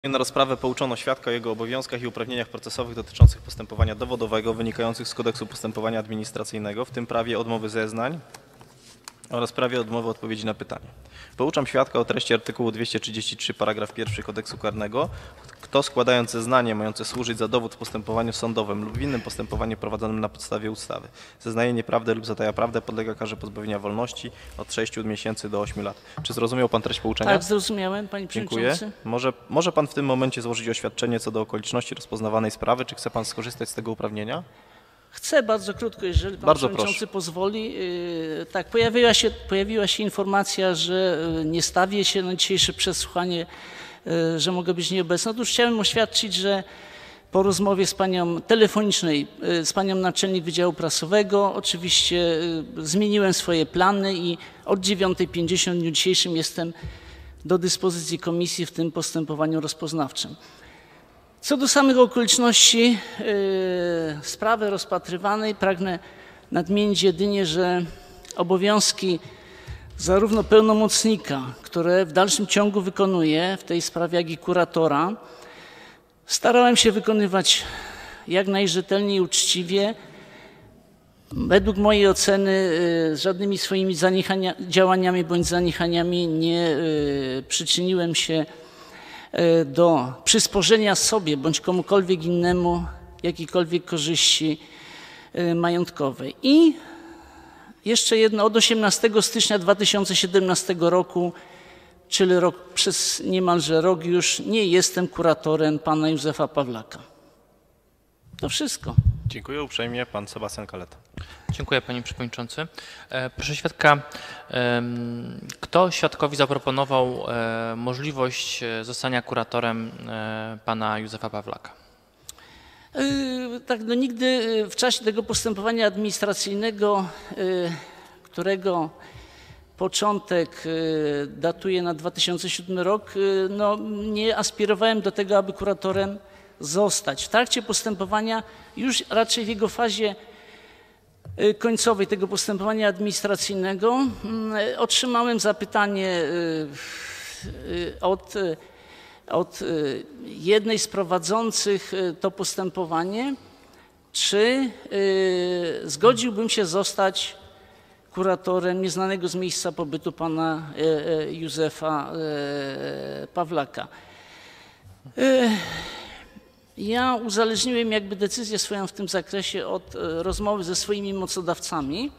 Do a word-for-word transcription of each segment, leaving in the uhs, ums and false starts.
Na rozprawę pouczono świadka o jego obowiązkach i uprawnieniach procesowych dotyczących postępowania dowodowego wynikających z kodeksu postępowania administracyjnego, w tym prawie odmowy zeznań oraz prawie odmowy odpowiedzi na pytanie. Pouczam świadka o treści artykułu dwieście trzydzieści trzy paragraf pierwszy kodeksu karnego. Kto składając zeznanie mające służyć za dowód w postępowaniu sądowym lub w innym postępowaniu prowadzonym na podstawie ustawy zeznaje nieprawdę lub zataja prawdę, podlega karze pozbawienia wolności od sześciu miesięcy do ośmiu lat. Czy zrozumiał pan treść pouczenia? Tak, zrozumiałem, panie przewodniczący. Dziękuję. Może, może pan w tym momencie złożyć oświadczenie co do okoliczności rozpoznawanej sprawy? Czy chce pan skorzystać z tego uprawnienia? Chcę bardzo krótko, jeżeli pan Bardzo przewodniczący proszę. pozwoli. Yy, tak, pojawiła się, pojawiła się informacja, że yy, nie stawię się na dzisiejsze przesłuchanie, yy, że mogę być nieobecny. Otóż chciałem oświadczyć, że po rozmowie z panią telefonicznej, yy, z panią naczelnik Wydziału Prasowego, oczywiście yy, zmieniłem swoje plany i od dziewiątej pięćdziesiąt w dniu dzisiejszym jestem do dyspozycji komisji w tym postępowaniu rozpoznawczym. Co do samych okoliczności yy, sprawy rozpatrywanej, pragnę nadmienić jedynie, że obowiązki zarówno pełnomocnika, które w dalszym ciągu wykonuję w tej sprawie, jak i kuratora, starałem się wykonywać jak najrzetelniej i uczciwie. Według mojej oceny yy, żadnymi swoimi działaniami bądź zaniechaniami nie yy, przyczyniłem się do przysporzenia sobie bądź komukolwiek innemu jakiejkolwiek korzyści majątkowej. I jeszcze jedno, od osiemnastego stycznia dwa tysiące siedemnastego roku, czyli rok, przez niemalże rok już nie jestem kuratorem pana Józefa Pawlaka. To wszystko. Dziękuję uprzejmie. Pan Sebastian Kaleta. Dziękuję panie przewodniczący. Proszę świadka, kto świadkowi zaproponował możliwość zostania kuratorem pana Józefa Pawlaka? Tak, no nigdy w czasie tego postępowania administracyjnego, którego początek datuje na dwa tysiące siódmy rok, no nie aspirowałem do tego, aby kuratorem zostać. W trakcie postępowania, już raczej w jego fazie końcowej tego postępowania administracyjnego, otrzymałem zapytanie od, od jednej z prowadzących to postępowanie, czy zgodziłbym się zostać kuratorem nieznanego z miejsca pobytu pana Józefa Pawlaka. Ja uzależniłem jakby decyzję swoją w tym zakresie od rozmowy ze swoimi mocodawcami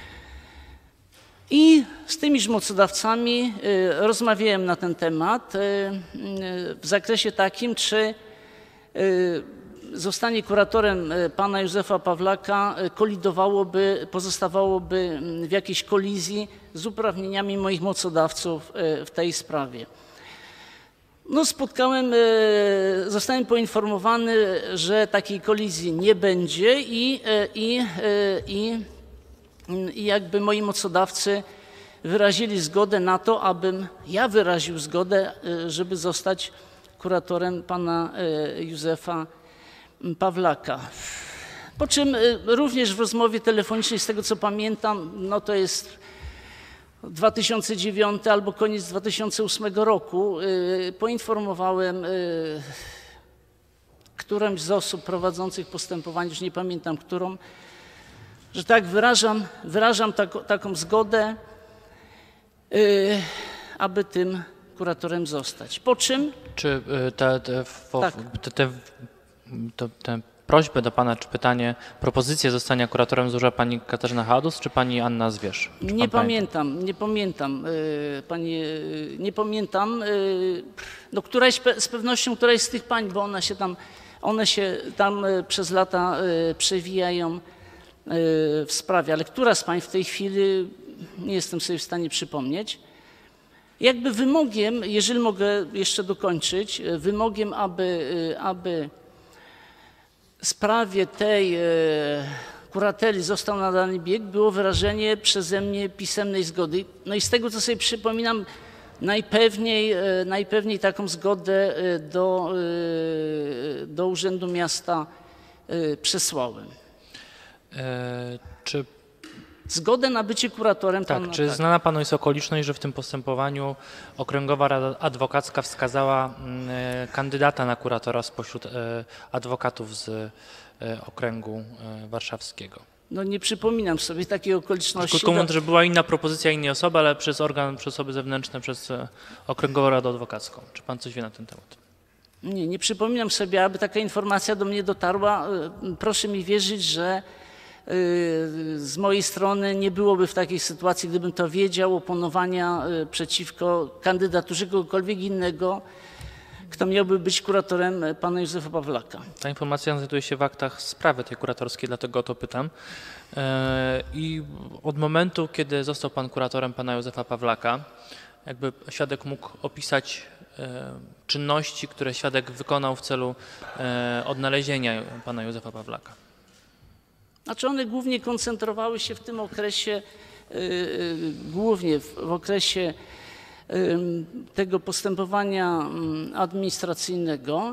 i z tymiż mocodawcami rozmawiałem na ten temat w zakresie takim, czy zostanie kuratorem pana Józefa Pawlaka kolidowałoby, pozostawałoby w jakiejś kolizji z uprawnieniami moich mocodawców w tej sprawie. No spotkałem, zostałem poinformowany, że takiej kolizji nie będzie i, i, i, i jakby moi mocodawcy wyrazili zgodę na to, abym ja wyraził zgodę, żeby zostać kuratorem pana Józefa Pawlaka. Po czym również w rozmowie telefonicznej, z tego co pamiętam, no to jest dwa tysiące dziewiąty albo koniec dwa tysiące ósmego roku, poinformowałem którąś z osób prowadzących postępowanie, już nie pamiętam którą, że tak wyrażam, wyrażam tak, taką zgodę, aby tym kuratorem zostać. Po czym... Czy te, te, tak. te, te, te, te prośbę do pana, czy pytanie, propozycję zostania kuratorem złożyła pani Katarzyna Hadus, czy pani Anna Zwierz? Czy nie pamiętam, nie pamiętam, yy, panie, yy, nie pamiętam, yy, no któraś z pewnością któraś z tych pań, bo one się tam, one się tam yy, przez lata yy, przewijają yy, w sprawie, ale która z pań w tej chwili, nie jestem sobie w stanie przypomnieć. Jakby wymogiem, jeżeli mogę jeszcze dokończyć, wymogiem, aby, yy, aby sprawie tej e, kurateli został nadany bieg, było wyrażenie przeze mnie pisemnej zgody. No i z tego, co sobie przypominam, najpewniej, e, najpewniej taką zgodę e, do, e, do Urzędu Miasta e, przesłałem. E, czy zgodę na bycie kuratorem. Tak, pana, czy tak. znana panu jest okoliczność, że w tym postępowaniu Okręgowa Rada Adwokacka wskazała mm, e, kandydata na kuratora spośród e, adwokatów z e, okręgu e, warszawskiego? No nie przypominam sobie takiej okoliczności. Tylko mówiąc, że była inna propozycja innej osoby, ale przez organ, przez osoby zewnętrzne, przez e, Okręgową Radę Adwokacką. Czy pan coś wie na ten temat? Nie, nie przypominam sobie, aby taka informacja do mnie dotarła. Y, Proszę mi wierzyć, że y, z mojej strony nie byłoby w takiej sytuacji, gdybym to wiedział, oponowania y, przeciwko kandydaturze kogokolwiek innego, kto miałby być kuratorem y, pana Józefa Pawlaka. Ta informacja znajduje się w aktach sprawy tej kuratorskiej, dlatego o to pytam. E, I od momentu, kiedy został pan kuratorem pana Józefa Pawlaka, jakby świadek mógł opisać e, czynności, które świadek wykonał w celu e, odnalezienia pana Józefa Pawlaka. Znaczy one głównie koncentrowały się w tym okresie, y, y, głównie w, w okresie y, tego postępowania y, administracyjnego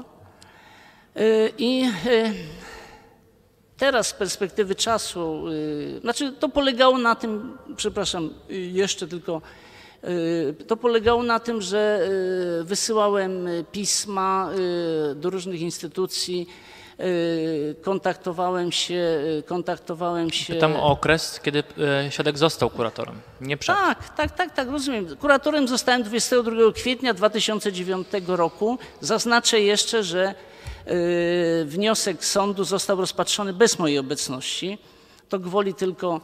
y, i y, teraz z perspektywy czasu, y, znaczy to polegało na tym, przepraszam, y, jeszcze tylko, y, to polegało na tym, że y, wysyłałem pisma y, do różnych instytucji, y, kontaktowałem się, y, kontaktowałem się... Pytam o okres, kiedy e, świadek został kuratorem, nie przed. Tak, tak, tak, tak, rozumiem. Kuratorem zostałem dwudziestego drugiego kwietnia dwa tysiące dziewiątego roku. Zaznaczę jeszcze, że y, wniosek sądu został rozpatrzony bez mojej obecności. To gwoli tylko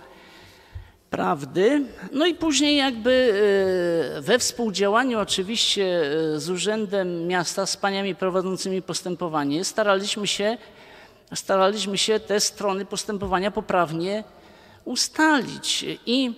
prawdy. No i później jakby y, we współdziałaniu oczywiście y, z Urzędem Miasta, z paniami prowadzącymi postępowanie, staraliśmy się, staraliśmy się te strony postępowania poprawnie ustalić. I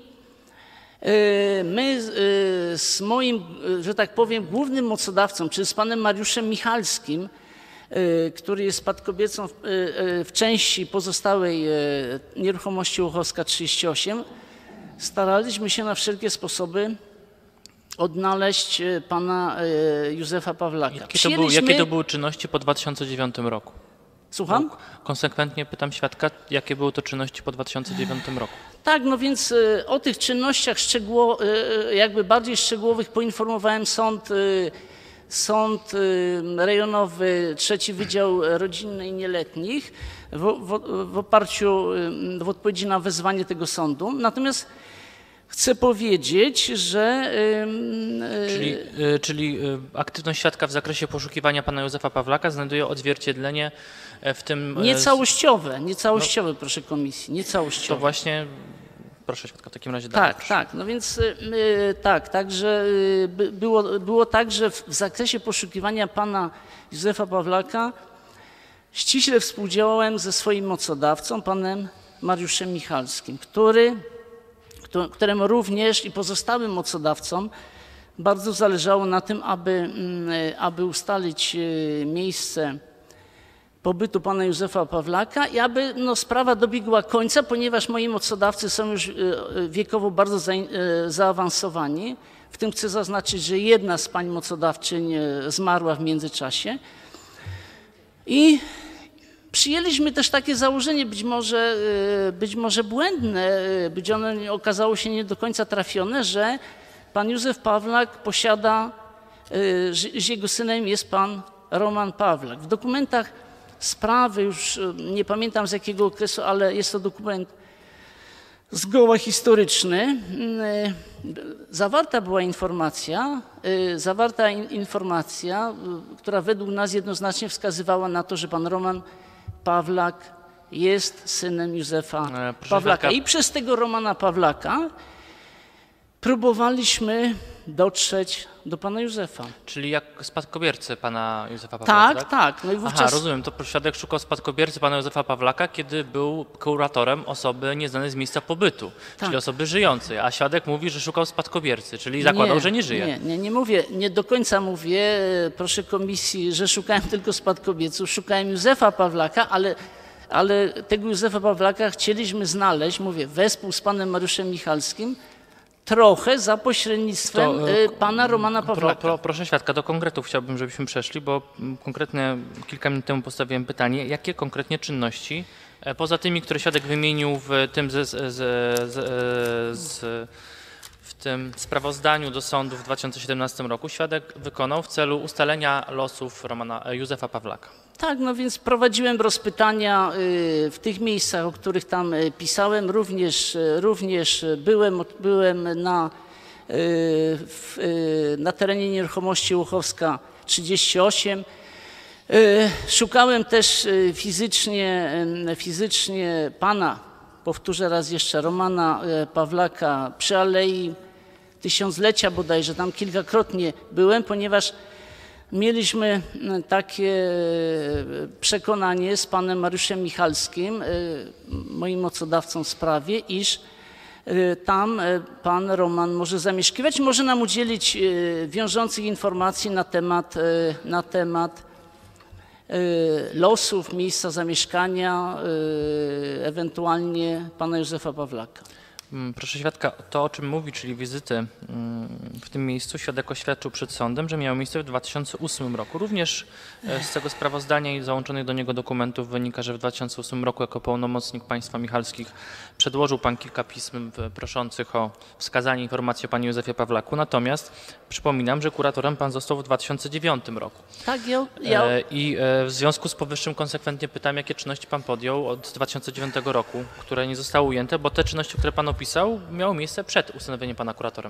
my z moim, że tak powiem, głównym mocodawcą, czyli z panem Mariuszem Michalskim, który jest spadkobiercą w, w części pozostałej nieruchomości Łochowska trzydzieści osiem, staraliśmy się na wszelkie sposoby odnaleźć pana Józefa Pawlaka. Jakie to, były, jakie to były czynności po dwa tysiące dziewiątym roku? Słucham? Konsekwentnie pytam świadka, jakie były to czynności po dwa tysiące dziewiątym roku? Tak, no więc y, o tych czynnościach szczegóło, y, jakby bardziej szczegółowych poinformowałem sąd, y, sąd y, rejonowy, trzeci Wydział Rodzinny i Nieletnich w, w, w oparciu, y, w odpowiedzi na wezwanie tego sądu. Natomiast chcę powiedzieć, że... Y, y, Czyli, y, czyli y, aktywność świadka w zakresie poszukiwania pana Józefa Pawlaka znajduje odzwierciedlenie w tym... Niecałościowe, niecałościowe, no, proszę komisji, niecałościowe. To właśnie, proszę świadka, w takim razie tak, dalej. tak, no więc y, tak, także y, było, było tak, że w, w zakresie poszukiwania pana Józefa Pawlaka ściśle współdziałałem ze swoim mocodawcą, panem Mariuszem Michalskim, który, któ- któremu również i pozostałym mocodawcom bardzo zależało na tym, aby, y, aby ustalić y, miejsce pobytu pana Józefa Pawlaka i aby no, sprawa dobiegła końca, ponieważ moi mocodawcy są już y, wiekowo bardzo za, y, zaawansowani. W tym chcę zaznaczyć, że jedna z pań mocodawczyń y, zmarła w międzyczasie. I przyjęliśmy też takie założenie, być może, y, być może błędne, y, być ono okazało się nie do końca trafione, że pan Józef Pawlak posiada, y, że, że jego synem jest pan Roman Pawlak. W dokumentach sprawy, już nie pamiętam z jakiego okresu, ale jest to dokument zgoła historyczny. Zawarta była informacja, zawarta informacja, która według nas jednoznacznie wskazywała na to, że pan Roman Pawlak jest synem Józefa E, Pawlaka. świadka- I przez tego Romana Pawlaka próbowaliśmy dotrzeć do pana Józefa. Czyli jak spadkobiercy pana Józefa Pawlaka, Tak, tak. No i wówczas... Aha, rozumiem. To świadek szukał spadkobiercy pana Józefa Pawlaka, kiedy był kuratorem osoby nieznanej z miejsca pobytu, Tak. czyli osoby żyjącej, a świadek mówi, że szukał spadkobiercy, czyli zakładał, że nie żyje. Nie, nie, nie mówię, nie do końca mówię, proszę komisji, że szukałem tylko spadkobierców, szukałem Józefa Pawlaka, ale, ale tego Józefa Pawlaka chcieliśmy znaleźć, mówię, wespół z panem Mariuszem Michalskim, trochę za pośrednictwem To, e, y, pana Romana Pro, Pawlaka. pro, proszę świadka, do konkretów chciałbym, żebyśmy przeszli, bo mm, konkretnie kilka minut temu postawiłem pytanie, jakie konkretnie czynności E, Poza tymi, które świadek wymienił w tym, z, z, z, z, w tym sprawozdaniu do sądu w dwa tysiące siedemnastym roku, świadek wykonał w celu ustalenia losów Romana Józefa Pawlaka. Tak, no więc prowadziłem rozpytania y, w tych miejscach, o których tam y, pisałem. Również, y, również byłem, byłem na, y, w, y, na terenie nieruchomości Łuchowska trzydzieści osiem. Y, Szukałem też y, fizycznie, y, fizycznie pana, powtórzę raz jeszcze, Romana y, Pawlaka przy Alei Tysiąclecia bodajże, tam kilkakrotnie byłem, ponieważ mieliśmy takie przekonanie z panem Mariuszem Michalskim, moim mocodawcą w sprawie, iż tam pan Roman może zamieszkiwać, może nam udzielić wiążących informacji na temat, na temat losów, miejsca zamieszkania, ewentualnie pana Józefa Pawlaka. Proszę świadka, to o czym mówi, czyli wizyty w tym miejscu, świadek oświadczył przed sądem, że miało miejsce w dwa tysiące ósmym roku. Również z tego sprawozdania i załączonych do niego dokumentów wynika, że w dwa tysiące ósmym roku jako pełnomocnik państwa Michalskich przedłożył pan kilka pism proszących o wskazanie informacji o panie Józefie Pawlaku. Natomiast przypominam, że kuratorem pan został w dwa tysiące dziewiątym roku. Tak, ja, ja... I w związku z powyższym konsekwentnie pytam, jakie czynności pan podjął od dwa tysiące dziewiątego roku, które nie zostały ujęte, bo te czynności, które pan opisał, miało miejsce przed ustanowieniem pana kuratorem.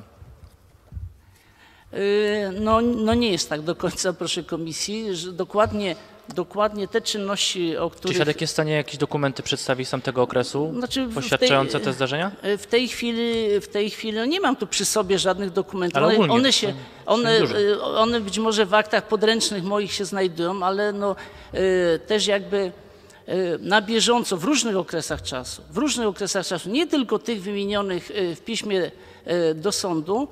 No, no nie jest tak do końca, proszę komisji, że dokładnie, dokładnie te czynności, o których... Czy świadek jest w stanie jakieś dokumenty przedstawić z tamtego okresu, znaczy poświadczające tej, te zdarzenia? W tej chwili, w tej chwili no nie mam tu przy sobie żadnych dokumentów. Ale ogólnie, one, się, one, duży. one być może w aktach podręcznych moich się znajdują, ale no, y, też jakby y, na bieżąco, w różnych okresach czasu, w różnych okresach czasu, nie tylko tych wymienionych w piśmie y, do sądu,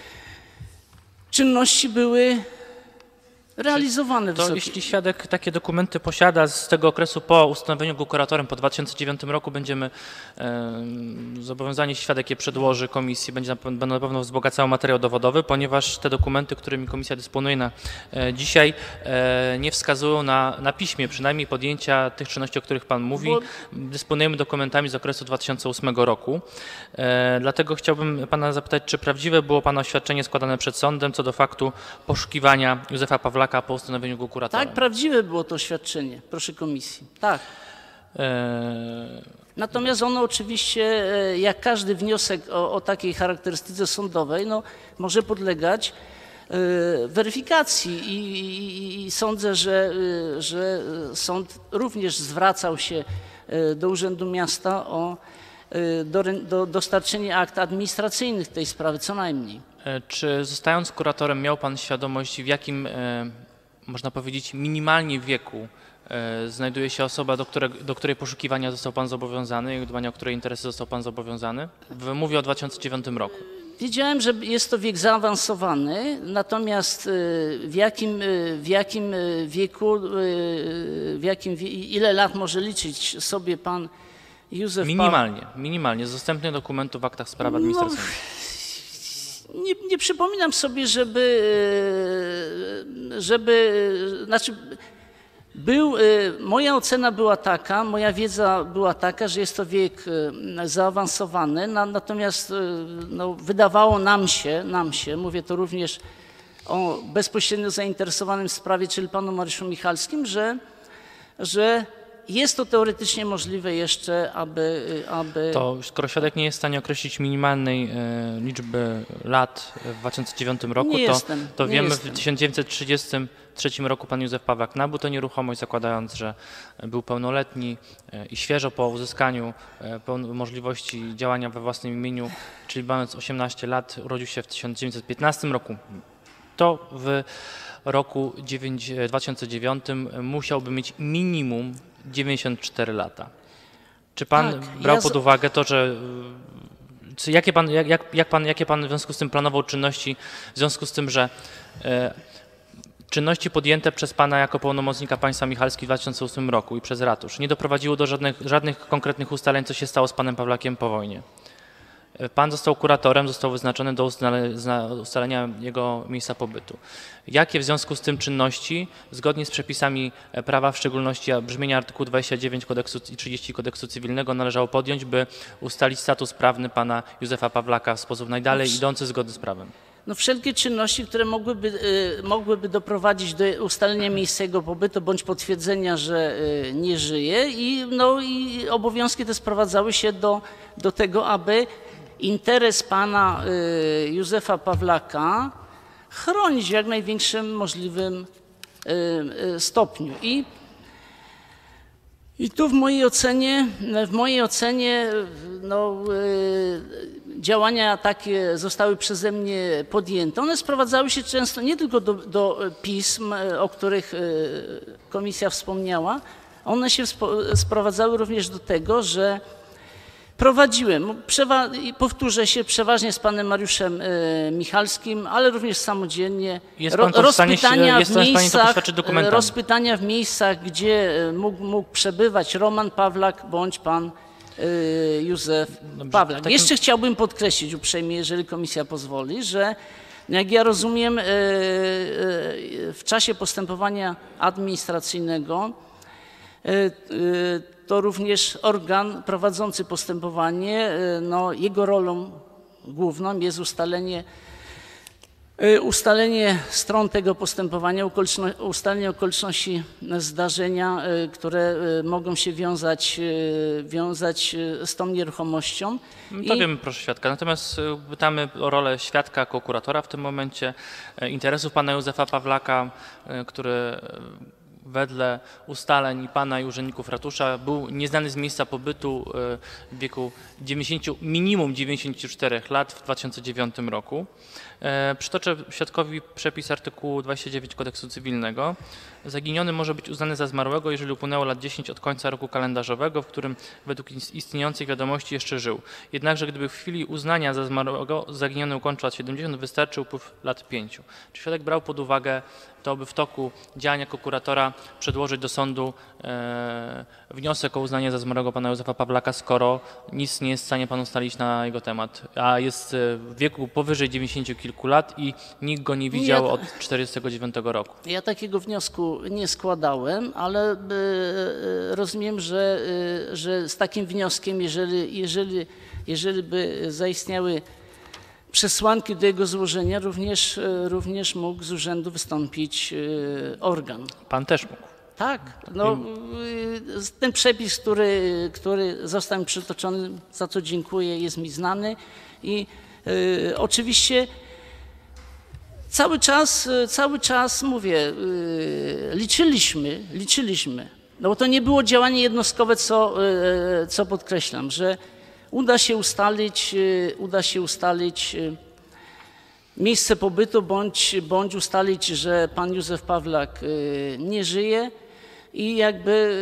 czynności były realizowane. To wysoki... jeśli świadek takie dokumenty posiada z tego okresu po ustanowieniu go kuratorem po dwa tysiące dziewiątym roku, będziemy e, zobowiązani, świadek je przedłoży komisji, będzie na, będą na pewno wzbogacało materiał dowodowy, ponieważ te dokumenty, którymi komisja dysponuje na e, dzisiaj, e, nie wskazują na, na piśmie przynajmniej podjęcia tych czynności, o których pan mówi. Bo... Dysponujemy dokumentami z okresu dwa tysiące ósmego roku. E, dlatego chciałbym pana zapytać, czy prawdziwe było pana oświadczenie składane przed sądem co do faktu poszukiwania Józefa Pawlaka po ustanowieniu go kuratorem? Tak, prawdziwe było to oświadczenie, proszę komisji. Tak. E... Natomiast ono oczywiście, jak każdy wniosek o, o takiej charakterystyce sądowej, no, może podlegać y, weryfikacji i, i, i sądzę, że, y, że sąd również zwracał się y, do Urzędu Miasta o y, do, do, dostarczenie akt administracyjnych tej sprawy, co najmniej. Czy zostając kuratorem miał pan świadomość, w jakim, e, można powiedzieć, minimalnie wieku e, znajduje się osoba, do, które, do której poszukiwania został pan zobowiązany i dbania o której interesy został pan zobowiązany? Mówię o dwa tysiące dziewiątym roku. Wiedziałem, że jest to wiek zaawansowany, natomiast w jakim, w jakim wieku, w jakim, ile lat może liczyć sobie pan Józef Minimalnie, pa... minimalnie, z dostępnych dokumentów w aktach spraw administracyjnych. No. Nie, nie przypominam sobie, żeby, żeby, znaczy był, moja ocena była taka, moja wiedza była taka, że jest to wiek zaawansowany, na, natomiast no, wydawało nam się, nam się, mówię to również o bezpośrednio zainteresowanym w sprawie, czyli panu Mariuszu Michalskim, że, że jest to teoretycznie możliwe jeszcze, aby, aby... To skoro świadek nie jest w stanie określić minimalnej e, liczby lat w dwa tysiące dziewiątym roku, nie to, jestem, to nie wiemy, jestem. w tysiąc dziewięćset trzydziestym trzecim roku pan Józef Pawlak nabył tę nieruchomość, zakładając, że był pełnoletni e, i świeżo po uzyskaniu e, możliwości działania we własnym imieniu, czyli mając osiemnaście lat, urodził się w tysiąc dziewięćset piętnastym roku. To w roku dwa tysiące dziewiątym musiałby mieć minimum dziewięćdziesiąt cztery lata. Czy pan tak, brał ja pod uwagę to, że czy jakie, pan, jak, jak pan, jakie pan w związku z tym planował czynności, w związku z tym, że e, czynności podjęte przez pana jako pełnomocnika państwa Michalski w dwa tysiące ósmym roku i przez ratusz nie doprowadziło do żadnych, żadnych konkretnych ustaleń, co się stało z panem Pawlakiem po wojnie? Pan został kuratorem, został wyznaczony do ustalenia jego miejsca pobytu. Jakie w związku z tym czynności, zgodnie z przepisami prawa, w szczególności brzmienia artykułu dwudziestego dziewiątego Kodeksu i trzydziestego Kodeksu Cywilnego, należało podjąć, by ustalić status prawny pana Józefa Pawlaka w sposób najdalej idący zgodny z prawem? No wszelkie czynności, które mogłyby, y, mogłyby doprowadzić do ustalenia miejsca jego pobytu bądź potwierdzenia, że y, nie żyje i, no, i obowiązki te sprowadzały się do, do tego, aby interes pana y, Józefa Pawlaka chronić w jak największym możliwym y, y, stopniu. I, i tu w mojej ocenie, w mojej ocenie no, y, działania takie zostały przeze mnie podjęte. One sprowadzały się często nie tylko do, do pism, o których komisja wspomniała, one się sprowadzały również do tego, że prowadziłem, i powtórzę się, przeważnie z panem Mariuszem Michalskim, ale również samodzielnie, jest pan ro, rozpytania, jest w miejscach, dokumentami. rozpytania w miejscach, gdzie mógł, mógł przebywać Roman Pawlak bądź pan Józef Dobrze, Pawlak. takim... Jeszcze chciałbym podkreślić uprzejmie, jeżeli komisja pozwoli, że jak ja rozumiem, w czasie postępowania administracyjnego to również organ prowadzący postępowanie, no, jego rolą główną jest ustalenie Ustalenie stron tego postępowania, ustalenie okoliczności zdarzenia, które mogą się wiązać, wiązać z tą nieruchomością. To wiemy, proszę świadka. Natomiast pytamy o rolę świadka jako kuratora w tym momencie, interesów pana Józefa Pawlaka, który wedle ustaleń pana i urzędników ratusza był nieznany z miejsca pobytu w wieku dziewięćdziesięciu, minimum dziewięćdziesięciu czterech lat w dwa tysiące dziewiątym roku. Przytoczę świadkowi przepis artykułu dwudziestego dziewiątego Kodeksu Cywilnego. Zaginiony może być uznany za zmarłego, jeżeli upłynęło lat dziesięć od końca roku kalendarzowego, w którym według istniejących wiadomości jeszcze żył. Jednakże gdyby w chwili uznania za zmarłego zaginiony ukończył lat siedemdziesiąt, wystarczy upływ lat pięciu. Czy świadek brał pod uwagę to, by w toku działań jako kuratora przedłożyć do sądu e, wniosek o uznanie za zmarłego pana Józefa Pawlaka, skoro nic nie jest w stanie pan ustalić na jego temat, a jest w wieku powyżej dziewięćdziesięciu kilku lat i nikt go nie widział ja, od czterdziestego dziewiątego roku? Ja takiego wniosku nie składałem, ale y, rozumiem, że, y, że z takim wnioskiem, jeżeli, jeżeli, jeżeli by zaistniały przesłanki do jego złożenia, również, również mógł z urzędu wystąpić y, organ. Pan też mógł. Tak, no, y, ten przepis, który, który został mi przytoczony, za co dziękuję, jest mi znany i y, oczywiście cały czas, cały czas mówię, y, liczyliśmy, liczyliśmy, no bo to nie było działanie jednostkowe, co, y, co podkreślam, że uda się ustalić, uda się ustalić miejsce pobytu bądź, bądź ustalić, że pan Józef Pawlak nie żyje i jakby,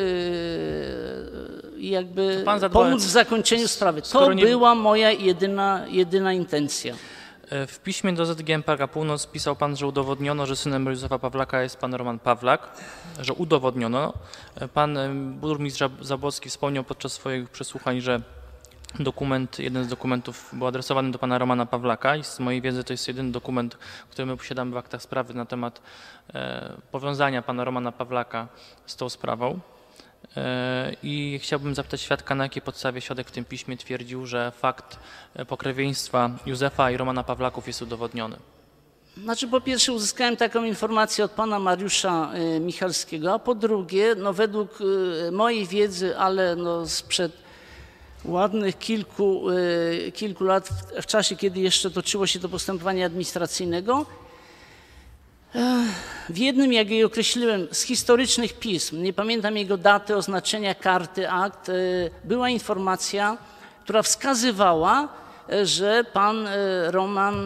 jakby pan zadbał, pomóc w zakończeniu sprawy. To nie... była moja jedyna, jedyna intencja. W piśmie do Z G M P K Północ pisał pan, że udowodniono, że synem Józefa Pawlaka jest pan Roman Pawlak, że udowodniono. Pan burmistrz Zabłocki wspomniał podczas swoich przesłuchań, że dokument, jeden z dokumentów był adresowany do pana Romana Pawlaka i z mojej wiedzy to jest jedyny dokument, który my posiadamy w aktach sprawy na temat e, powiązania pana Romana Pawlaka z tą sprawą. E, I chciałbym zapytać świadka, na jakiej podstawie świadek w tym piśmie twierdził, że fakt pokrewieństwa Józefa i Romana Pawlaków jest udowodniony. Znaczy, po pierwsze uzyskałem taką informację od pana Mariusza y, Michalskiego, a po drugie, no według y, mojej wiedzy, ale no sprzed ładnych kilku, y, kilku lat, w, w czasie, kiedy jeszcze toczyło się to postępowanie administracyjnego, y, w jednym, jak jej określiłem, z historycznych pism, nie pamiętam jego daty, oznaczenia, karty, akt, y, była informacja, która wskazywała, że pan Roman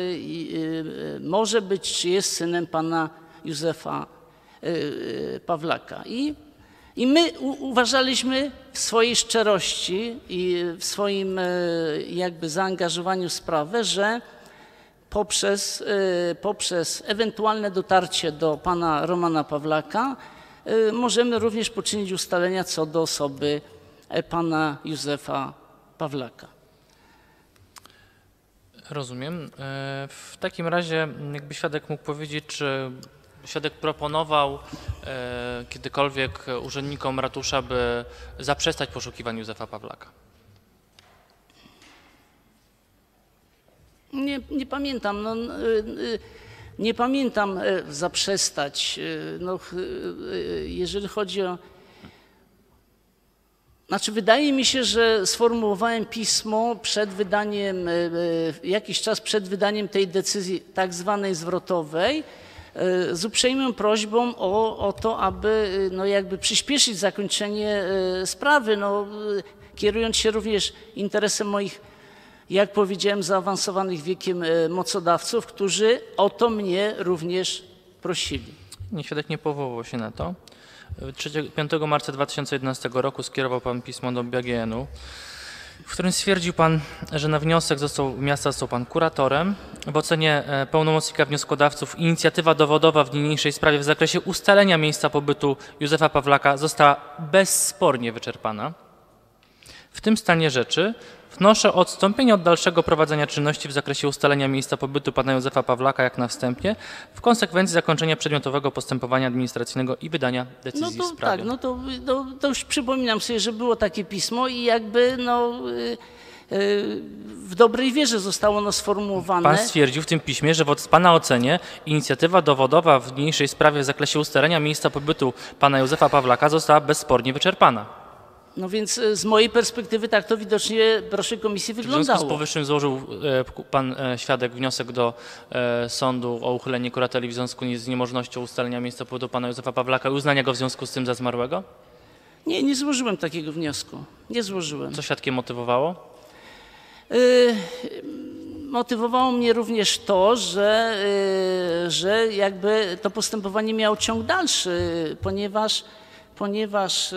może być, czy jest synem pana Józefa Pawlaka. I, i my uważaliśmy w swojej szczerości i w swoim jakby zaangażowaniu w sprawę, że poprzez, poprzez ewentualne dotarcie do pana Romana Pawlaka możemy również poczynić ustalenia co do osoby pana Józefa Pawlaka. Rozumiem. E, W takim razie jakby świadek mógł powiedzieć, czy świadek proponował e, kiedykolwiek urzędnikom ratusza, by zaprzestać poszukiwań Józefa Pawlaka? Nie, nie pamiętam. No, y, y, nie pamiętam y, zaprzestać. Y, no, y, jeżeli chodzi o... Znaczy, wydaje mi się, że sformułowałem pismo przed wydaniem, y, y, jakiś czas przed wydaniem tej decyzji tak zwanej zwrotowej, y, z uprzejmą prośbą o, o to, aby y, no, jakby przyspieszyć zakończenie y, sprawy, no, y, kierując się również interesem moich, jak powiedziałem, zaawansowanych wiekiem y, mocodawców, którzy o to mnie również prosili. Nie, świadek nie powoływał się na to. piątego marca dwa tysiące jedenastego roku skierował pan pismo do B G N-u, w którym stwierdził pan, że na wniosek został, miasta został pan kuratorem. W ocenie e, pełnomocnika wnioskodawców inicjatywa dowodowa w niniejszej sprawie w zakresie ustalenia miejsca pobytu Józefa Pawlaka została bezspornie wyczerpana. W tym stanie rzeczy wnoszę o odstąpienie od dalszego prowadzenia czynności w zakresie ustalenia miejsca pobytu pana Józefa Pawlaka jak na wstępie, w konsekwencji zakończenia przedmiotowego postępowania administracyjnego i wydania decyzji No w to sprawie. tak, no to, to, to już przypominam sobie, że było takie pismo i jakby no, y, y, w dobrej wierze zostało ono sformułowane. Pan stwierdził w tym piśmie, że w pana ocenie inicjatywa dowodowa w niniejszej sprawie w zakresie ustalenia miejsca pobytu pana Józefa Pawlaka została bezspornie wyczerpana. No więc y, z mojej perspektywy tak to widocznie, proszę komisji, W związku z wyglądało. powyższym złożył e, pan e, świadek wniosek do e, sądu o uchylenie kurateli w związku z niemożnością ustalenia miejsca pobytu pana Józefa Pawlaka i uznania go w związku z tym za zmarłego? Nie, nie złożyłem takiego wniosku. Nie złożyłem. Co świadkiem motywowało? Y, motywowało mnie również to, że, y, że jakby to postępowanie miało ciąg dalszy, ponieważ, ponieważ y,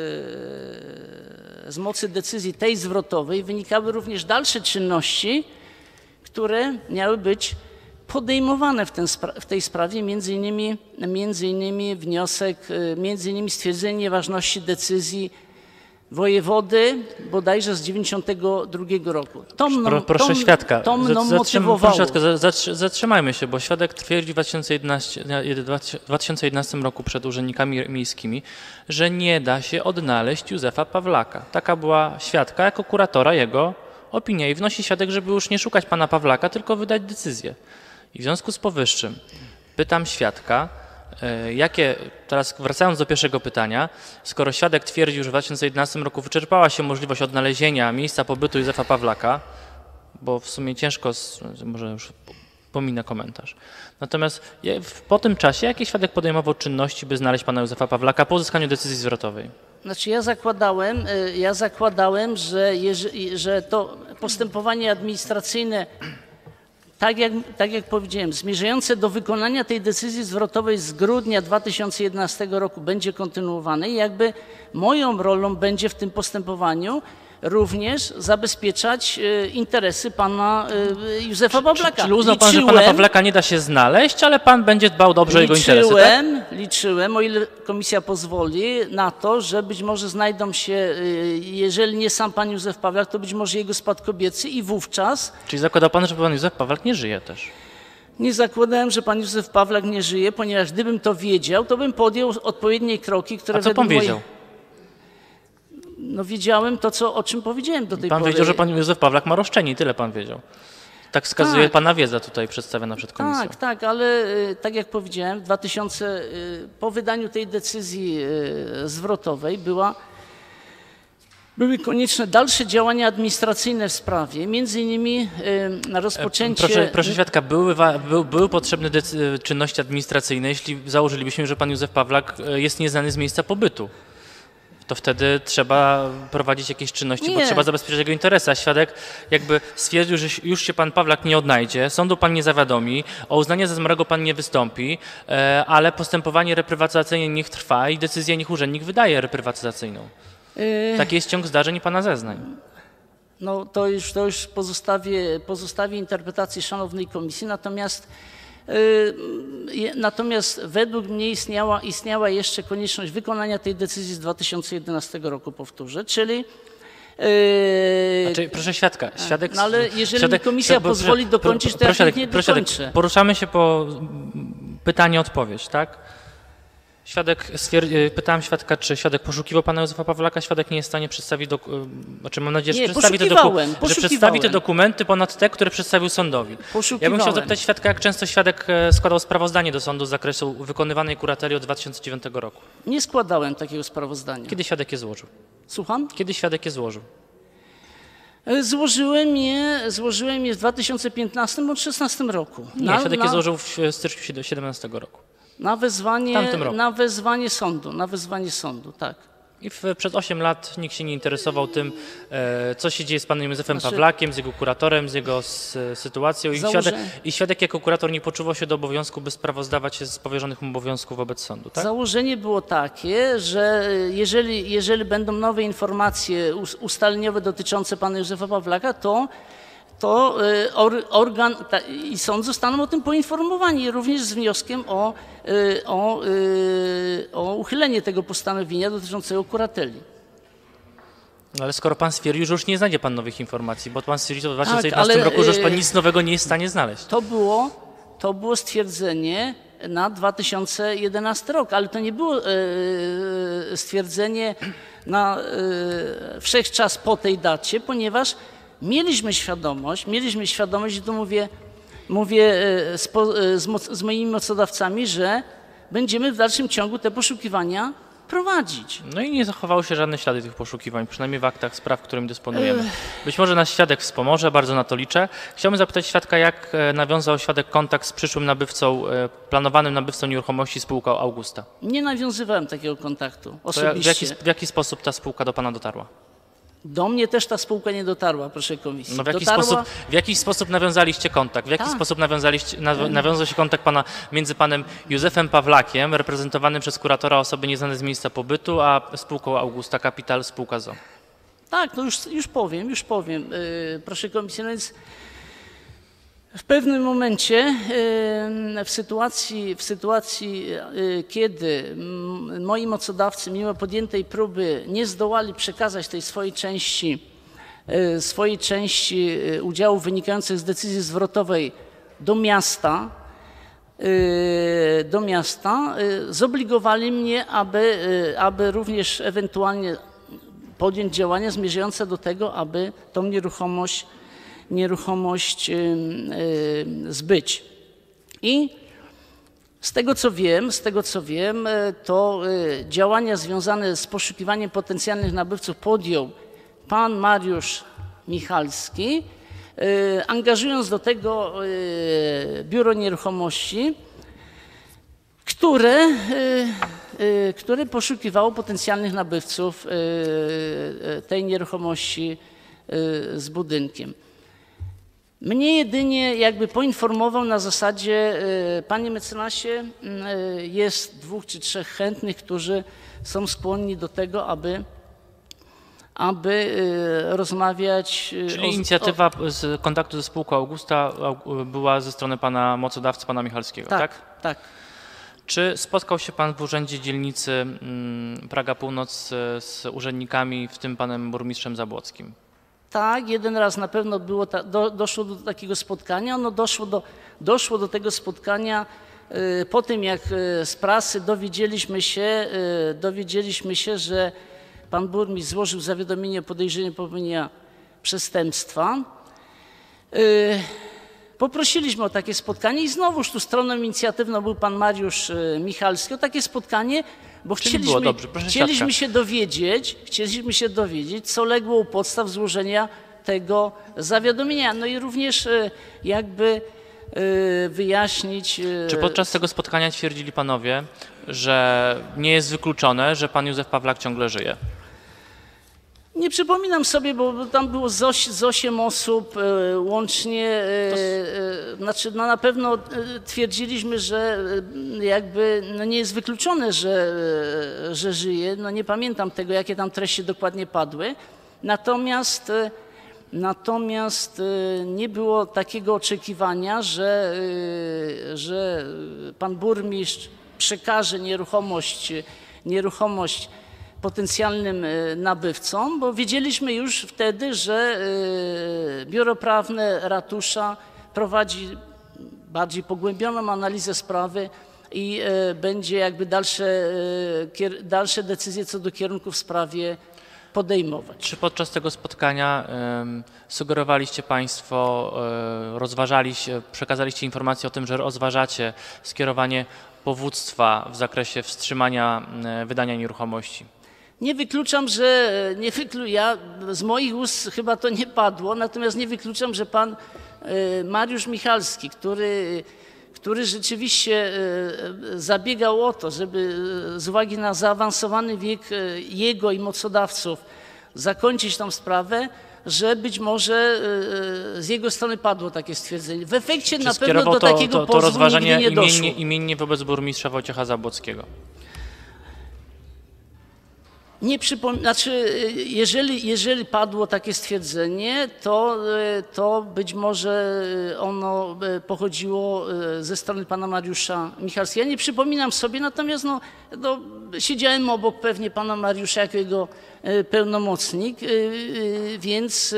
z mocy decyzji tej zwrotowej wynikały również dalsze czynności, które miały być podejmowane w, ten spra- w tej sprawie, między innymi, między innymi wniosek, y, między innymi stwierdzenie nieważności decyzji wojewody bodajże z dziewięćdziesiątego drugiego roku. To mną, Pro, proszę to, świadka, to mną zatrzym- motywowało. proszę świadka, za- zatrzy- zatrzymajmy się, bo świadek twierdzi w dwa tysiące jedenastym roku przed urzędnikami miejskimi, że nie da się odnaleźć Józefa Pawlaka. Taka była świadka jako kuratora jego opinia i wnosi świadek, żeby już nie szukać pana Pawlaka, tylko wydać decyzję. I w związku z powyższym pytam świadka, e, jakie, teraz wracając do pierwszego pytania, skoro świadek twierdził, że w dwa tysiące jedenastym roku wyczerpała się możliwość odnalezienia miejsca pobytu Józefa Pawlaka, bo w sumie ciężko, z- może już pominę komentarz. Natomiast je- w- po tym czasie jaki świadek podejmował czynności, by znaleźć pana Józefa Pawlaka po uzyskaniu decyzji zwrotowej? Znaczy ja zakładałem, y, ja zakładałem, że, jeże- że to postępowanie administracyjne, tak jak, tak jak powiedziałem, zmierzające do wykonania tej decyzji zwrotowej z grudnia dwa tysiące jedenastego roku będzie kontynuowane i jakby moją rolą będzie w tym postępowaniu również zabezpieczać y, interesy pana y, Józefa Pawlaka. Czyli uznał pan, że pana Pawlaka nie da się znaleźć, ale pan będzie dbał dobrze o jego interesy, tak? Liczyłem, liczyłem, o ile komisja pozwoli, na to, że być może znajdą się, y, jeżeli nie sam pan Józef Pawlak, to być może jego spadkobiercy i wówczas Czyli zakładał pan, że pan Józef Pawlak nie żyje też. nie zakładałem, że pan Józef Pawlak nie żyje, ponieważ gdybym to wiedział, to bym podjął odpowiednie kroki, które A co według pan mojej- wiedział? No wiedziałem to, co, o czym powiedziałem do tej Pan pory. wiedział, że pan Józef Pawlak ma roszczenie i tyle pan wiedział. Tak wskazuje Tak. pana wiedza tutaj przedstawiona przed komisją. Tak, tak, ale y, tak jak powiedziałem, w dwa tysiące, y, po wydaniu tej decyzji y, zwrotowej była, były konieczne dalsze działania administracyjne w sprawie, między innymi y, na rozpoczęcie... Proszę, proszę świadka, były, wa- był, były potrzebne decy- czynności administracyjne, jeśli założylibyśmy, że pan Józef Pawlak e, jest nieznany z miejsca pobytu. To wtedy trzeba prowadzić jakieś czynności, bo Nie. trzeba zabezpieczyć jego interesy. A świadek jakby stwierdził, że już się pan Pawlak nie odnajdzie, sądu pan nie zawiadomi, o uznanie za zmarłego pan nie wystąpi, e, ale postępowanie reprywatyzacyjne niech trwa i decyzję niech urzędnik wydaje reprywatyzacyjną. y, Taki jest ciąg zdarzeń i pana zeznań. No to już, to już pozostawię, pozostawię interpretacji szanownej komisji, natomiast, y, je- natomiast według mnie istniała, istniała jeszcze konieczność wykonania tej decyzji z dwa tysiące jedenastego roku, powtórzę, czyli Yy, Znaczy, proszę świadka, świadek... no ale jeżeli świadek, mi komisja pro- pozwoli pro- dokończyć, pro- to ja proszę, chętnie proszę, dokończę. Poruszamy się po pytanie-odpowiedź, tak? Świadek stwierdzi, pytałem świadka, czy świadek poszukiwał pana Józefa Pawlaka. Świadek nie jest w stanie przedstawić, doku, znaczy mam nadzieję, że, Nie, przedstawi te, doku, poszukiwałem, że przedstawi te poszukiwałem. dokumenty ponad te, które przedstawił sądowi. Ja bym Poszukiwałem. chciał zapytać świadka, jak często świadek e, składał sprawozdanie do sądu z zakresu wykonywanej kuratelii od dwa tysiące dziewiątego roku. Nie składałem takiego sprawozdania. Kiedy świadek je złożył? Słucham? Kiedy świadek je złożył? Złożyłem je, złożyłem je w dwa tysiące piętnastym bądź dwa tysiące szesnastym roku. Nie, świadek je złożył w styczniu dwa tysiące siedemnastego roku. Na wezwanie, W tamtym roku. na wezwanie sądu, na wezwanie sądu, tak. I w, przez osiem lat nikt się nie interesował tym, e, co się dzieje z panem Józefem Znaczy- Pawlakiem, z jego kuratorem, z jego s, sytuacją. I Założę- świadek, I świadek jako kurator nie poczuwał się do obowiązku, by sprawozdawać się z powierzonych mu obowiązków wobec sądu, tak? Założenie było takie, że jeżeli, jeżeli będą nowe informacje us- ustalniowe dotyczące pana Józefa Pawlaka, to, to y, or, organ ta, i sąd zostaną o tym poinformowani, również z wnioskiem o, y, o, y, o uchylenie tego postanowienia dotyczącego kurateli. No ale skoro pan stwierdził, że już nie znajdzie pan nowych informacji, bo pan stwierdził w dwa tysiące Tak, jedenastym ale, roku, że już pan y- nic nowego nie jest w stanie znaleźć. To było, to było stwierdzenie na dwa tysiące jedenasty rok, ale to nie było e, stwierdzenie na e, wszechczas po tej dacie, ponieważ mieliśmy świadomość, mieliśmy świadomość, i tu mówię, mówię e, z, po, e, z, moc, z moimi mocodawcami, że będziemy w dalszym ciągu te poszukiwania prowadzić. No i nie zachowały się żadne ślady tych poszukiwań, przynajmniej w aktach spraw, którymi dysponujemy. Być może nasz świadek wspomoże, bardzo na to liczę. Chciałbym zapytać świadka, jak e, nawiązał świadek kontakt z przyszłym nabywcą, e, planowanym nabywcą nieruchomości spółką Augusta. Nie nawiązywałem takiego kontaktu To jak, osobiście. w, jaki, w jaki sposób ta spółka do pana dotarła? Do mnie też ta spółka nie dotarła, proszę komisji. No w, jaki Dotarła... sposób, w jaki sposób nawiązaliście kontakt? W jaki Tak. sposób nawiązaliście, naw, nawiązał się kontakt pana, między panem Józefem Pawlakiem, reprezentowanym przez kuratora osoby nieznane z miejsca pobytu, a spółką Augusta Capital, spółka z o o? Tak, no już, już powiem, już powiem, yy, proszę komisji. No więc w pewnym momencie yy, w sytuacji, w sytuacji yy, kiedy mm, moi mocodawcy mimo podjętej próby nie zdołali przekazać tej swojej części, yy, swojej części yy, udziałów wynikających z decyzji zwrotowej do miasta, yy, do miasta, yy, zobligowali mnie, aby, yy, aby również ewentualnie podjąć działania zmierzające do tego, aby tą nieruchomość, nieruchomość yy, yy, zbyć. I z tego co wiem, z tego co wiem, yy, to yy, działania związane z poszukiwaniem potencjalnych nabywców podjął pan Mariusz Michalski, yy, angażując do tego yy, biuro nieruchomości, które, y, y, które poszukiwało potencjalnych nabywców y, y, tej nieruchomości y, z budynkiem. Mnie jedynie jakby poinformował na zasadzie, y, panie mecenasie, y, jest dwóch czy trzech chętnych, którzy są skłonni do tego, aby, aby y, rozmawiać. y, Czyli o- inicjatywa z kontaktu ze spółką Augusta au- była ze strony pana mocodawcy, pana Michalskiego, tak? Tak, tak. Czy spotkał się pan w urzędzie dzielnicy mm, Praga Północ z, z urzędnikami, w tym panem burmistrzem Zabłockim? Tak, jeden raz na pewno było ta, do, doszło do takiego spotkania. No doszło do, doszło do tego spotkania y, po tym, jak y, z prasy dowiedzieliśmy się, y, dowiedzieliśmy się, że pan burmistrz złożył zawiadomienie o podejrzeniu popełnienia przestępstwa. Y, Poprosiliśmy o takie spotkanie i znowuż tu stroną inicjatywną był pan Mariusz y, Michalski o takie spotkanie, bo Czyli chcieliśmy, było dobrze, proszę chcieliśmy świadka. się dowiedzieć, chcieliśmy się dowiedzieć, co legło u podstaw złożenia tego zawiadomienia. No i również y, jakby y, wyjaśnić. y, Czy podczas tego spotkania twierdzili panowie, że nie jest wykluczone, że pan Józef Pawlak ciągle żyje? Nie przypominam sobie, bo bo tam było z, oś, z osiem osób e, łącznie, e, e, znaczy no na pewno e, twierdziliśmy, że e, jakby no nie jest wykluczone, że, e, że żyje. No nie pamiętam tego, jakie tam treści dokładnie padły. Natomiast, e, natomiast e, nie było takiego oczekiwania, że, e, że pan burmistrz przekaże nieruchomość, nieruchomość potencjalnym e, nabywcom, bo wiedzieliśmy już wtedy, że e, Biuro Prawne Ratusza prowadzi bardziej pogłębioną analizę sprawy i e, będzie jakby dalsze, e, kier, dalsze decyzje co do kierunku w sprawie podejmować. Czy podczas tego spotkania em, sugerowaliście Państwo, e, rozważaliście, przekazaliście informację o tym, że rozważacie skierowanie powództwa w zakresie wstrzymania e, wydania nieruchomości? Nie wykluczam, że nie wyklu, ja, z moich ust chyba to nie padło, natomiast nie wykluczam, że pan e, Mariusz Michalski, który, który rzeczywiście e, zabiegał o to, żeby e, z uwagi na zaawansowany wiek e, jego i mocodawców zakończyć tą sprawę, że być może e, z jego strony padło takie stwierdzenie. W efekcie Czy na pewno skierował do to, takiego to, to pozwu rozważanie nigdy nie doszło. imiennie, imiennie wobec burmistrza Wojciecha Zabłockiego? Nie przypom- znaczy, jeżeli, jeżeli padło takie stwierdzenie, to, to być może ono pochodziło ze strony pana Mariusza Michalskiego. Ja nie przypominam sobie, natomiast no, no, siedziałem obok pewnie pana Mariusza jako jego pełnomocnik, więc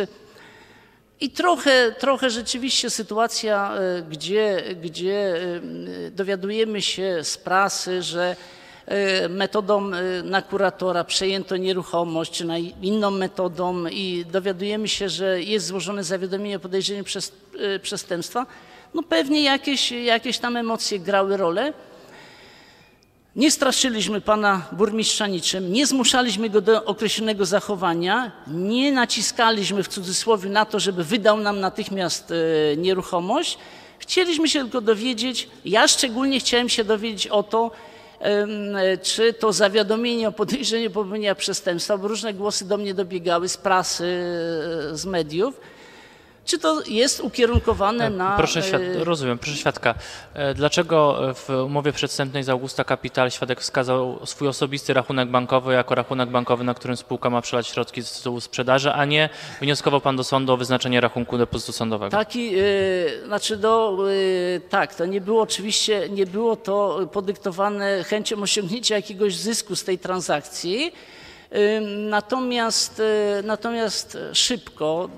i trochę, trochę rzeczywiście sytuacja, gdzie, gdzie dowiadujemy się z prasy, że metodą na kuratora przejęto nieruchomość, czy na inną metodą i dowiadujemy się, że jest złożone zawiadomienie o podejrzeniu przestępstwa, no pewnie jakieś, jakieś tam emocje grały rolę. Nie straszyliśmy pana burmistrza niczym, nie zmuszaliśmy go do określonego zachowania, nie naciskaliśmy w cudzysłowie na to, żeby wydał nam natychmiast nieruchomość. Chcieliśmy się tylko dowiedzieć, ja szczególnie chciałem się dowiedzieć o to, czy to zawiadomienie o podejrzeniu popełnienia przestępstwa, bo różne głosy do mnie dobiegały z prasy, z mediów, czy to jest ukierunkowane na... Proszę świad... Rozumiem, proszę świadka. Dlaczego w umowie przedwstępnej z Augusta Capital świadek wskazał swój osobisty rachunek bankowy jako rachunek bankowy, na którym spółka ma przelać środki z tytułu sprzedaży, a nie wnioskował pan do sądu o wyznaczenie rachunku depozytu sądowego? Taki, yy, znaczy do, yy, tak, to nie było oczywiście, nie było to podyktowane chęcią osiągnięcia jakiegoś zysku z tej transakcji. Natomiast, natomiast szybko,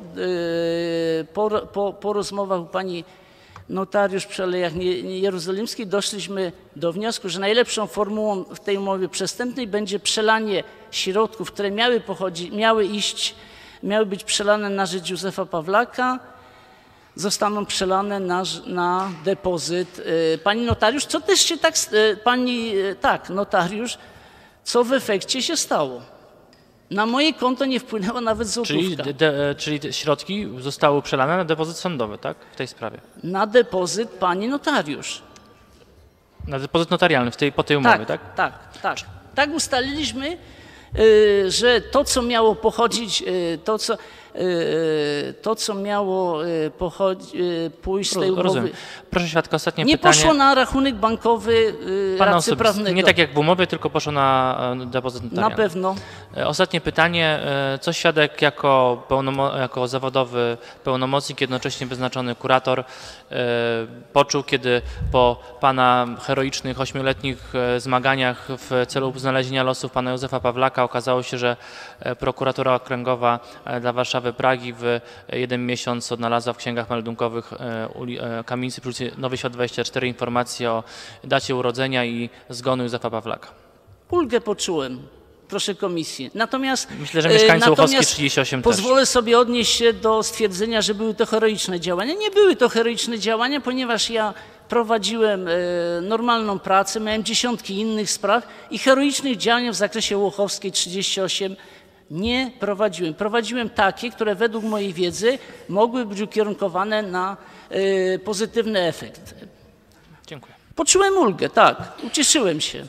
po, po, po rozmowach u pani notariusz przy Alejach Jerozolimskich doszliśmy do wniosku, że najlepszą formułą w tej umowie przestępnej będzie przelanie środków, które miały pochodzić, miały iść, miały być przelane na rzecz Józefa Pawlaka, zostaną przelane na, na depozyt pani notariusz, co też się tak, pani, tak, notariusz, co w efekcie się stało. Na moje konto nie wpłynęła nawet złotówka. Czyli, de, czyli te środki zostały przelane na depozyt sądowy, tak? W tej sprawie. Na depozyt pani notariusz. Na depozyt notarialny w tej, po tej umowie, tak? Tak, tak, tak. Tak ustaliliśmy, yy, że to, co miało pochodzić, yy, to, co, yy, to, co miało yy, pochodzi, yy, pójść z tej umowy, rozumiem. Proszę świadka, ostatnie nie pytanie. poszło na rachunek bankowy yy, Pana radcy osobisty. prawnego. Nie tak jak w umowie, tylko poszło na e, depozyt notarialny. Na pewno. Ostatnie pytanie. Co świadek jako, pełnomo- jako zawodowy pełnomocnik, jednocześnie wyznaczony kurator e, poczuł, kiedy po pana heroicznych ośmioletnich e, zmaganiach w celu znalezienia losów pana Józefa Pawlaka okazało się, że e, prokuratura okręgowa e, dla Warszawy Pragi w jeden miesiąc odnalazła w księgach meldunkowych e, uli, e, kamienicy przy ulicy Nowy Świat dwadzieścia cztery informacje o dacie urodzenia i zgonu Józefa Pawlaka? Ulgę poczułem. Proszę komisji. Natomiast, Myślę, że mieszkańcy Łuchowskiej natomiast trzydzieści osiem pozwolę też. sobie odnieść się do stwierdzenia, że były to heroiczne działania. Nie były to heroiczne działania, ponieważ ja prowadziłem e, normalną pracę, miałem dziesiątki innych spraw i heroicznych działań w zakresie Łuchowskiej trzydzieści osiem nie prowadziłem. Prowadziłem takie, które według mojej wiedzy mogły być ukierunkowane na e, pozytywny efekt. Dziękuję. Poczułem ulgę, tak. Ucieszyłem się.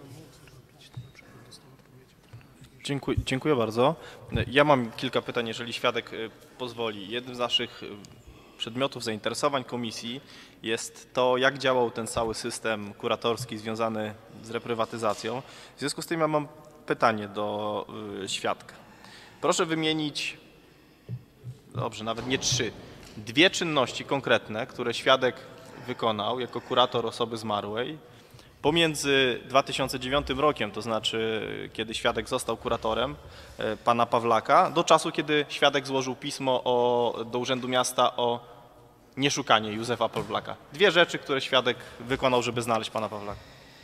Dziękuję, dziękuję bardzo. Ja mam kilka pytań, jeżeli świadek pozwoli. Jednym z naszych przedmiotów zainteresowań komisji jest to, jak działał ten cały system kuratorski związany z reprywatyzacją. W związku z tym ja mam pytanie do świadka. Proszę wymienić, dobrze, nawet nie trzy, dwie czynności konkretne, które świadek wykonał jako kurator osoby zmarłej Pomiędzy dwa tysiące dziewiątym rokiem, to znaczy kiedy świadek został kuratorem e, pana Pawlaka, do czasu, kiedy świadek złożył pismo o, do Urzędu Miasta o nieszukanie Józefa Pawlaka. Dwie rzeczy, które świadek wykonał, żeby znaleźć pana Pawlaka.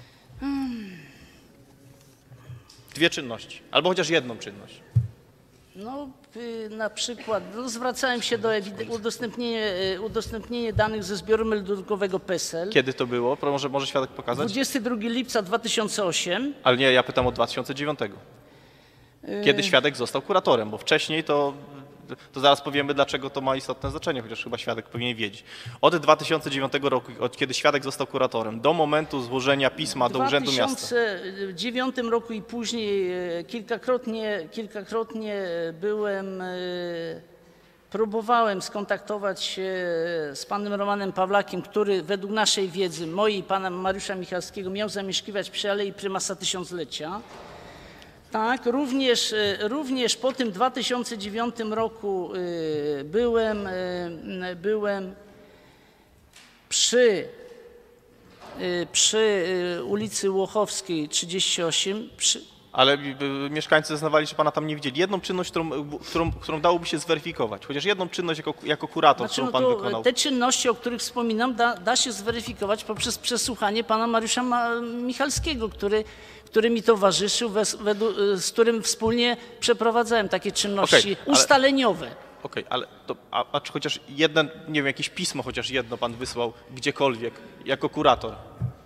Dwie czynności, albo chociaż jedną czynność. No y, na przykład no, zwracałem się do ewide- udostępnienie, y, udostępnienie danych ze zbioru meldrunkowego PESEL. Kiedy to było? Pro- Może, może świadek pokazać? dwudziestego drugiego lipca dwa tysiące ósmego. Ale nie, ja pytam o dwa tysiące dziewiątego. Kiedy świadek został kuratorem, bo wcześniej to, to zaraz powiemy, dlaczego to ma istotne znaczenie, chociaż chyba świadek powinien wiedzieć. Od dwa tysiące dziewiątego roku, od kiedy świadek został kuratorem, do momentu złożenia pisma do Urzędu Miasta. W dwa tysiące dziewiątym roku i później e, kilkakrotnie, kilkakrotnie byłem, e, próbowałem skontaktować się z panem Romanem Pawlakiem, który według naszej wiedzy, mojej i pana Mariusza Michalskiego, miał zamieszkiwać przy Alei Prymasa Tysiąclecia. Tak, również, e, również po tym dwa tysiące dziewiątym roku e, byłem, e, byłem przy, e, przy e, ulicy Łochowskiej trzydzieści osiem. Przy, Ale y, y, mieszkańcy zeznawali, że pana tam nie widzieli. Jedną czynność, którą, którą, którą dałoby się zweryfikować, chociaż jedną czynność jako, jako kurator, znaczy, którą no pan to wykonał. te czynności, o których wspominam, da, da się zweryfikować poprzez przesłuchanie pana Mariusza Ma- Michalskiego, który, który mi towarzyszył, wes, według, z którym wspólnie przeprowadzałem takie czynności Okej, ale- ustaleniowe. Okej, ale to, a, a czy chociaż jedno, nie wiem, jakieś pismo chociaż jedno pan wysłał gdziekolwiek jako kurator?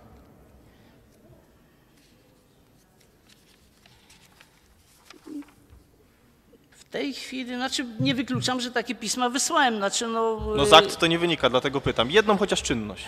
W tej chwili, znaczy nie wykluczam, że takie pisma wysłałem. Znaczy, no, No z akt to nie wynika, dlatego pytam. Jedną chociaż czynność.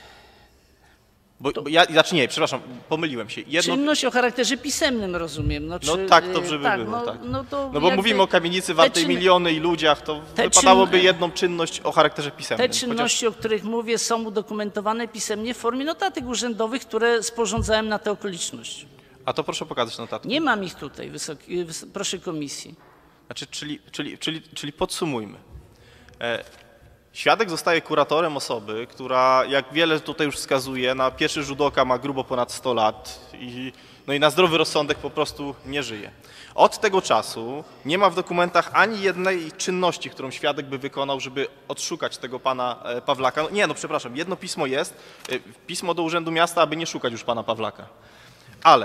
Bo, bo ja, znaczy nie, przepraszam, pomyliłem się. Jedną, czynność o charakterze pisemnym, rozumiem. No, no czy, tak, y, dobrze by tak, było, no, tak. No, to No bo jakby mówimy o kamienicy te wartej czyn- miliony i ludziach, to te wypadałoby czyn- jedną czynność o charakterze pisemnym. Te czynności, o których mówię, są udokumentowane pisemnie w formie notatek urzędowych, które sporządzałem na tę okoliczność. Chociaż, a to proszę pokazać notatkę. Nie mam ich tutaj, wysoki, wys- proszę komisji. Znaczy, czyli, czyli, czyli, czyli podsumujmy. E, Świadek zostaje kuratorem osoby, która, jak wiele tutaj już wskazuje, na pierwszy rzut oka ma grubo ponad sto lat i, no i na zdrowy rozsądek po prostu nie żyje. Od tego czasu nie ma w dokumentach ani jednej czynności, którą świadek by wykonał, żeby odszukać tego pana e, Pawlaka. No, nie, no przepraszam, jedno pismo jest, e, pismo do Urzędu Miasta, aby nie szukać już pana Pawlaka. Ale...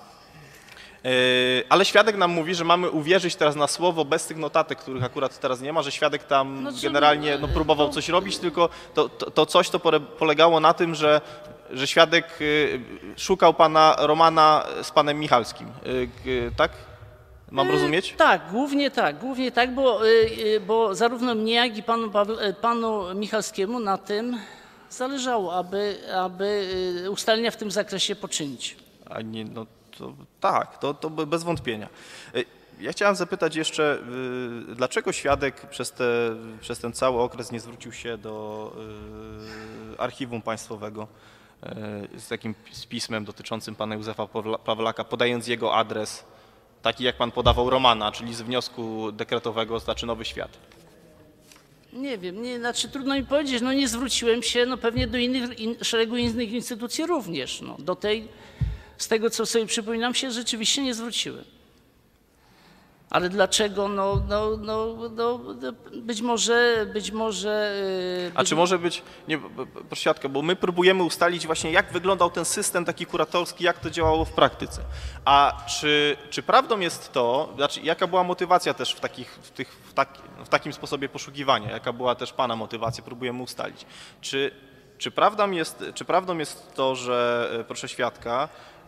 Yy, Ale świadek nam mówi, że mamy uwierzyć teraz na słowo bez tych notatek, których akurat teraz nie ma, że świadek tam No, że- generalnie no, próbował coś robić, tylko to, to, to coś to pore- polegało na tym, że, że świadek yy, szukał pana Romana z panem Michalskim. Yy, yy, tak? Mam rozumieć? Tak, głównie tak, głównie tak, bo, y, y, bo zarówno mnie, jak i panu, Pawle, y, panu Michalskiemu na tym zależało, aby, aby y, ustalenia w tym zakresie poczynić. A nie, no to tak, to, to bez wątpienia. Yy, Ja chciałem zapytać jeszcze, yy, dlaczego świadek przez, te, przez ten cały okres nie zwrócił się do yy, archiwum państwowego yy, z takim z pismem dotyczącym pana Józefa Pawla- Pawlaka, podając jego adres, taki jak pan podawał Romana, czyli z wniosku dekretowego znaczy Nowy Świat. Nie wiem, nie, znaczy trudno mi powiedzieć, no nie zwróciłem się, no pewnie do innych, in, szeregu innych instytucji również, no do tej, z tego co sobie przypominam się, rzeczywiście nie zwróciłem. Ale dlaczego, no, no, no, no być może, być może... yy, A być, czy może być, nie, b- b- proszę świadka, bo my próbujemy ustalić właśnie, jak wyglądał ten system taki kuratorski, jak to działało w praktyce. A czy, czy prawdą jest to, znaczy jaka była motywacja też w, takich, w, tych, w, tak, w takim sposobie poszukiwania, jaka była też pana motywacja, próbujemy ustalić. Czy, czy, prawdą jest, czy prawdą jest to, że, e, proszę świadka,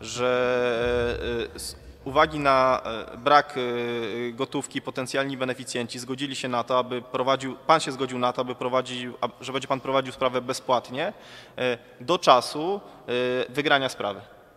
że e, z uwagi na e, brak e, gotówki potencjalni beneficjenci zgodzili się na to, aby prowadził, pan się zgodził na to, aby prowadził, a- że będzie pan prowadził sprawę bezpłatnie e, do czasu e, wygrania sprawy?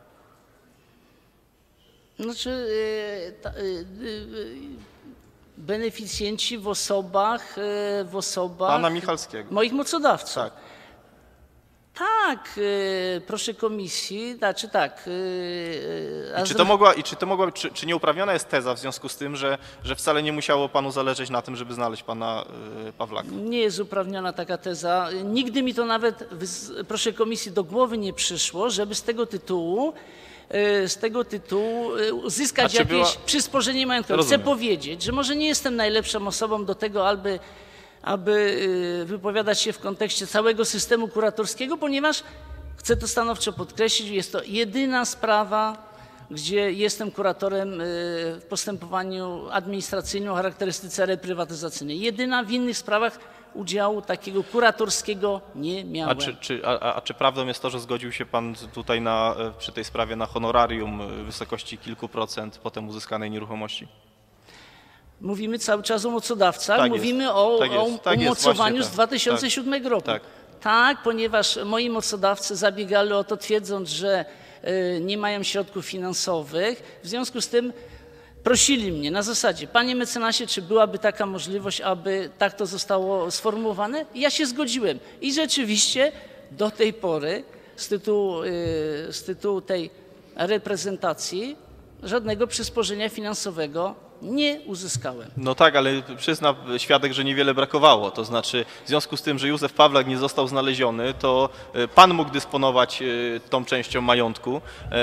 Znaczy, yy, ta, yy, yy, beneficjenci w osobach, yy, w osobach Pana Michalskiego. moich mocodawców. Tak. Tak, y, proszę komisji, znaczy tak. y, y, a I czy z- to mogła, i czy to mogła, czy, czy nieuprawniona jest teza w związku z tym, że, że wcale nie musiało panu zależeć na tym, żeby znaleźć pana y, Pawlaka? Nie jest uprawniona taka teza. Nigdy mi to nawet, wys- proszę komisji, do głowy nie przyszło, żeby z tego tytułu y, z tego tytułu y, uzyskać A czy jakieś była- przysporzenie majątkowe. Chcę Rozumiem. powiedzieć, że może nie jestem najlepszą osobą do tego, aby, aby y, wypowiadać się w kontekście całego systemu kuratorskiego, ponieważ chcę to stanowczo podkreślić, jest to jedyna sprawa, gdzie jestem kuratorem y, w postępowaniu administracyjnym o charakterystyce reprywatyzacyjnej. Jedyna, w innych sprawach udziału takiego kuratorskiego nie miałem. A czy, czy, a, a- a czy prawdą jest to, że zgodził się pan tutaj na, e, przy tej sprawie na honorarium e, w wysokości kilku procent potem uzyskanej nieruchomości? Mówimy cały czas o mocodawcach, Tak jest, mówimy o, tak jest, o tak jest, umocowaniu właśnie z tak, dwa tysiące siódmego roku. tak. Tak, ponieważ moi mocodawcy zabiegali o to, twierdząc, że y, nie mają środków finansowych. W związku z tym prosili mnie na zasadzie, panie mecenasie, czy byłaby taka możliwość, aby tak to zostało sformułowane? I ja się zgodziłem. I rzeczywiście do tej pory z tytułu, y, z tytułu tej reprezentacji żadnego przysporzenia finansowego nie uzyskałem. No tak, ale przyzna świadek, że niewiele brakowało. To znaczy w związku z tym, że Józef Pawlak nie został znaleziony, to e, pan mógł dysponować e, tą częścią majątku, e,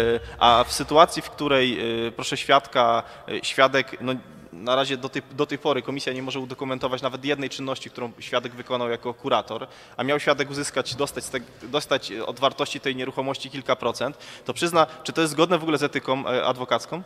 a w sytuacji, w której, e, proszę świadka, e, świadek, no na razie do tej, do tej pory komisja nie może udokumentować nawet jednej czynności, którą świadek wykonał jako kurator, a miał świadek uzyskać, dostać, z te, dostać od wartości tej nieruchomości kilka procent, to przyzna, czy to jest zgodne w ogóle z etyką e, adwokacką?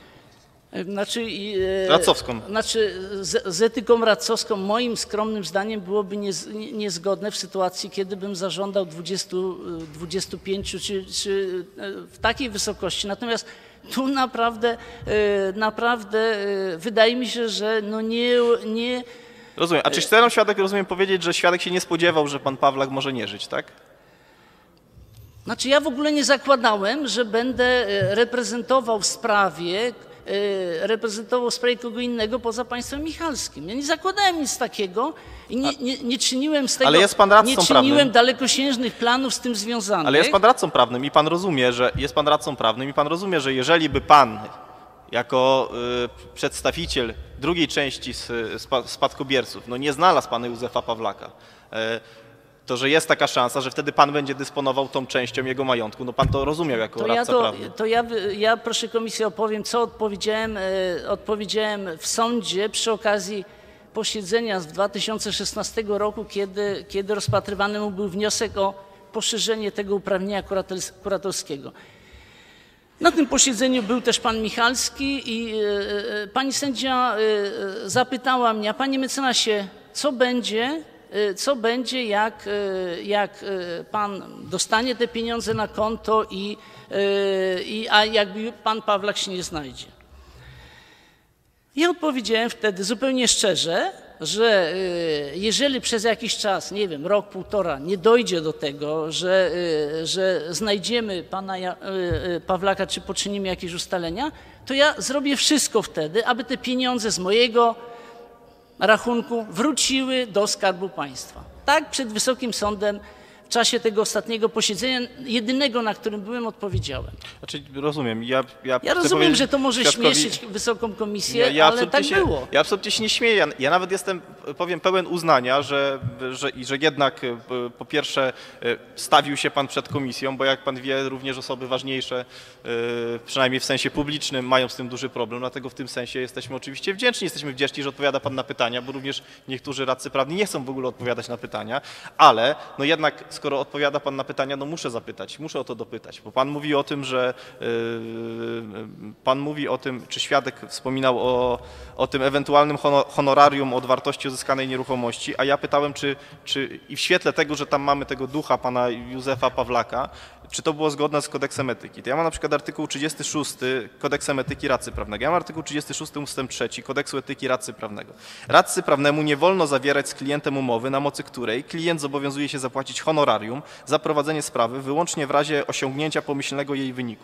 Znaczy, i, e, Radcowską. Znaczy z, z etyką radcowską moim skromnym zdaniem byłoby niez, nie- niezgodne w sytuacji, kiedy bym zażądał dwudziestu, dwudziestu pięciu czy, czy e, w takiej wysokości. Natomiast tu naprawdę, e, naprawdę e, wydaje mi się, że no nie, nie Rozumiem. A czy chce nam świadek, rozumiem, powiedzieć, że świadek się nie spodziewał, że pan Pawlak może nie żyć, tak? Znaczy ja w ogóle nie zakładałem, że będę e, reprezentował w sprawie, e, reprezentował w sprawie kogo innego poza państwem Michalskim. Ja nie zakładałem nic takiego i nie, nie, nie czyniłem z tego, Ale jest pan radcą nie czyniłem prawnym. dalekosiężnych planów z tym związanych. Ale jest pan radcą prawnym i pan rozumie, że jest pan radcą prawnym i pan rozumie, że jeżeli by pan jako y, przedstawiciel drugiej części z, spa, spadkobierców no nie znalazł pana Józefa Pawlaka, y, to że jest taka szansa, że wtedy pan będzie dysponował tą częścią jego majątku. No pan to rozumiał jako To ja, radca to, prawny. to ja, wy- ja proszę komisję opowiem, co odpowiedziałem, e, odpowiedziałem w sądzie przy okazji posiedzenia z dwa tysiące szesnastego roku, kiedy, kiedy rozpatrywany był wniosek o poszerzenie tego uprawnienia kuratels- kuratorskiego. Na tym posiedzeniu był też pan Michalski i e, e, pani sędzia e, e, zapytała mnie, a panie mecenasie, co będzie, e, co będzie jak, e, jak e, pan dostanie te pieniądze na konto, i, e, i, a jakby pan Pawlak się nie znajdzie. Ja odpowiedziałem wtedy zupełnie szczerze, że y, jeżeli przez jakiś czas, nie wiem, rok, półtora, nie dojdzie do tego, że, y, że znajdziemy pana Ja- y, y, Pawlaka, czy poczynimy jakieś ustalenia, to ja zrobię wszystko wtedy, aby te pieniądze z mojego rachunku wróciły do Skarbu Państwa. Tak przed Wysokim Sądem w czasie tego ostatniego posiedzenia, jedynego, na którym byłem, odpowiedziałem. Znaczy, rozumiem. Ja, ja, Ja chcę rozumiem, powiedzieć że to może świadkowi- śmieszyć Wysoką Komisję, Ja, ja ale absolutnie tak się, było. Ja absolutnie się nie śmieję. Ja, ja nawet jestem, powiem, pełen uznania, że, że, i że jednak e, po pierwsze e, stawił się pan przed komisją, bo jak pan wie, również osoby ważniejsze, e, przynajmniej w sensie publicznym, mają z tym duży problem. Dlatego w tym sensie jesteśmy oczywiście wdzięczni. Jesteśmy wdzięczni, że odpowiada pan na pytania, bo również niektórzy radcy prawni nie chcą w ogóle odpowiadać na pytania, ale no jednak skoro odpowiada pan na pytania, no muszę zapytać, muszę o to dopytać, bo pan mówi o tym, że yy, pan mówi o tym, czy świadek wspominał o, o tym ewentualnym hono- honorarium od wartości uzyskanej nieruchomości, a ja pytałem, czy, czy i w świetle tego, że tam mamy tego ducha pana Józefa Pawlaka, czy to było zgodne z kodeksem etyki. To ja mam na przykład artykuł trzydziesty szósty kodeksem etyki radcy prawnego. Ja mam artykuł trzydziesty szósty ustęp trzeci kodeksu etyki radcy prawnego. Radcy prawnemu nie wolno zawierać z klientem umowy, na mocy której klient zobowiązuje się zapłacić honorarium za prowadzenie sprawy wyłącznie w razie osiągnięcia pomyślnego jej wyniku.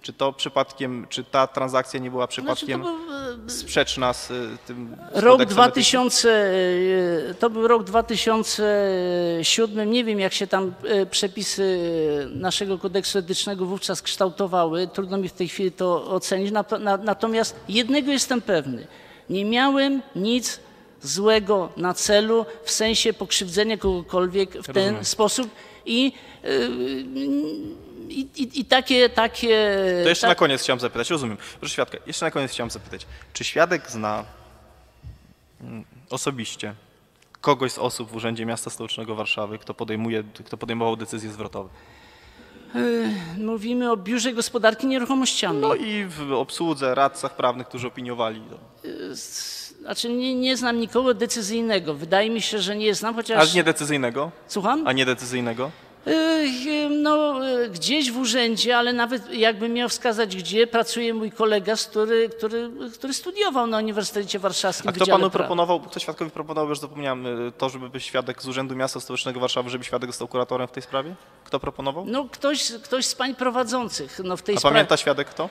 Czy to przypadkiem, czy ta transakcja nie była Znaczy, to przypadkiem był, e, sprzeczna z y, tym z Rok kodeksem dwa etycznym? tysiące, e, to był rok dwa tysiące siódmy. Nie wiem, jak się tam e, przepisy naszego kodeksu etycznego wówczas kształtowały. Trudno mi w tej chwili to ocenić. Nato- na- Natomiast jednego jestem pewny. Nie miałem nic złego na celu w sensie pokrzywdzenia kogokolwiek w ten Rozumiem. sposób i, e, i, i, i takie, takie. To jeszcze tak- na koniec chciałem zapytać, rozumiem. Proszę świadka, jeszcze na koniec chciałem zapytać, czy świadek zna mm, osobiście kogoś z osób w Urzędzie Miasta Stołecznego Warszawy, kto podejmuje, kto podejmował decyzje zwrotowe? Mówimy o Biurze Gospodarki Nieruchomościami. No i w obsłudze, radcach prawnych, którzy opiniowali. No. Znaczy nie, nie znam nikogo decyzyjnego. Wydaje mi się, że nie znam, chociaż... A nie decyzyjnego? Słucham? A nie decyzyjnego? Yy, No yy, gdzieś w urzędzie, ale nawet jakbym miał wskazać gdzie, pracuje mój kolega, z który, który, który studiował na Uniwersytecie Warszawskim A w kto Wydziale panu Prawa. proponował, kto świadkowi proponował, już zapomniałem, y, to, żeby być świadek z Urzędu Miasta Stołecznego Warszawy, żeby świadek został kuratorem w tej sprawie? Kto proponował? No ktoś, ktoś z pań prowadzących no, w tej A sprawie. pamięta świadek kto?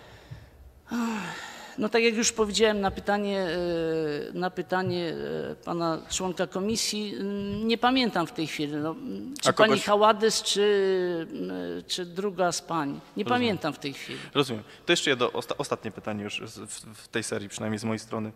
No tak jak już powiedziałem na pytanie, e, na pytanie e, pana członka komisji, m, nie pamiętam w tej chwili, no, m, czy A kogoś- pani Haładys, czy, m, czy druga z pań. Nie pamiętam w tej chwili. Rozumiem. To jeszcze jedno, osta ostatnie pytanie już z- w, w tej serii, przynajmniej z mojej strony.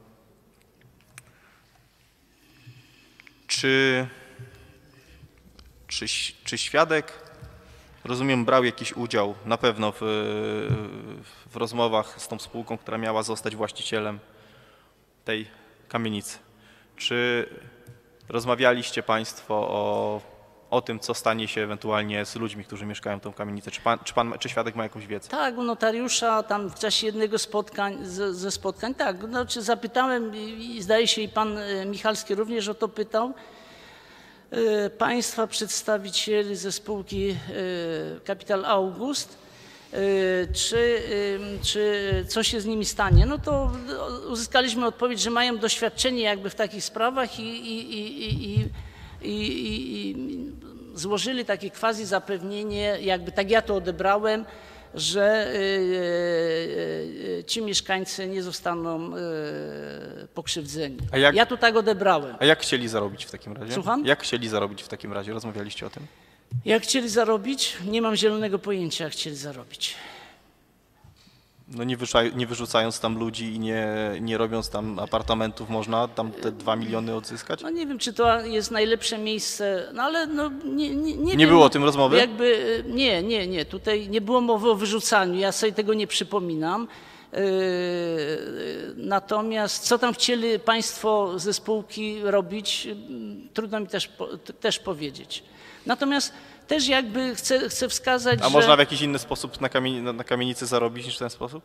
Czy, czy, ś- czy świadek, rozumiem, brał jakiś udział na pewno w, w rozmowach z tą spółką, która miała zostać właścicielem tej kamienicy? Czy rozmawialiście Państwo o, o tym, co stanie się ewentualnie z ludźmi, którzy mieszkają tą kamienicę? Czy, pan, czy, pan, czy świadek ma jakąś wiedzę? Tak, u notariusza tam w czasie jednego spotkań, ze, ze spotkań, tak, znaczy zapytałem i, i zdaje się i pan e, Michalski również o to pytał, e, państwa przedstawicieli ze spółki e, Capital August, e, czy, e, czy co się z nimi stanie. No to uzyskaliśmy odpowiedź, że mają doświadczenie jakby w takich sprawach i, i, i, i, i, i, i złożyli takie quasi zapewnienie, jakby tak ja to odebrałem, że y, y, y, ci mieszkańcy nie zostaną y, pokrzywdzeni. A jak- Ja to tak odebrałem. A jak chcieli zarobić w takim razie? Słucham? Jak chcieli zarobić w takim razie? Rozmawialiście o tym? Jak chcieli zarobić? Nie mam zielonego pojęcia, jak chcieli zarobić. No nie, wysza- nie wyrzucając tam ludzi i nie, nie robiąc tam apartamentów, można tam te dwa miliony odzyskać? No nie wiem, czy to jest najlepsze miejsce, no ale no nie, nie, nie, Nie wiem. było o tym rozmowy? Jakby, y, nie, nie, nie, tutaj nie było mowy o wyrzucaniu, ja sobie tego nie przypominam. Yy, Natomiast co tam chcieli państwo ze spółki robić, yy, trudno mi też, po- t- też powiedzieć. Natomiast też jakby chcę, chcę wskazać, A że... można w jakiś inny sposób na, kamieni- na, na kamienicy zarobić niż w ten sposób?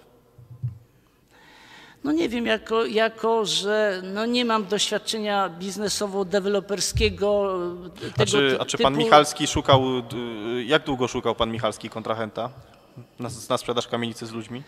No nie wiem, jako, jako że no nie mam doświadczenia biznesowo-deweloperskiego. y, A tego czy, ty- a czy pan typu- Michalski szukał, y, jak długo szukał pan Michalski kontrahenta na, na sprzedaż kamienicy z ludźmi?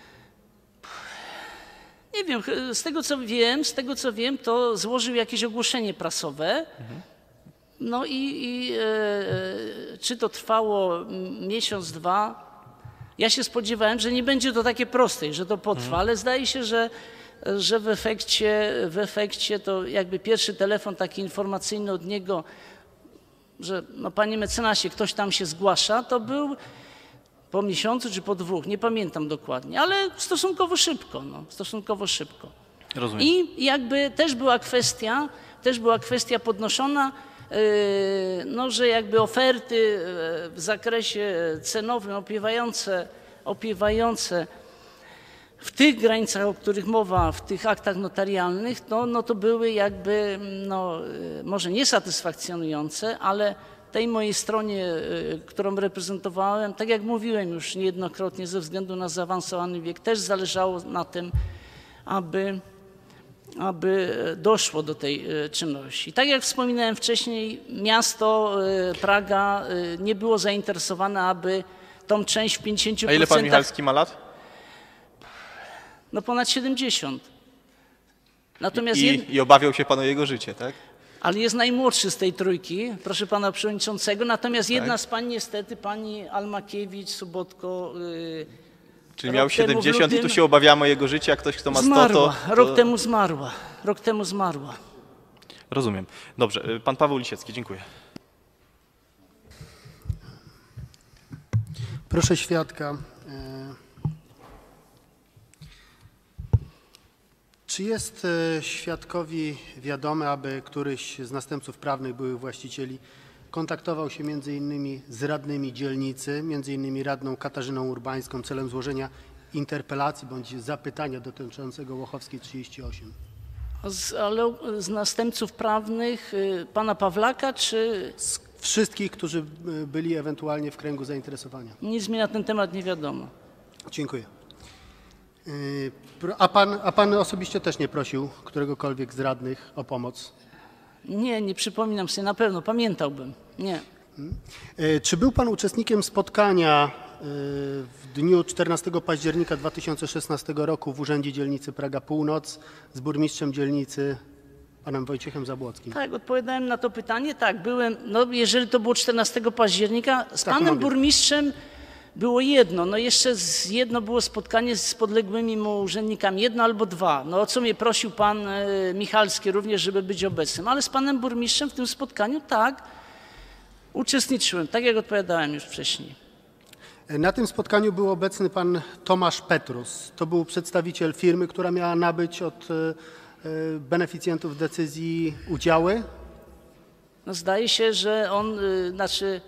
Nie wiem, ch- z tego co wiem, z tego co wiem, to złożył jakieś ogłoszenie prasowe. No i, i e, e, czy to trwało m, miesiąc, dwa? Ja się spodziewałem, że nie będzie to takie proste, i że to potrwa, ale zdaje się, że, że w efekcie, w efekcie to jakby pierwszy telefon taki informacyjny od niego, że no panie mecenasie, ktoś tam się zgłasza, to był po miesiącu czy po dwóch, nie pamiętam dokładnie, ale stosunkowo szybko, no, stosunkowo szybko. Rozumiem. I jakby też była kwestia, też była kwestia podnoszona, yy, no, że jakby oferty yy, w zakresie cenowym opiewające, opiewające w tych granicach, o których mowa w tych aktach notarialnych, no, no to były jakby no, yy, może niesatysfakcjonujące, ale tej mojej stronie, yy, którą reprezentowałem, tak jak mówiłem już niejednokrotnie, ze względu na zaawansowany wiek, też zależało na tym, aby aby doszło do tej e, czynności. Tak jak wspominałem wcześniej, miasto e, Praga e, nie było zainteresowane, aby tą część w pięćdziesięciu A ile pan procentach, Michalski ma lat? no ponad siedemdziesiąt. Natomiast I, jed... I obawiał się pan o jego życie, tak? Ale jest najmłodszy z tej trójki, proszę pana przewodniczącego, natomiast jedna Tak. z pań niestety, pani Almakiewicz, Sobotko, y, Czyli Rok miał temu w siedemdziesiąt i tu lutym się obawiamy o jego życie, a ktoś, kto ma sto, Zmarła. to... to... Rok temu zmarła. Rok temu zmarła. Rozumiem. Dobrze, y, pan Paweł Lisiecki, dziękuję. Proszę świadka. e, Czy jest e, świadkowi wiadome, aby któryś z następców prawnych byłych właścicieli kontaktował się między innymi z radnymi dzielnicy, między innymi radną Katarzyną Urbańską celem złożenia interpelacji bądź zapytania dotyczącego Łochowskiej trzydzieści osiem? Z, ale z następców prawnych y, pana Pawlaka, czy Z wszystkich, którzy e, byli ewentualnie w kręgu zainteresowania. nic mi na ten temat nie wiadomo? Dziękuję. E, pro- A pan, a pan osobiście też nie prosił któregokolwiek z radnych o pomoc? Nie, nie przypominam sobie, na pewno, pamiętałbym. Nie. E, Czy był pan uczestnikiem spotkania e, w dniu czternastego października dwa tysiące szesnastego roku w Urzędzie Dzielnicy Praga Północ z burmistrzem dzielnicy panem Wojciechem Zabłockim? Tak, odpowiadałem na to pytanie. Tak, byłem, no jeżeli to było czternastego października, z Tak, panem mam wiedzieć. burmistrzem było jedno, no jeszcze z, jedno było spotkanie z podległymi mu urzędnikami, jedno albo dwa. No o co mnie prosił pan e, Michalski również, żeby być obecnym, ale z panem burmistrzem w tym spotkaniu tak, uczestniczyłem, tak jak odpowiadałem już wcześniej. E, Na tym spotkaniu był obecny pan Tomasz Petrus. To był przedstawiciel firmy, która miała nabyć od e, e, beneficjentów decyzji udziały. No zdaje się, że on, y, znaczy,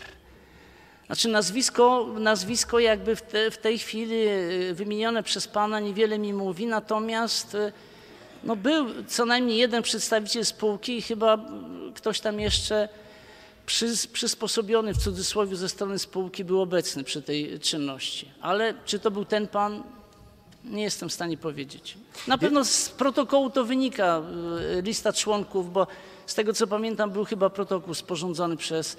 znaczy nazwisko, nazwisko jakby w, te, w tej chwili y, wymienione przez pana niewiele mi mówi, natomiast y, no był co najmniej jeden przedstawiciel spółki i chyba y, ktoś tam jeszcze przy, przysposobiony w cudzysłowie ze strony spółki był obecny przy tej czynności. Ale czy to był ten pan? Nie jestem w stanie powiedzieć. Na pewno z protokołu to wynika, y, lista członków, bo z tego co pamiętam był chyba protokół sporządzony przez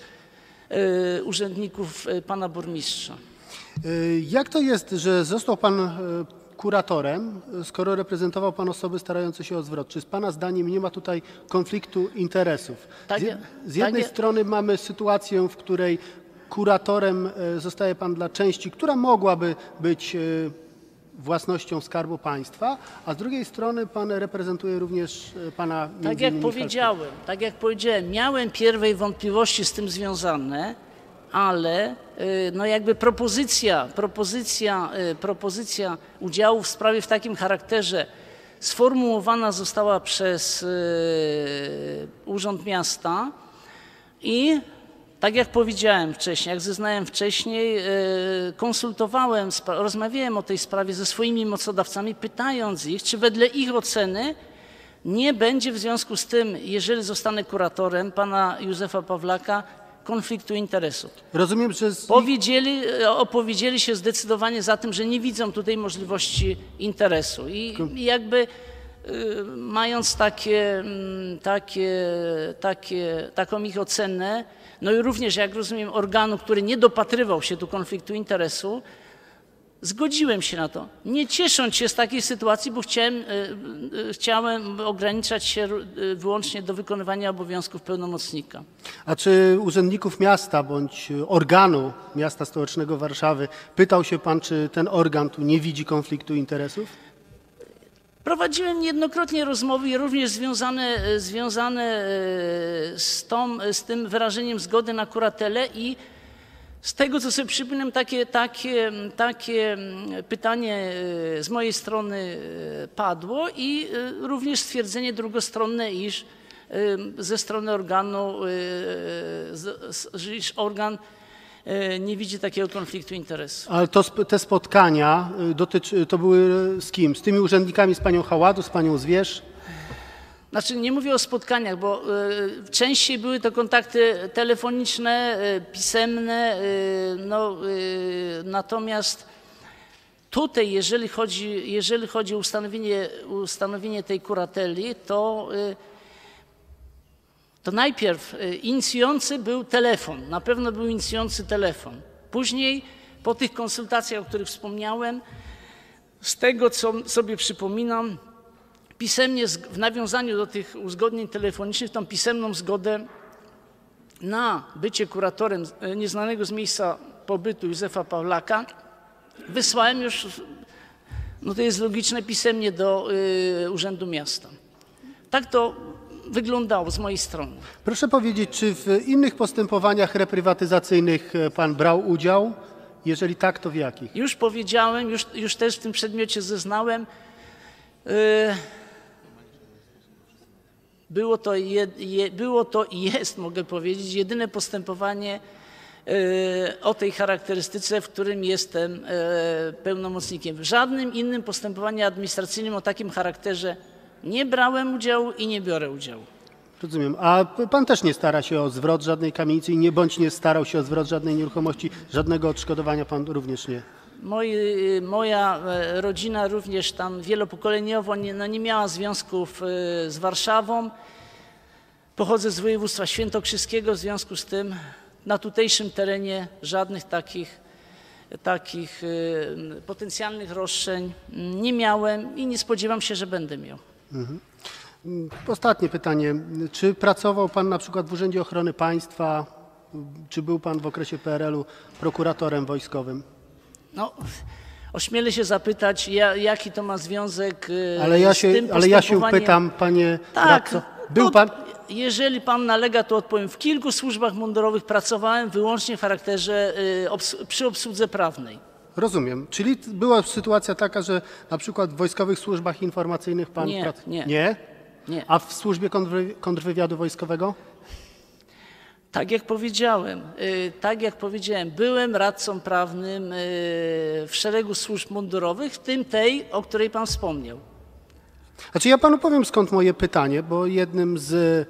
y, urzędników y, pana burmistrza. E, Jak to jest, że został pan e, kuratorem, e, skoro reprezentował pan osoby starające się o zwrot? Czy z pana zdaniem nie ma tutaj konfliktu interesów? Tak Z, je- ja- z jednej tak ja- strony mamy sytuację, w której kuratorem e, zostaje pan dla części, która mogłaby być e, własnością Skarbu Państwa, a z drugiej strony pan reprezentuje również e, pana między Tak jak innymi powiedziałem, tak jak powiedziałem, miałem pierwej wątpliwości z tym związane, ale y, no jakby propozycja, propozycja, y, propozycja udziału w sprawie w takim charakterze sformułowana została przez y, Urząd Miasta i tak jak powiedziałem wcześniej, jak zeznałem wcześniej, y, konsultowałem, spra- rozmawiałem o tej sprawie ze swoimi mocodawcami, pytając ich, czy wedle ich oceny nie będzie w związku z tym, jeżeli zostanę kuratorem pana Józefa Pawlaka, konfliktu interesów. Rozumiem, że z, Powiedzieli, opowiedzieli się zdecydowanie za tym, że nie widzą tutaj możliwości interesu. I, i jakby y, mając takie, mm, takie, takie, taką ich ocenę, no i również, jak rozumiem, organu, który nie dopatrywał się tu konfliktu interesu, zgodziłem się na to, nie ciesząc się z takiej sytuacji, bo chciałem, y, y, chciałem ograniczać się y, wyłącznie do wykonywania obowiązków pełnomocnika. A czy urzędników miasta bądź organu miasta stołecznego Warszawy pytał się pan, czy ten organ tu nie widzi konfliktu interesów? Prowadziłem niejednokrotnie rozmowy, również związane, związane e, z, tą, z tym wyrażeniem zgody na kuratelę i z tego, co sobie przypominam, takie, takie, takie pytanie e, z mojej strony e, padło i e, również stwierdzenie drugostronne, iż e, ze strony organu, e, z- z- iż organ e, nie widzi takiego konfliktu interesu. Ale to, sp- te spotkania y, dotyczy, to były z kim? Z tymi urzędnikami, z panią Haładu, z panią Zwierz? Znaczy nie mówię o spotkaniach, bo y, częściej były to kontakty telefoniczne, y, pisemne, y, no, y, natomiast tutaj, jeżeli chodzi, jeżeli chodzi o ustanowienie, ustanowienie tej kurateli, to, y, to najpierw y, inicjujący był telefon, na pewno był inicjujący telefon. Później po tych konsultacjach, o których wspomniałem, z tego, co sobie przypominam, pisemnie z- w nawiązaniu do tych uzgodnień telefonicznych, tą pisemną zgodę na bycie kuratorem e, nieznanego z miejsca pobytu Józefa Pawlaka Wysłałem już, no to jest logiczne, pisemnie do y, Urzędu Miasta. Tak to wyglądało z mojej strony. Proszę powiedzieć, czy w innych postępowaniach reprywatyzacyjnych pan brał udział? Jeżeli tak, to w jakich? Już powiedziałem, już, już też w tym przedmiocie zeznałem. Yy, było, to je, je, było to i jest, mogę powiedzieć, jedyne postępowanie yy, o tej charakterystyce, w którym jestem yy, pełnomocnikiem. W żadnym innym postępowaniu administracyjnym o takim charakterze nie brałem udziału i nie biorę udziału. Rozumiem. A pan też nie stara się o zwrot żadnej kamienicy i nie bądź nie starał się o zwrot żadnej nieruchomości, żadnego odszkodowania pan również nie? Moi, moja rodzina również tam wielopokoleniowo nie, no nie miała związków z Warszawą. Pochodzę z województwa świętokrzyskiego, w związku z tym na tutejszym terenie żadnych takich, takich potencjalnych roszczeń nie miałem i nie spodziewam się, że będę miał. Mhm. Ostatnie pytanie. Czy pracował pan na przykład w Urzędzie Ochrony Państwa? Czy był pan w okresie P R L u prokuratorem wojskowym? No, ośmielę się zapytać, ja, jaki to ma związek ale ja z się, tym Ale ja się postępowaniem. pytam, panie Tak, radco, był no, pan... Jeżeli pan nalega, to odpowiem. W kilku służbach mundurowych pracowałem wyłącznie w charakterze y, obs przy obsłudze prawnej. Rozumiem. Czyli była sytuacja taka, że na przykład w wojskowych służbach informacyjnych pan... Nie, prac... nie. Nie? Nie. A w służbie kontrwy... kontrwywiadu wojskowego? Tak jak powiedziałem, y, tak jak powiedziałem, byłem radcą prawnym y, w szeregu służb mundurowych, w tym tej, o której pan wspomniał. Znaczy ja panu powiem, skąd moje pytanie, bo jednym z e,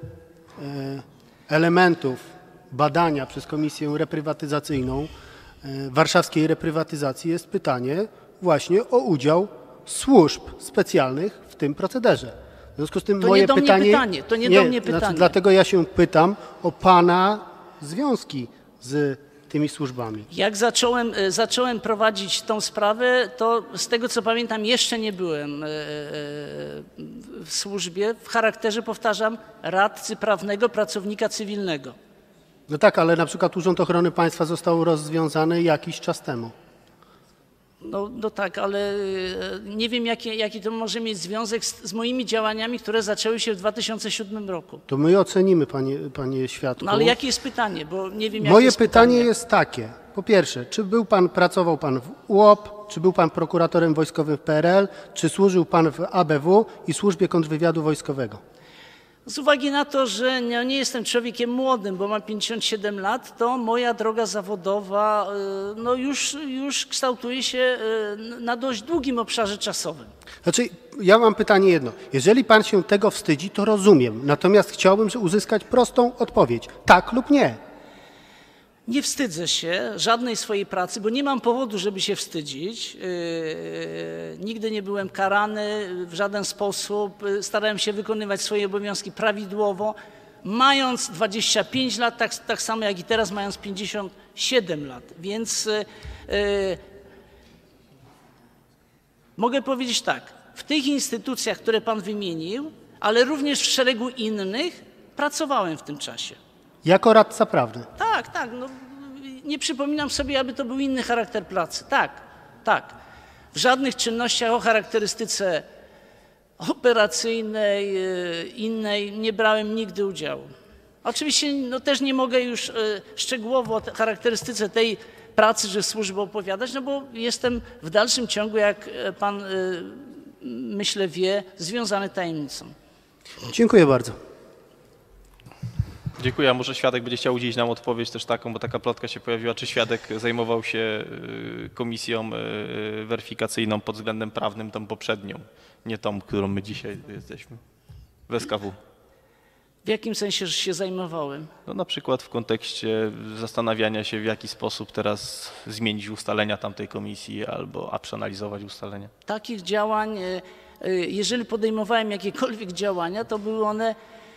elementów badania przez Komisję Reprywatyzacyjną e, warszawskiej reprywatyzacji jest pytanie właśnie o udział służb specjalnych w tym procederze. W związku z tym To moje nie do mnie pytanie... pytanie, to nie do mnie znaczy, pytanie. dlatego ja się pytam o pana związki z tymi służbami. Jak zacząłem, e, zacząłem prowadzić tą sprawę, to z tego co pamiętam jeszcze nie byłem e, e, w służbie w charakterze, powtarzam, radcy prawnego, pracownika cywilnego. No tak, ale na przykład Urząd Ochrony Państwa został rozwiązany jakiś czas temu. No, no tak, ale e, nie wiem jaki, jaki to może mieć związek z, z moimi działaniami, które zaczęły się w dwa tysiące siódmym roku. To my ocenimy, panie, panie świadku. No ale jakie jest pytanie, bo nie wiem jakie Moje jest pytanie pytanie. jest takie. Po pierwsze, czy był pan, pracował pan w U O P, czy był pan prokuratorem wojskowym w P R L, czy służył pan w A B W i Służbie Kontrwywiadu Wojskowego? Z uwagi na to, że no, nie jestem człowiekiem młodym, bo mam pięćdziesiąt siedem lat, to moja droga zawodowa y, no, już, już kształtuje się y, na dość długim obszarze czasowym. Znaczy, ja mam pytanie jedno. Jeżeli pan się tego wstydzi, to rozumiem. Natomiast chciałbym uzyskać prostą odpowiedź. Tak lub nie. Nie wstydzę się żadnej swojej pracy, bo nie mam powodu, żeby się wstydzić. Yy, nigdy nie byłem karany w żaden sposób. Starałem się wykonywać swoje obowiązki prawidłowo. Mając dwadzieścia pięć lat, tak, tak samo jak i teraz, mając pięćdziesiąt siedem lat. Więc yy, mogę powiedzieć tak. W tych instytucjach, które pan wymienił, ale również w szeregu innych, pracowałem w tym czasie. Jako radca prawny. Tak, tak. No, nie przypominam sobie, aby to był inny charakter pracy. Tak, tak. W żadnych czynnościach o charakterystyce operacyjnej, innej nie brałem nigdy udziału. Oczywiście no, też nie mogę już szczegółowo o charakterystyce tej pracy, że służby opowiadać, no bo jestem w dalszym ciągu, jak pan myślę wie, związany tajemnicą. Dziękuję bardzo. Dziękuję. A może świadek będzie chciał udzielić nam odpowiedź też taką, bo taka plotka się pojawiła, czy świadek zajmował się y, komisją y, weryfikacyjną pod względem prawnym, tą poprzednią, nie tą, którą my dzisiaj jesteśmy, w S K W. W jakim sensie że się zajmowałem? No, na przykład w kontekście zastanawiania się, w jaki sposób teraz zmienić ustalenia tamtej komisji albo a przeanalizować ustalenia. Takich działań, jeżeli podejmowałem jakiekolwiek działania, to były one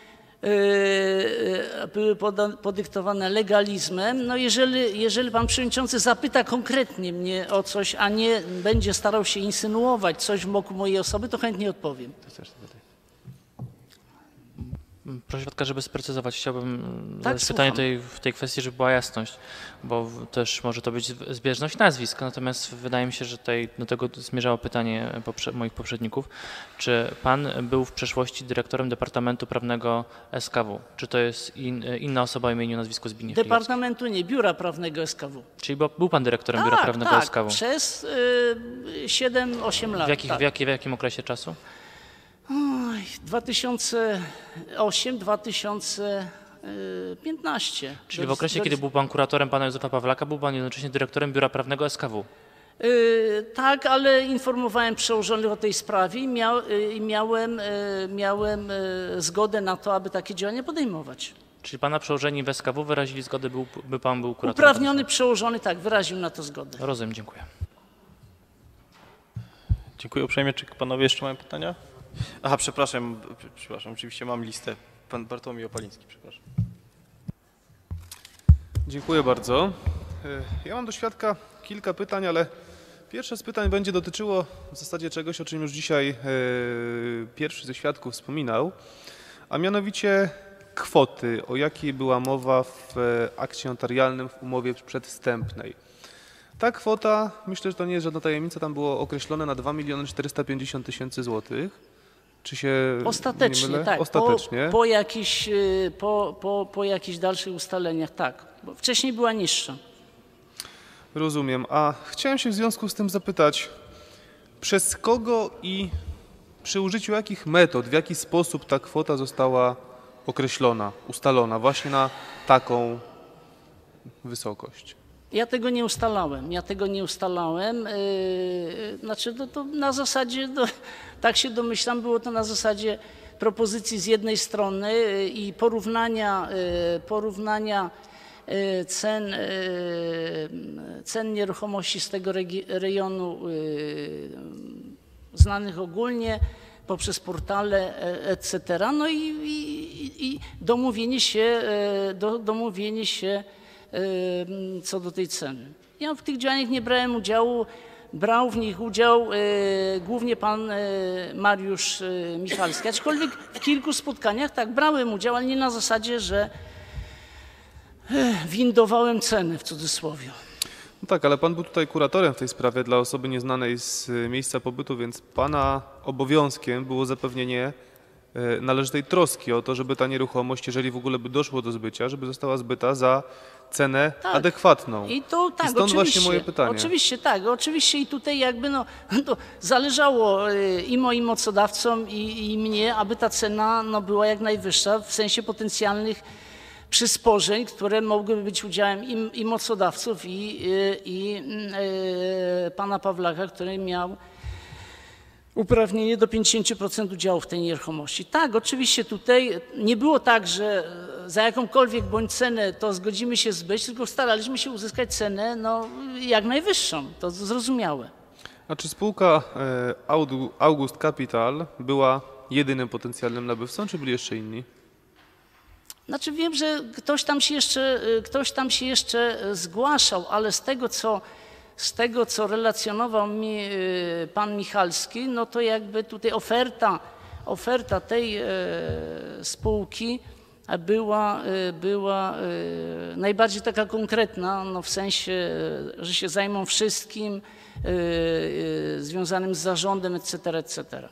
były podyktowane legalizmem. No jeżeli, jeżeli pan przewodniczący zapyta konkretnie mnie o coś, a nie będzie starał się insynuować coś wokół mojej osoby, to chętnie odpowiem. Proszę świadka, żeby sprecyzować, chciałbym Tak, zadać pytanie słucham. tutaj, w tej kwestii, żeby była jasność, bo w- też może to być zb- zbieżność nazwisk, natomiast wydaje mi się, że tutaj do tego zmierzało pytanie poprze- moich poprzedników. Czy pan był w przeszłości dyrektorem Departamentu Prawnego S K W? Czy to jest in, inna osoba o imieniu i nazwisku Zbigniew Kilarski? Departamentu nie, Biura Prawnego S K W. Czyli bo- był pan dyrektorem Biura Tak, Prawnego tak, S K W? przez y, siedem osiem lat. W, jakich, tak. w, jakie, w jakim okresie czasu? Oj, dwa tysiące osiem do dwa tysiące piętnaście. Czyli w Do- okresie, do- kiedy był pan kuratorem pana Józefa Pawlaka, był pan jednocześnie dyrektorem Biura Prawnego S K W. Y, tak, ale informowałem przełożonych o tej sprawie i, miał, y, i miałem, y, miałem y, zgodę na to, aby takie działania podejmować. Czyli pana przełożeni w S K W wyrazili zgodę, był, by pan był kuratorem? Uprawniony przełożony, tak, wyraził na to zgodę. Rozumiem, dziękuję. Dziękuję uprzejmie. Czy panowie jeszcze mają pytania? Aha, przepraszam, p- przepraszam, oczywiście mam listę. Pan Bartłomiej Opaliński, przepraszam. Dziękuję bardzo. E, Ja mam do świadka kilka pytań, ale pierwsze z pytań będzie dotyczyło w zasadzie czegoś, o czym już dzisiaj e, pierwszy ze świadków wspominał, a mianowicie kwoty, o jakiej była mowa w e, akcie notarialnym w umowie przedwstępnej. Ta kwota, myślę, że to nie jest żadna tajemnica, tam było określone na dwa miliony czterysta pięćdziesiąt tysięcy złotych. Czy się nie Ostatecznie, mylę? tak. Ostatecznie. Po, po, jakichś, y, po, po, po jakichś dalszych ustaleniach, tak. Bo wcześniej była niższa. Rozumiem. A chciałem się w związku z tym zapytać, przez kogo i przy użyciu jakich metod, w jaki sposób ta kwota została określona, ustalona właśnie na taką wysokość? Ja tego nie ustalałem. Ja tego nie ustalałem. Yy, znaczy, to, to na zasadzie, no, tak się domyślam, było to na zasadzie propozycji z jednej strony yy, i porównania, yy, porównania yy, cen, yy, cen nieruchomości z tego regi- rejonu yy, znanych ogólnie poprzez portale, e- et cetera. No i, i, i domówienie się, e, do, domówienie się e, co do tej ceny. Ja w tych działaniach nie brałem udziału, brał w nich udział e, głównie pan e, Mariusz e, Michalski, aczkolwiek w kilku spotkaniach tak brałem udział, ale nie na zasadzie, że e, windowałem ceny w cudzysłowie. No tak, ale pan był tutaj kuratorem w tej sprawie dla osoby nieznanej z y, miejsca pobytu, więc pana obowiązkiem było zapewnienie y, należytej troski o to, żeby ta nieruchomość, jeżeli w ogóle by doszło do zbycia, żeby została zbyta za cenę Tak. adekwatną. I to tak, I stąd oczywiście. właśnie moje pytanie. Oczywiście tak, oczywiście i tutaj jakby no, to zależało y, i moim mocodawcom i, i mnie, aby ta cena no, była jak najwyższa w sensie potencjalnych przysporzeń, które mogłyby być udziałem i, i mocodawców i, y, i y, pana Pawlaka, który miał uprawnienie do pięćdziesiąt procent udziału w tej nieruchomości. Tak, oczywiście tutaj nie było tak, że za jakąkolwiek bądź cenę to zgodzimy się zbyć, tylko staraliśmy się uzyskać cenę no, jak najwyższą, to zrozumiałe. A czy spółka e, Audu- August Capital była jedynym potencjalnym nabywcą, czy byli jeszcze inni? Znaczy wiem, że ktoś tam się jeszcze, ktoś tam się jeszcze zgłaszał, ale z tego, co, z tego, co relacjonował mi y, pan Michalski, no to jakby tutaj oferta, oferta tej e, spółki była, y, była y, najbardziej taka konkretna, no w sensie, y, że się zajmą wszystkim y, y, związanym z zarządem, et cetera, et cetera.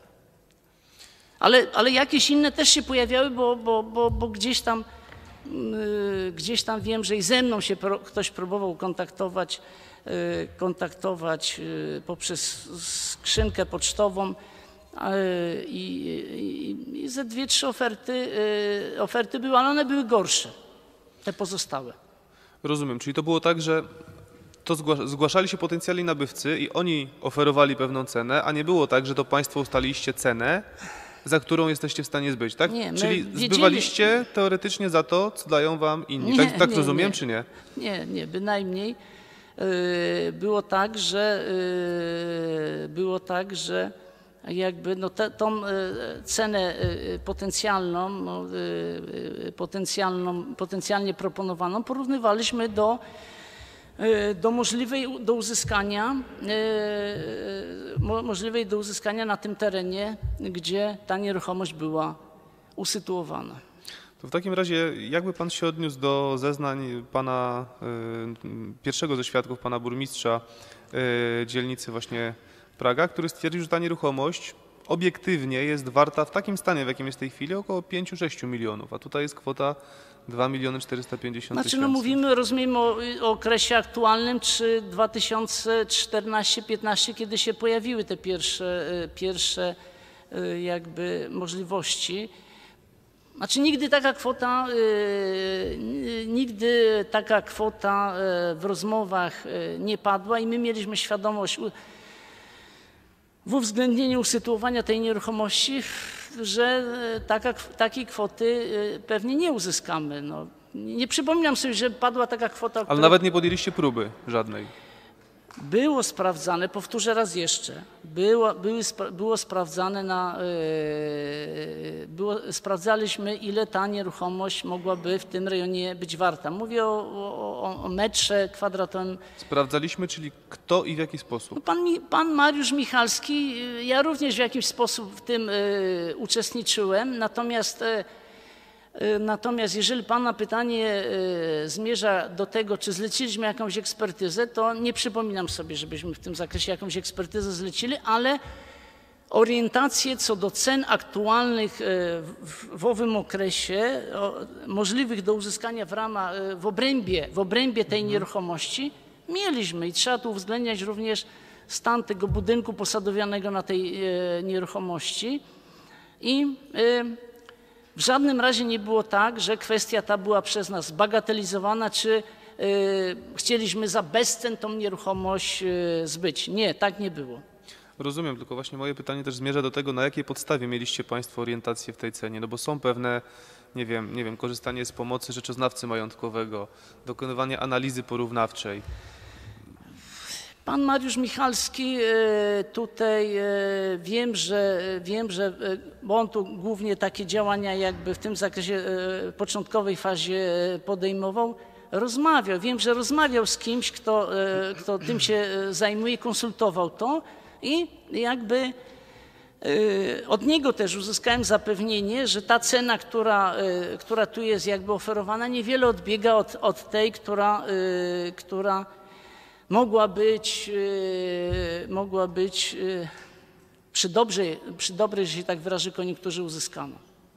Ale, ale jakieś inne też się pojawiały, bo, bo, bo, bo gdzieś tam yy, gdzieś tam wiem, że i ze mną się pro, ktoś próbował kontaktować, yy, kontaktować yy, poprzez skrzynkę pocztową yy, i, i, i ze dwie, trzy oferty, yy, oferty były, ale one były gorsze, te pozostałe. Rozumiem, czyli to było tak, że to zgła- zgłaszali się potencjalni nabywcy i oni oferowali pewną cenę, a nie było tak, że to państwo ustaliliście cenę, za którą jesteście w stanie zbyć, tak? Nie, my Czyli wiedzieli- zbywaliście teoretycznie za to, co dają wam inni. Nie, tak tak nie, rozumiem, nie. czy nie? Nie, nie, bynajmniej. Yy, Było tak, że yy, było tak, że jakby no te, tą yy, cenę yy, potencjalną, no, yy, potencjalną, potencjalnie proponowaną porównywaliśmy do, yy, do możliwej do uzyskania, yy, mo- możliwej do uzyskania na tym terenie, gdzie ta nieruchomość była usytuowana. To w takim razie jakby pan się odniósł do zeznań pana, y, pierwszego ze świadków, pana burmistrza y, dzielnicy właśnie Praga, który stwierdził, że ta nieruchomość obiektywnie jest warta w takim stanie, w jakim jest w tej chwili, około pięć do sześciu milionów, a tutaj jest kwota dwa miliony czterysta pięćdziesiąt Znaczy, tysięcy. no mówimy, rozumiemy o, o okresie aktualnym, czy dwa tysiące czternaście piętnaście, kiedy się pojawiły te pierwsze, y, pierwsze y, jakby możliwości. Znaczy nigdy taka kwota, y, nigdy taka kwota y, w rozmowach y, nie padła i my mieliśmy świadomość u, w uwzględnieniu usytuowania tej nieruchomości, że taka, takiej kwoty y, pewnie nie uzyskamy. No, nie przypominam sobie, że padła taka kwota, Ale która... nawet nie podjęliście próby żadnej. Było sprawdzane, powtórzę raz jeszcze, było, były, było sprawdzane na, yy, było, sprawdzaliśmy, ile ta nieruchomość mogłaby w tym rejonie być warta. Mówię o, o, o metrze kwadratowym. Sprawdzaliśmy, czyli kto i w jaki sposób? No pan, Mi- pan Mariusz Michalski, yy, ja również w jakiś sposób w tym yy, uczestniczyłem, natomiast yy, Natomiast jeżeli Pana pytanie y, zmierza do tego, czy zleciliśmy jakąś ekspertyzę, to nie przypominam sobie, żebyśmy w tym zakresie jakąś ekspertyzę zlecili, ale orientacje co do cen aktualnych y, w, w owym okresie, o, możliwych do uzyskania w ramach, y, w obrębie, w obrębie tej nieruchomości mieliśmy i trzeba tu uwzględniać również stan tego budynku posadowianego na tej y, nieruchomości i y, w żadnym razie nie było tak, że kwestia ta była przez nas bagatelizowana, czy y, chcieliśmy za bezcen tą nieruchomość y, zbyć. Nie, tak nie było. Rozumiem, tylko właśnie moje pytanie też zmierza do tego, na jakiej podstawie mieliście Państwo orientację w tej cenie, no bo są pewne, nie wiem, nie wiem, korzystanie z pomocy rzeczoznawcy majątkowego, dokonywanie analizy porównawczej. Pan Mariusz Michalski e, tutaj e, wiem, że wiem, że e, bo on tu głównie takie działania jakby w tym zakresie e, początkowej fazie e, podejmował, rozmawiał. Wiem, że rozmawiał z kimś, kto, e, kto tym się e, zajmuje, konsultował to i jakby e, od niego też uzyskałem zapewnienie, że ta cena, która, e, która tu jest jakby oferowana, niewiele odbiega od, od tej, która, e, która mogła być, yy, mogła być yy, przy, dobrej, przy dobrej, że się tak wyrażę, koniunkturze uzyskana.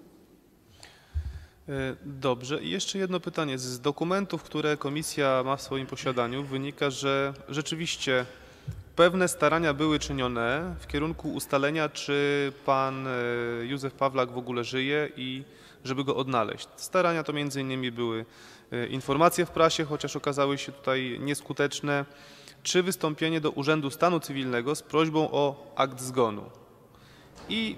Dobrze. I jeszcze jedno pytanie. Z dokumentów, które komisja ma w swoim posiadaniu, wynika, że rzeczywiście pewne starania były czynione w kierunku ustalenia, czy pan Józef Pawlak w ogóle żyje i żeby go odnaleźć. Starania to między innymi były informacje w prasie, chociaż okazały się tutaj nieskuteczne, czy wystąpienie do Urzędu Stanu Cywilnego z prośbą o akt zgonu. I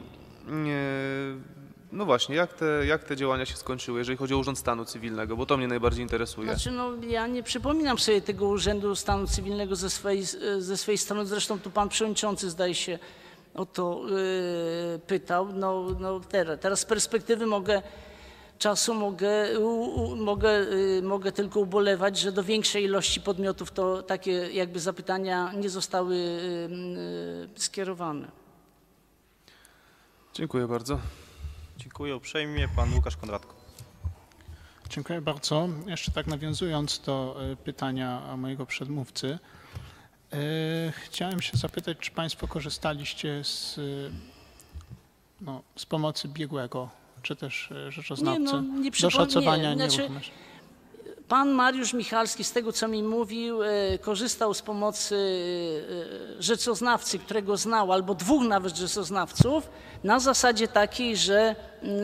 no właśnie, jak te, jak te działania się skończyły, jeżeli chodzi o Urząd Stanu Cywilnego, bo to mnie najbardziej interesuje. Znaczy, no, ja nie przypominam sobie tego Urzędu Stanu Cywilnego ze swojej, ze swojej strony, zresztą tu pan przewodniczący zdaje się o to yy, pytał. No, no teraz, teraz z perspektywy mogę czasu mogę, u, u, mogę, y, mogę tylko ubolewać, że do większej ilości podmiotów to takie jakby zapytania nie zostały y, y, skierowane. Dziękuję bardzo. Dziękuję uprzejmie. Pan Łukasz Konradko. Dziękuję bardzo. Jeszcze tak nawiązując do pytania mojego przedmówcy, chciałem się zapytać, czy Państwo korzystaliście z, no, z pomocy biegłego, czy też rzeczoznawcy Nie, no, nie do szacowania nie, znaczy, nieruchomości? Pan Mariusz Michalski, z tego co mi mówił, korzystał z pomocy rzeczoznawcy, którego znał, albo dwóch nawet rzeczoznawców, na zasadzie takiej, że,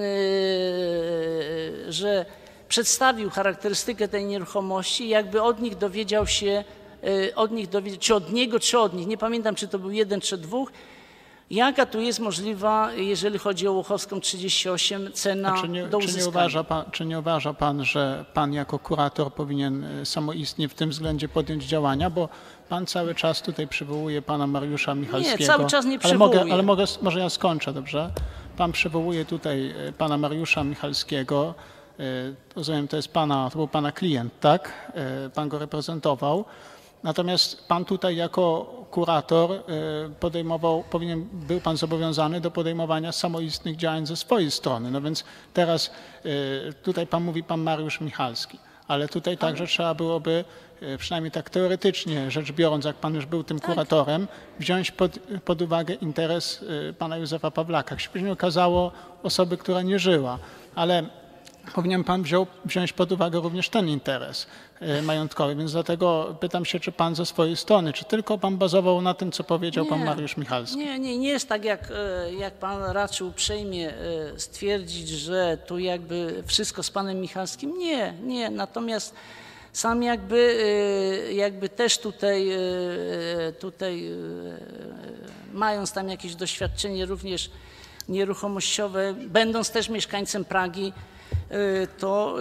że przedstawił charakterystykę tej nieruchomości i jakby od nich dowiedział się, od nich dowiedział, czy od niego, czy od nich, nie pamiętam, czy to był jeden, czy dwóch, jaka tu jest możliwa, jeżeli chodzi o Łuchowską trzydzieści osiem, cena A czy nie, do czy uzyskania. nie, uważa pan, czy nie uważa Pan, że Pan jako kurator powinien samoistnie w tym względzie podjąć działania, bo Pan cały czas tutaj przywołuje Pana Mariusza Michalskiego. Nie, cały czas nie ale przywołuję. mogę, ale mogę, może ja skończę, dobrze? Pan przywołuje tutaj Pana Mariusza Michalskiego. Rozumiem, to jest Pana, to był Pana klient, tak? Pan go reprezentował. Natomiast pan tutaj jako kurator e, podejmował, powinien, był pan zobowiązany do podejmowania samoistnych działań ze swojej strony. No więc teraz e, tutaj pan mówi pan Mariusz Michalski, ale tutaj także trzeba byłoby, e, przynajmniej tak teoretycznie rzecz biorąc, jak pan już był tym kuratorem, wziąć pod, pod uwagę interes e, pana Józefa Pawlaka. Jak się później okazało, osoby, która nie żyła, ale powinien pan wziął, wziąć pod uwagę również ten interes e, majątkowy, więc dlatego pytam się, czy pan ze swojej strony, czy tylko pan bazował na tym, co powiedział pan Mariusz Michalski? Nie, nie, nie jest tak, jak, e, jak pan raczył uprzejmie e, stwierdzić, że tu jakby wszystko z panem Michalskim. Nie, nie, natomiast sam jakby, e, jakby też tutaj, e, tutaj e, mając tam jakieś doświadczenie również nieruchomościowe, będąc też mieszkańcem Pragi, to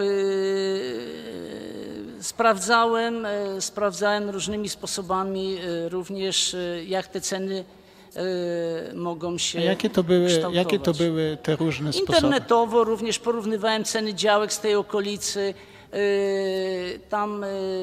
sprawdzałem, sprawdzałem różnymi sposobami również, jak te ceny mogą się A jakie to były, kształtować. jakie to były te różne sposoby? Internetowo również porównywałem ceny działek z tej okolicy. Tam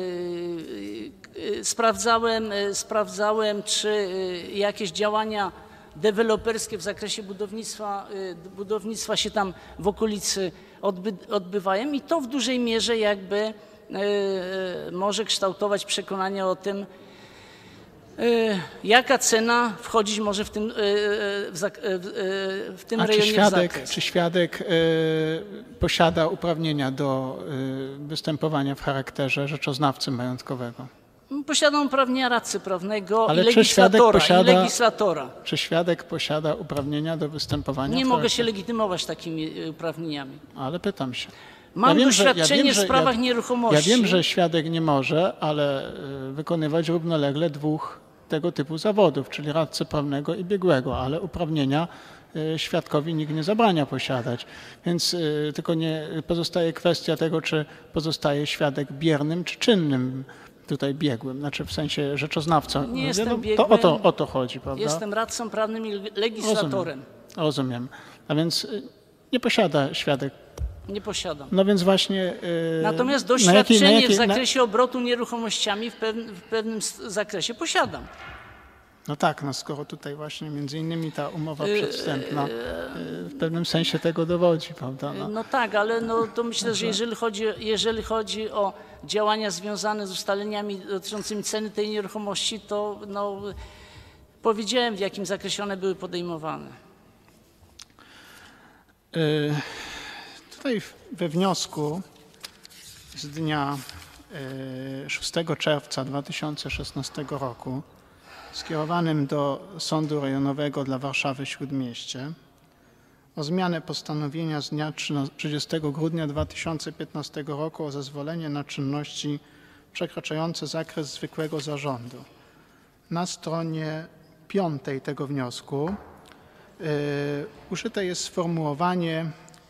sprawdzałem, sprawdzałem, czy jakieś działania deweloperskie w zakresie budownictwa, budownictwa się tam w okolicy odby, odbywają i to w dużej mierze jakby e, może kształtować przekonanie o tym, e, jaka cena wchodzić może w tym, e, w, zak, e, w tym A rejonie czy świadek, w zakres. czy świadek e, posiada uprawnienia do e, występowania w charakterze rzeczoznawcy majątkowego? Posiadam uprawnienia radcy prawnego Ale i czy świadek legislatora, posiada- i legislatora. Czy świadek posiada uprawnienia do występowania Nie w mogę się charakterze? legitymować takimi e, uprawnieniami. Ale pytam się. Mam wiem, że- ja doświadczenie wiem, w że- sprawach ja- nieruchomości. Ja wiem, że świadek nie może, ale y, wykonywać równolegle dwóch tego typu zawodów, czyli radcy prawnego i biegłego, ale uprawnienia y, świadkowi nikt nie zabrania posiadać. Więc y, tylko nie pozostaje kwestia tego, czy pozostaje świadek biernym czy czynnym tutaj biegłym, znaczy w sensie rzeczoznawcą. Nie jestem to o biegłym. to, o to chodzi, prawda? Jestem radcą prawnym i legislatorem. Rozumiem. Rozumiem. A więc y, nie posiada świadek. Nie posiadam. No więc właśnie... Yy, Natomiast na jakiej- doświadczenie na jakiej- w na- zakresie obrotu nieruchomościami w, pewn, w pewnym s- zakresie posiadam. No tak, no skoro tutaj właśnie między innymi ta umowa Yy, przedwstępna yy, w pewnym sensie tego dowodzi, prawda? No. No tak, ale no, to myślę, że jeżeli chodzi, jeżeli chodzi o działania związane z ustaleniami dotyczącymi ceny tej nieruchomości, to no, powiedziałem, w jakim zakresie one były podejmowane. Yy, tutaj w- we wniosku z dnia yy, szóstego czerwca dwa tysiące szesnastego roku skierowanym do Sądu Rejonowego dla Warszawy Śródmieście o zmianę postanowienia z dnia trzydziestego grudnia dwa tysiące piętnastego roku o zezwolenie na czynności przekraczające zakres zwykłego zarządu. Na stronie piątej tego wniosku yy, użyte jest sformułowanie,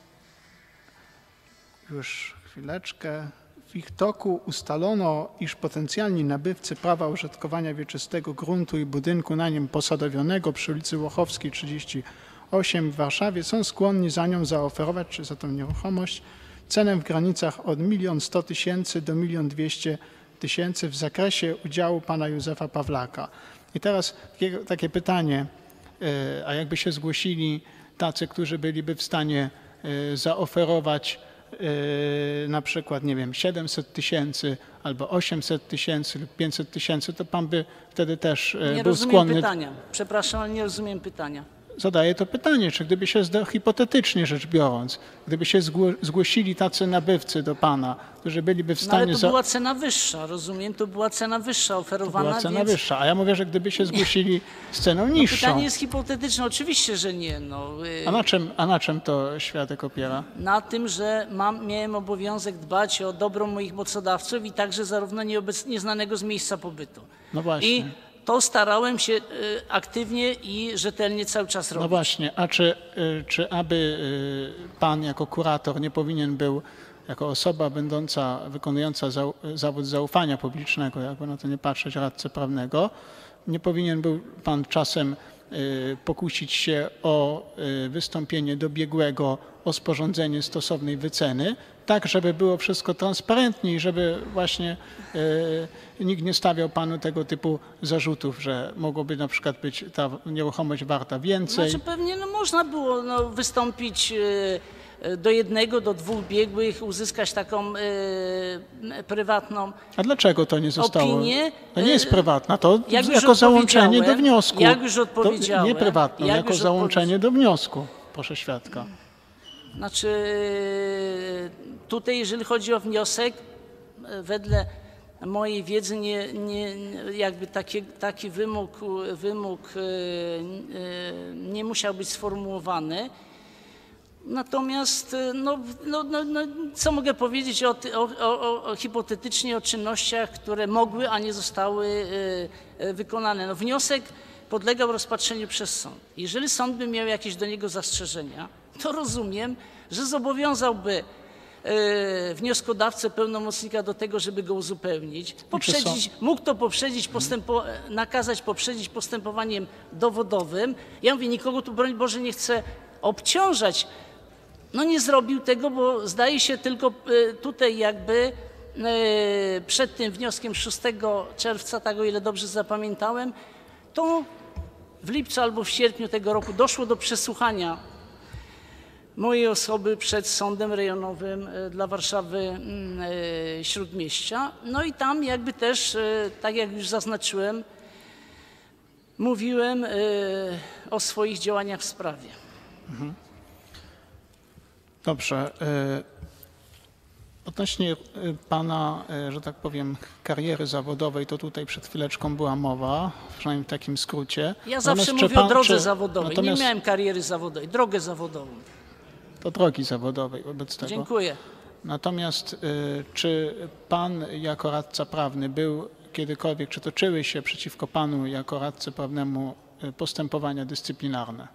już chwileczkę, w ich toku ustalono, iż potencjalni nabywcy prawa użytkowania wieczystego gruntu i budynku na nim posadowionego przy ulicy Łochowskiej trzydzieści osiem w Warszawie są skłonni za nią zaoferować, czy za tą nieruchomość, cenę w granicach od milion sto tysięcy do milion dwieście tysięcy w zakresie udziału pana Józefa Pawlaka. I teraz takie, takie pytanie, a jakby się zgłosili tacy, którzy byliby w stanie zaoferować na przykład, nie wiem, siedemset tysięcy albo osiemset tysięcy lub pięćset tysięcy, to pan by wtedy też Nie był rozumiem skłonny. pytania. Przepraszam, ale nie rozumiem pytania. Zadaję to pytanie, czy gdyby się, zda- hipotetycznie rzecz biorąc, gdyby się zgło- zgłosili tacy nabywcy do pana, którzy byliby w No ale stanie... to za- była cena wyższa, rozumiem, to była cena wyższa oferowana, była cena więc... wyższa, a ja mówię, że gdyby się zgłosili z ceną No, niższą, pytanie jest hipotetyczne, oczywiście, że nie. No, y, a na czym, a na czym to świadek opiera? na tym, że mam, miałem obowiązek dbać o dobro moich mocodawców i także zarówno nieobec, nieznanego z miejsca pobytu. No właśnie. I to starałem się y, aktywnie i rzetelnie cały czas No robić. właśnie, a czy, y, czy aby y, pan jako kurator nie powinien był, jako osoba będąca, wykonująca zau, zawód zaufania publicznego, jakby na to nie patrzeć, radcy prawnego, nie powinien był pan czasem pokusić się o wystąpienie do biegłego o sporządzenie stosownej wyceny, tak żeby było wszystko transparentnie i żeby właśnie nikt nie stawiał panu tego typu zarzutów, że mogłoby na przykład być ta nieruchomość warta więcej. Znaczy pewnie no, można było no, wystąpić do jednego, do dwóch biegłych, uzyskać taką e, prywatną A dlaczego to nie zostało? opinię. To nie jest prywatna, to Jak już jako załączenie do odpowiedziałem- wniosku. jak już To odpowiedziałem- nie prywatną, jak jako już załączenie do wniosku, proszę świadka. Znaczy tutaj jeżeli chodzi o wniosek, wedle mojej wiedzy nie, nie, jakby taki, taki wymóg, wymóg e, e, nie musiał być sformułowany. Natomiast no, no, no, no, co mogę powiedzieć o, ty- o, o, o, hipotetycznie o czynnościach, które mogły, a nie zostały e, e, wykonane. No, wniosek podlegał rozpatrzeniu przez sąd. Jeżeli sąd by miał jakieś do niego zastrzeżenia, to rozumiem, że zobowiązałby e, wnioskodawcę, pełnomocnika do tego, żeby go uzupełnić. Poprzedzić, mógł to poprzedzić, postępo, nakazać poprzedzić postępowaniem dowodowym. Ja mówię, nikogo tu, broń Boże, nie chcę obciążać. No nie zrobił tego, bo zdaje się tylko e, tutaj jakby e, przed tym wnioskiem szóstego czerwca, tak o ile dobrze zapamiętałem, to w lipcu albo w sierpniu tego roku doszło do przesłuchania mojej osoby przed Sądem Rejonowym e, dla Warszawy mm, e, Śródmieścia. No i tam jakby też, e, tak jak już zaznaczyłem, mówiłem e, o swoich działaniach w sprawie. Dobrze. e, Odnośnie e, pana, e, że tak powiem, kariery zawodowej, to tutaj przed chwileczką była mowa, przynajmniej w takim skrócie. Ja Natomiast zawsze czy mówię pan- o drodze czy- zawodowej. Natomiast Nie miałem kariery zawodowej, drogę zawodową. to drogi zawodowej wobec tego. Dziękuję. Natomiast y, czy pan jako radca prawny był kiedykolwiek, czy toczyły się przeciwko panu jako radcy prawnemu y, postępowania dyscyplinarne?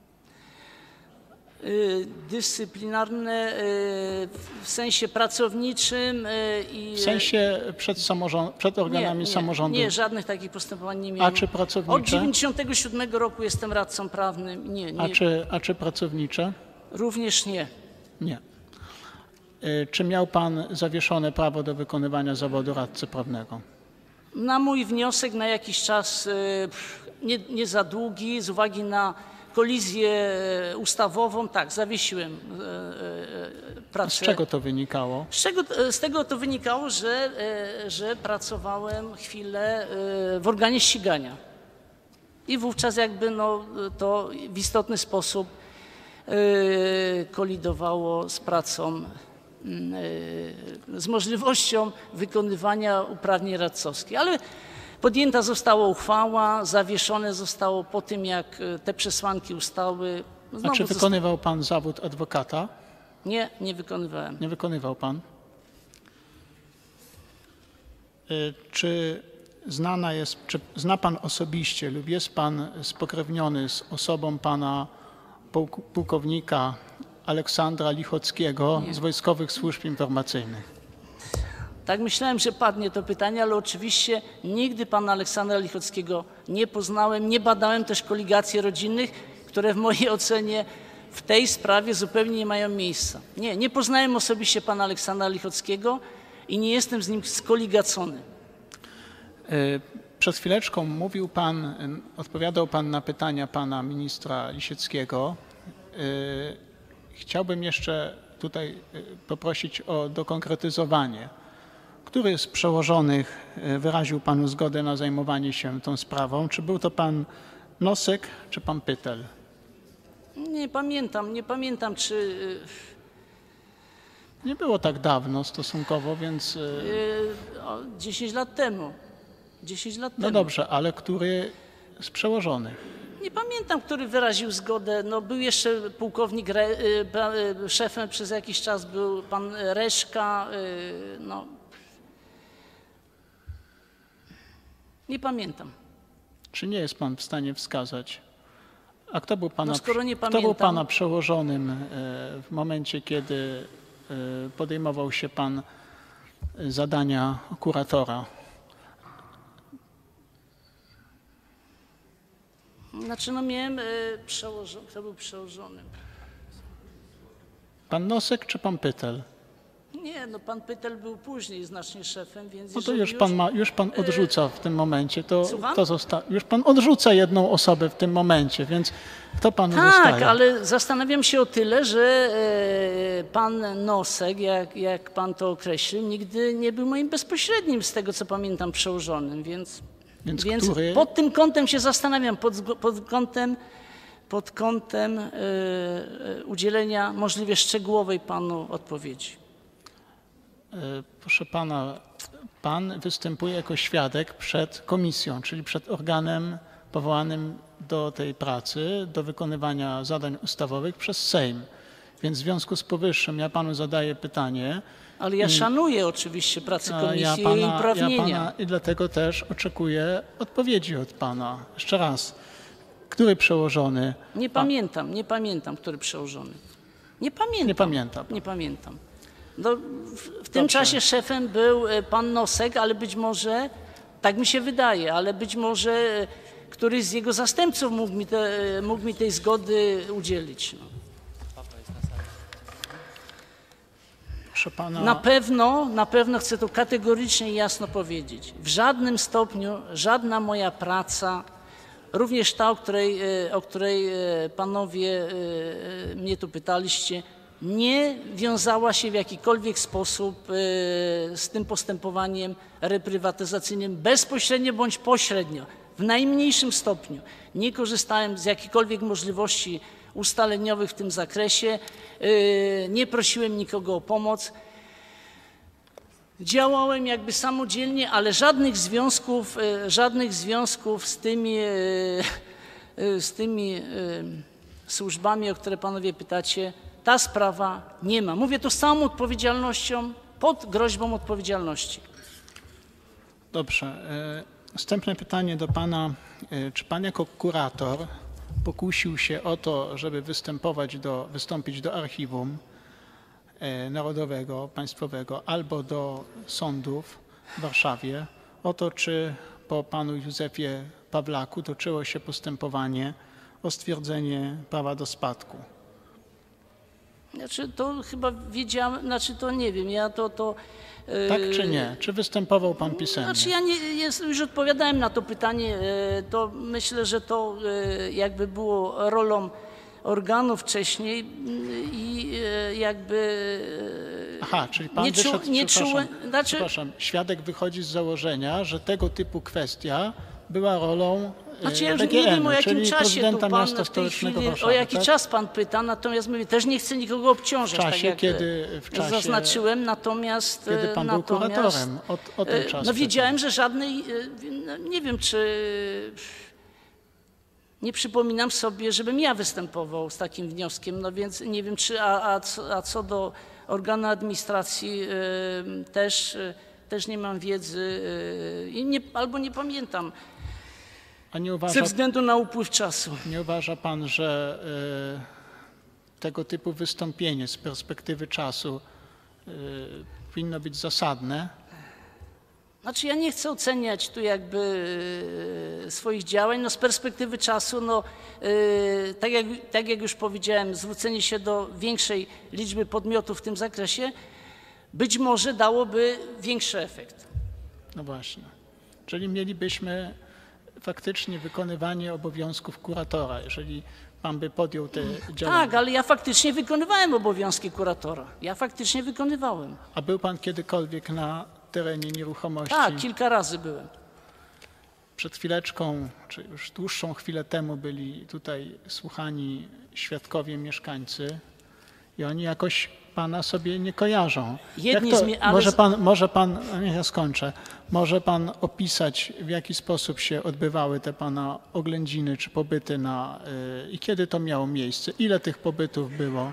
Y, Dyscyplinarne y, w sensie pracowniczym y, i... W sensie przed, samorząd, przed organami nie, nie, samorządu? Nie, żadnych takich postępowań nie miałem. A czy pracownicze? Od dziewięćdziesiątego siódmego roku jestem radcą prawnym. Nie, nie. A czy, a czy pracownicze? Również nie. Nie. Y, Czy miał pan zawieszone prawo do wykonywania zawodu radcy prawnego? Na mój wniosek na jakiś czas, y, pff, nie, nie za długi, z uwagi na kolizję e, ustawową, tak, zawiesiłem e, e, pracę. Z czego to wynikało? Z, czego, z tego to wynikało, że, e, że pracowałem chwilę e, w organie ścigania. I wówczas jakby no, to w istotny sposób e, kolidowało z pracą, e, z możliwością wykonywania uprawnień radcowskich. Ale podjęta została uchwała, zawieszone zostało po tym, jak e, te przesłanki ustały. A Znowu czy zosta- wykonywał pan zawód adwokata? Nie, nie wykonywałem. Nie wykonywał pan. Y, Czy znana jest, czy zna pan osobiście lub jest pan spokrewniony z osobą pana pułk- pułkownika Aleksandra Lichockiego z Wojskowych Służb Informacyjnych? Tak myślałem, że padnie to pytanie, ale oczywiście nigdy pana Aleksandra Lichockiego nie poznałem, nie badałem też koligacji rodzinnych, które w mojej ocenie w tej sprawie zupełnie nie mają miejsca. Nie, nie poznałem osobiście pana Aleksandra Lichockiego i nie jestem z nim skoligacony. Y, Przed chwileczką mówił pan, y, odpowiadał pan na pytania pana ministra Lisieckiego. Y, Chciałbym jeszcze tutaj y, poprosić o dokonkretyzowanie. Który z przełożonych y, wyraził panu zgodę na zajmowanie się tą sprawą? Czy był to pan Nosek, czy pan Pytel? Nie pamiętam, nie pamiętam, czy y, Nie było tak dawno stosunkowo, więc... y, y, o, dziesięć lat temu. dziesięć lat No temu. dobrze, ale który z przełożonych? Nie pamiętam, który wyraził zgodę. No, był jeszcze pułkownik, Re, y, pa- y, szefem przez jakiś czas był pan Reszka. y, No. Nie pamiętam. Czy nie jest pan w stanie wskazać? A kto był pana, No skoro nie kto był pamiętam- pana przełożonym y, w momencie, kiedy y, podejmował się pan y, zadania kuratora? Znaczy, no miałem e, przełożony, kto był przełożonym? Pan Nosek czy pan Pytel? Nie, no pan Pytel był później znacznie szefem, więc No to jeżeli już pan, ma, już pan odrzuca w tym momencie. To, Słucham? to zosta- już pan odrzuca jedną osobę w tym momencie, więc kto panu Tak, zostaje? ale zastanawiam się o tyle, że e, pan Nosek, jak, jak pan to określił, nigdy nie był moim bezpośrednim, z tego co pamiętam, przełożonym, więc, Więc więc który? pod tym kątem się zastanawiam, pod, zgo- pod kątem, pod kątem e, e, udzielenia możliwie szczegółowej panu odpowiedzi. E, Proszę pana, pan występuje jako świadek przed komisją, czyli przed organem powołanym do tej pracy, do wykonywania zadań ustawowych przez Sejm. Więc w związku z powyższym ja panu zadaję pytanie, Ale ja szanuję oczywiście pracę a komisji ja i jej pana, ja uprawnienia. pana i dlatego też oczekuję odpowiedzi od pana. Jeszcze raz, który przełożony? Nie pamiętam, nie pamiętam, który przełożony. Nie pamiętam. Nie pamięta pan. Nie pamiętam. No, w, w tym Dobrze. czasie szefem był e, pan Nosek, ale być może, tak mi się wydaje, ale być może e, któryś z jego zastępców mógł mi, te, e, mógł mi tej zgody udzielić. No. Proszę pana, Na pewno, na pewno chcę to kategorycznie i jasno powiedzieć. W żadnym stopniu żadna moja praca, również ta, o której, e, o której e, panowie e, mnie tu pytaliście, nie wiązała się w jakikolwiek sposób e, z tym postępowaniem reprywatyzacyjnym bezpośrednio bądź pośrednio, w najmniejszym stopniu. Nie korzystałem z jakichkolwiek możliwości ustaleniowych w tym zakresie, e, nie prosiłem nikogo o pomoc. Działałem jakby samodzielnie, ale żadnych związków, e, żadnych związków z tymi, e, e, z tymi e, służbami, o które panowie pytacie, ta sprawa nie ma. Mówię to z całą odpowiedzialnością, pod groźbą odpowiedzialności. dobrze. e, Następne pytanie do pana. E, Czy pan jako kurator pokusił się o to, żeby występować do, wystąpić do archiwum e, narodowego, państwowego albo do sądów w Warszawie o to, czy po panu Józefie Pawlaku toczyło się postępowanie o stwierdzenie prawa do spadku? Znaczy to chyba wiedziałem, znaczy to nie wiem, ja to... to e, Tak czy nie? Czy występował pan pisemnie? Znaczy ja nie, jest, już odpowiadałem na to pytanie, e, to myślę, że to e, jakby było rolą organu wcześniej mm, i e, jakby e, Aha, czyli pan nie, czu, wyszedł, nie przepraszam, czułem, znaczy przepraszam, świadek wychodzi z założenia, że tego typu kwestia była rolą e, Znaczy ja już B G nie N, wiem, o jakim czyli czasie prezydenta tu pan miasta w tej stołecznego chwili, Warszawy. o jaki tak? czas pan pyta, natomiast mówię, też nie chcę nikogo obciążać, W czasie, tak jak kiedy- w czasie- zaznaczyłem, natomiast... Kiedy pan był natomiast, kuratorem, o, o ten e, czas. No pytam. wiedziałem, że żadnej, e, no, nie wiem czy... Nie przypominam sobie, żebym ja występował z takim wnioskiem, no więc nie wiem czy, a, a, co, a co do organu administracji e, też, e, też nie mam wiedzy e, i nie, albo nie pamiętam A nie ze uważa, względu na upływ czasu. nie uważa pan, że e, tego typu wystąpienie z perspektywy czasu e, powinno być zasadne? Znaczy ja nie chcę oceniać tu jakby e, swoich działań, no z perspektywy czasu, no e, tak jak, tak jak już powiedziałem, zwrócenie się do większej liczby podmiotów w tym zakresie być może dałoby większy efekt. No właśnie. Czyli mielibyśmy faktycznie wykonywanie obowiązków kuratora, jeżeli pan by podjął te działania. Tak, ale ja faktycznie wykonywałem obowiązki kuratora. Ja faktycznie wykonywałem. A był pan kiedykolwiek na terenie nieruchomości? Tak, kilka razy byłem. Przed chwileczką, czy już dłuższą chwilę temu byli tutaj słuchani świadkowie, mieszkańcy i oni jakoś pana sobie nie kojarzą. Jedni Jak to, z mnie- ale może z- pan, może pan, niech ja skończę, może pan opisać, w jaki sposób się odbywały te pana oględziny czy pobyty na, y, i kiedy to miało miejsce? Ile tych pobytów było?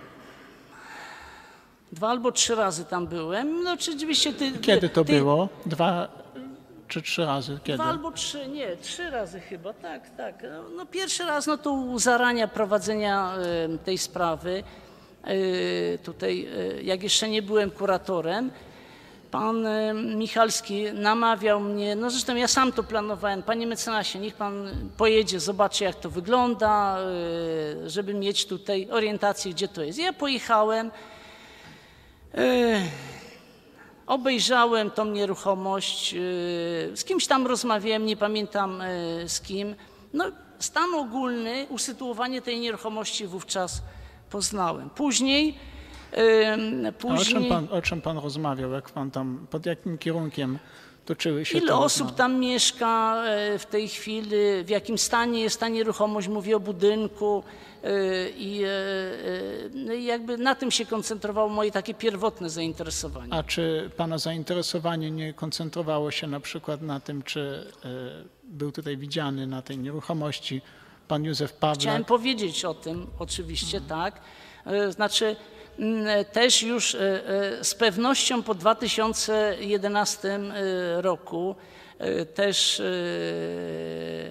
Dwa albo trzy razy tam byłem. No czy oczywiście ty, Kiedy to ty, było? Dwa czy trzy razy? Kiedy? Dwa albo trzy, nie, trzy razy chyba, tak, tak. No, no pierwszy raz, no to u zarania prowadzenia e, tej sprawy, e, tutaj, e, jak jeszcze nie byłem kuratorem, Pan e, Michalski namawiał mnie, no zresztą ja sam to planowałem, panie mecenasie, niech pan pojedzie, zobaczy jak to wygląda, e, żeby mieć tutaj orientację, gdzie to jest. Ja pojechałem, e, obejrzałem tą nieruchomość, e, z kimś tam rozmawiałem, nie pamiętam e, z kim. No, stan ogólny, usytuowanie tej nieruchomości wówczas poznałem. Później e, A później... o czym, pan, o czym pan rozmawiał, jak pan tam, pod jakim kierunkiem toczyły się Ile te osób rozmowy? tam mieszka e, w tej chwili, w jakim stanie jest ta nieruchomość, mówię o budynku e, i e, e, no i jakby na tym się koncentrowało moje takie pierwotne zainteresowanie. A czy pana zainteresowanie nie koncentrowało się na przykład na tym, czy e, był tutaj widziany na tej nieruchomości pan Józef Pawlak? Chciałem powiedzieć o tym, oczywiście, tak. E, Znaczy m, też już e, e, z pewnością po dwa tysiące jedenastym e, roku e, też e,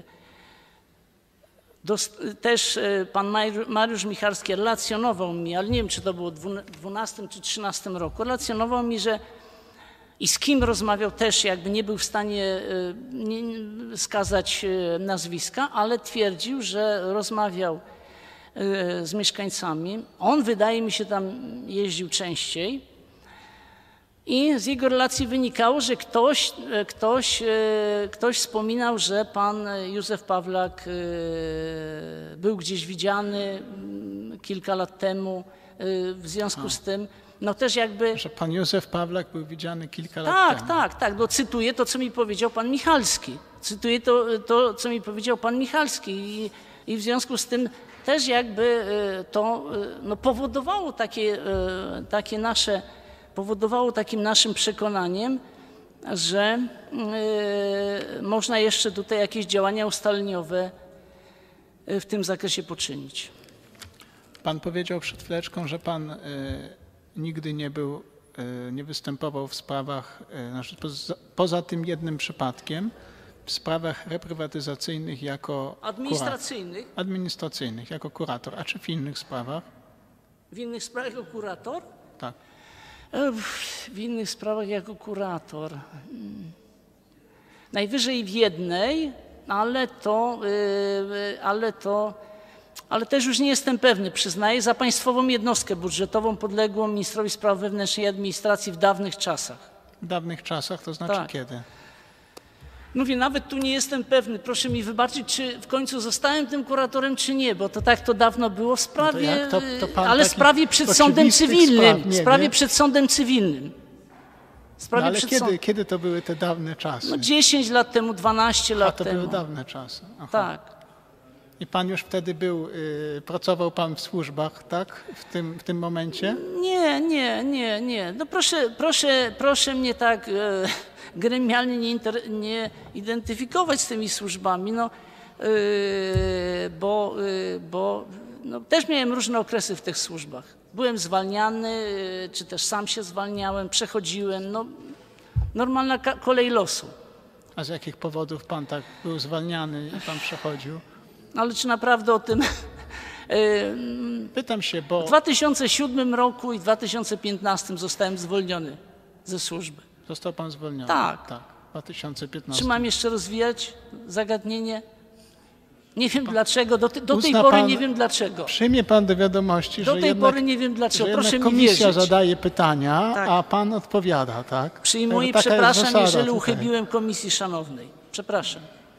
Dost, też e, pan Maj- Mariusz Michalski relacjonował mi, ale nie wiem, czy to było w dwunastym czy trzynastym roku, relacjonował mi, że i z kim rozmawiał też, jakby nie był w stanie e, nie, nie skazać e, nazwiska, ale twierdził, że rozmawiał e, z mieszkańcami. On, wydaje mi się, tam jeździł częściej. I z jego relacji wynikało, że ktoś, e, ktoś, e, ktoś wspominał, że pan Józef Pawlak e, był gdzieś widziany mm, kilka lat temu. E, W związku z tym, no też jakby... Że pan Józef Pawlak był widziany kilka lat Tak, temu. tak, tak. No, cytuję to, co mi powiedział pan Michalski. Cytuję to, to co mi powiedział pan Michalski. I, i w związku z tym też jakby e, to e, no, powodowało takie, e, takie nasze, powodowało takim naszym przekonaniem, że e, można jeszcze tutaj jakieś działania ustaleniowe e, w tym zakresie poczynić. Pan powiedział przed chwileczką, że pan e, nigdy nie był, e, nie występował w sprawach, e, znaczy poza, poza tym jednym przypadkiem, w sprawach reprywatyzacyjnych jako Administracyjnych, kurator, administracyjnych jako kurator, a czy w innych sprawach? w innych sprawach jako kurator? Tak. E, W innych sprawach jako kurator. Mm. Najwyżej w jednej, ale to, y, ale to, ale też już nie jestem pewny, przyznaję, za państwową jednostkę budżetową podległą ministrowi spraw wewnętrznych i administracji w dawnych czasach. W dawnych czasach, to znaczy Tak. kiedy? Mówię, nawet tu nie jestem pewny, proszę mi wybaczyć, czy w końcu zostałem tym kuratorem, czy nie, bo to tak to dawno było w sprawie, jak to- to pan ale w takich sprawie przed sądem oczywistych cywilnym, spraw w nie sprawie wie? przed sądem cywilnym. W No sprawie ale przed kiedy, sądem. kiedy to były te dawne czasy? No dziesięć lat temu, dwanaście A lat to temu. były dawne czasy. Aha. Tak. I pan już wtedy był, y, pracował pan w służbach, tak? W tym, w tym momencie? Nie, nie, nie, nie. No proszę, proszę, proszę mnie tak e, gremialnie nie, inter, nie identyfikować z tymi służbami, no, e, bo, e, bo no, też miałem różne okresy w tych służbach. Byłem zwalniany, e, czy też sam się zwalniałem, przechodziłem, no, normalna ka- kolej losu. A z jakich powodów pan tak był zwalniany i pan przechodził? Ale czy naprawdę o tym... e, Pytam się, bo W dwa tysiące siódmym roku i w dwa tysiące piętnastym zostałem zwolniony ze służby. został pan zwolniony. Tak. Tak, w dwa tysiące piętnastym. Czy mam jeszcze rozwijać zagadnienie? Nie wiem dlaczego, do, ty, do tej Uzna pory pan- nie wiem dlaczego. Przyjmie pan do wiadomości, Do że tej jednak, pory nie wiem dlaczego, że proszę jednak mi komisja wierzyć. zadaje pytania, Tak. a pan odpowiada, tak? Przyjmuję i Taka jest przepraszam, zasada jeżeli tutaj. uchybiłem komisji szanownej. Przepraszam.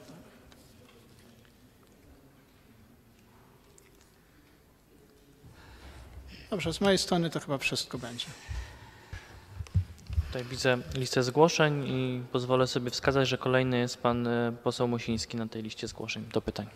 Dobrze, z mojej strony to chyba wszystko będzie. Tutaj widzę listę zgłoszeń i pozwolę sobie wskazać, że kolejny jest pan e, poseł Musiński na tej liście zgłoszeń do pytań.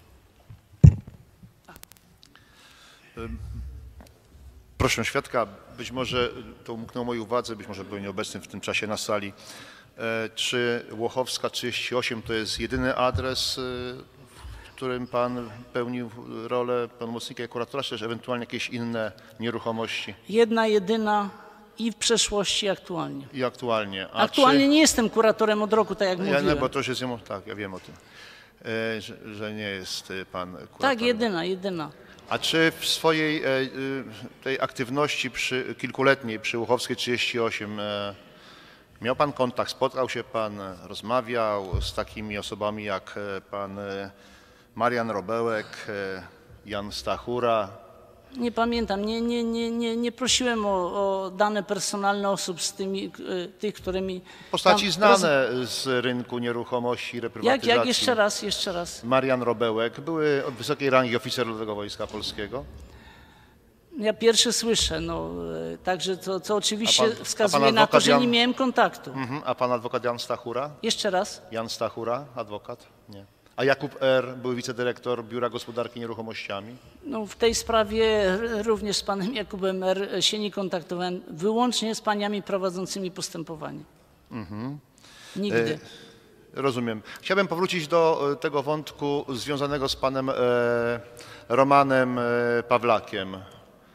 Proszę świadka, być może to umknęło mojej uwadze, być może byłem nieobecny w tym czasie na sali. E, Czy Łochowska trzydzieści osiem to jest jedyny adres, e, w którym pan pełnił rolę pełnomocnika i kuratora, czy też ewentualnie jakieś inne nieruchomości Jedna, jedyna i w przeszłości, i aktualnie. i aktualnie? A Aktualnie czy... nie jestem kuratorem od roku, tak jak Ja mówiłem. nie, bo to już jest, jemu- tak, ja wiem o tym, e, że, że nie jest e, pan kuratorem. Tak, jedyna, jedyna. A czy w swojej e, e, tej aktywności przy, kilkuletniej przy Łuchowskiej trzydzieści osiem e, Miał pan kontakt, spotkał się pan, rozmawiał z takimi osobami jak pan Marian Robełek, Jan Stachura? Nie pamiętam, nie, nie, nie, nie, nie prosiłem o, o dane personalne osób z tymi, y, tych, którymi... Postaci tam znane z rynku nieruchomości, roz... reprywatyzacji. Jak, jak? Jeszcze raz, jeszcze raz. Marian Robełek, były od wysokiej rangi oficer Ludowego Wojska Polskiego. Ja pierwsze słyszę, no, y, także to, co oczywiście A pan- a wskazuje pan na to, adwokat że Jan- nie miałem kontaktu. Mhm. A pan adwokat Jan Stachura? Jeszcze raz. Jan Stachura, adwokat? Nie. A Jakub R., był wicedyrektor Biura Gospodarki Nieruchomościami? No, w tej sprawie r- również z panem Jakubem R. się nie kontaktowałem, wyłącznie z paniami prowadzącymi postępowanie. Mhm. Nigdy. Rozumiem. Chciałbym powrócić do e, tego wątku związanego z panem e, Romanem e, Pawlakiem. E,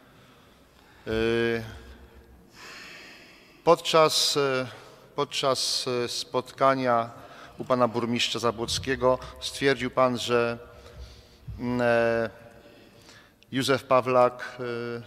podczas, e, podczas e, spotkania u pana burmistrza Zabłockiego stwierdził pan, że mm, e, Józef Pawlak e,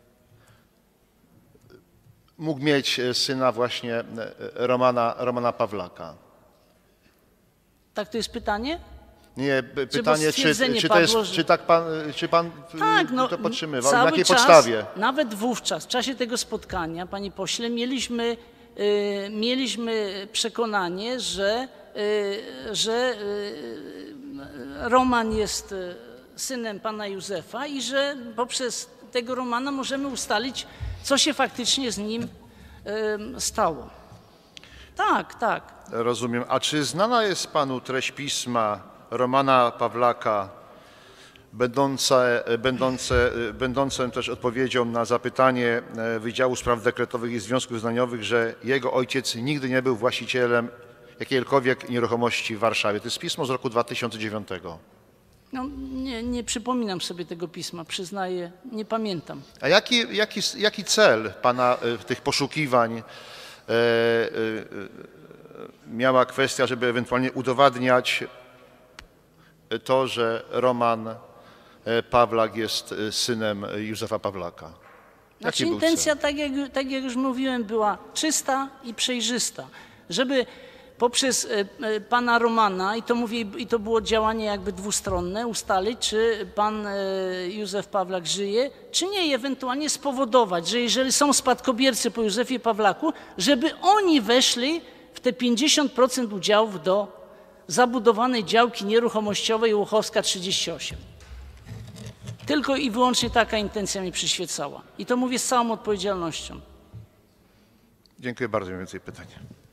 mógł mieć e, syna właśnie e, Romana, Romana Pawlaka. Tak, to jest pytanie? Nie, p- Czy pytanie, czy, stwierdzenie czy, to jest, padło, że- czy tak pan, czy pan y, Tak, no, to podtrzymywał? cały Na jakiej czas, podstawie? Nawet wówczas, w czasie tego spotkania, panie pośle, mieliśmy, y, mieliśmy przekonanie, że, y, że y, Roman jest y, synem pana Józefa i że poprzez tego Romana możemy ustalić, co się faktycznie z nim y, stało. Tak, tak. Rozumiem. A czy znana jest panu treść pisma Romana Pawlaka, będące, będące, będące też odpowiedzią na zapytanie e, Wydziału Spraw Dekretowych i Związków Znaniowych, że jego ojciec nigdy nie był właścicielem jakiejkolwiek nieruchomości w Warszawie? To jest pismo z roku dwa tysiące dziewiątego. No, nie, nie przypominam sobie tego pisma, przyznaję, nie pamiętam. A jaki, jaki, jaki cel pana e, tych poszukiwań e, e, miała kwestia, żeby ewentualnie udowadniać to, że Roman Pawlak jest synem Józefa Pawlaka? Znaczy Jaki był intencja, cel? tak jak, tak jak już mówiłem, była czysta i przejrzysta, żeby poprzez e, e, pana Romana, i to mówię, i to było działanie jakby dwustronne, ustalić, czy pan e, Józef Pawlak żyje, czy nie, i ewentualnie spowodować, że jeżeli są spadkobiercy po Józefie Pawlaku, żeby oni weszli w te pięćdziesiąt procent udziałów do zabudowanej działki nieruchomościowej Łochowska trzydzieści osiem. Tylko i wyłącznie taka intencja mi przyświecała. I to mówię z całą odpowiedzialnością. Dziękuję bardzo, nie mam więcej pytań.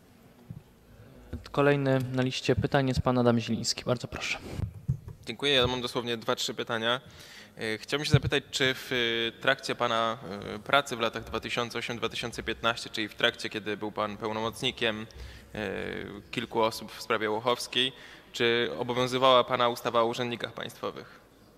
Kolejny na liście pytań jest pan Adam Zieliński. Bardzo proszę. Dziękuję. Ja mam dosłownie dwa, trzy pytania. E, Chciałbym się zapytać, czy w e, trakcie pana e, pracy w latach dwa tysiące ósmym do dwa tysiące piętnastego, czyli w trakcie, kiedy był pan pełnomocnikiem e, kilku osób w sprawie Łochowskiej, czy obowiązywała pana ustawa o urzędnikach państwowych?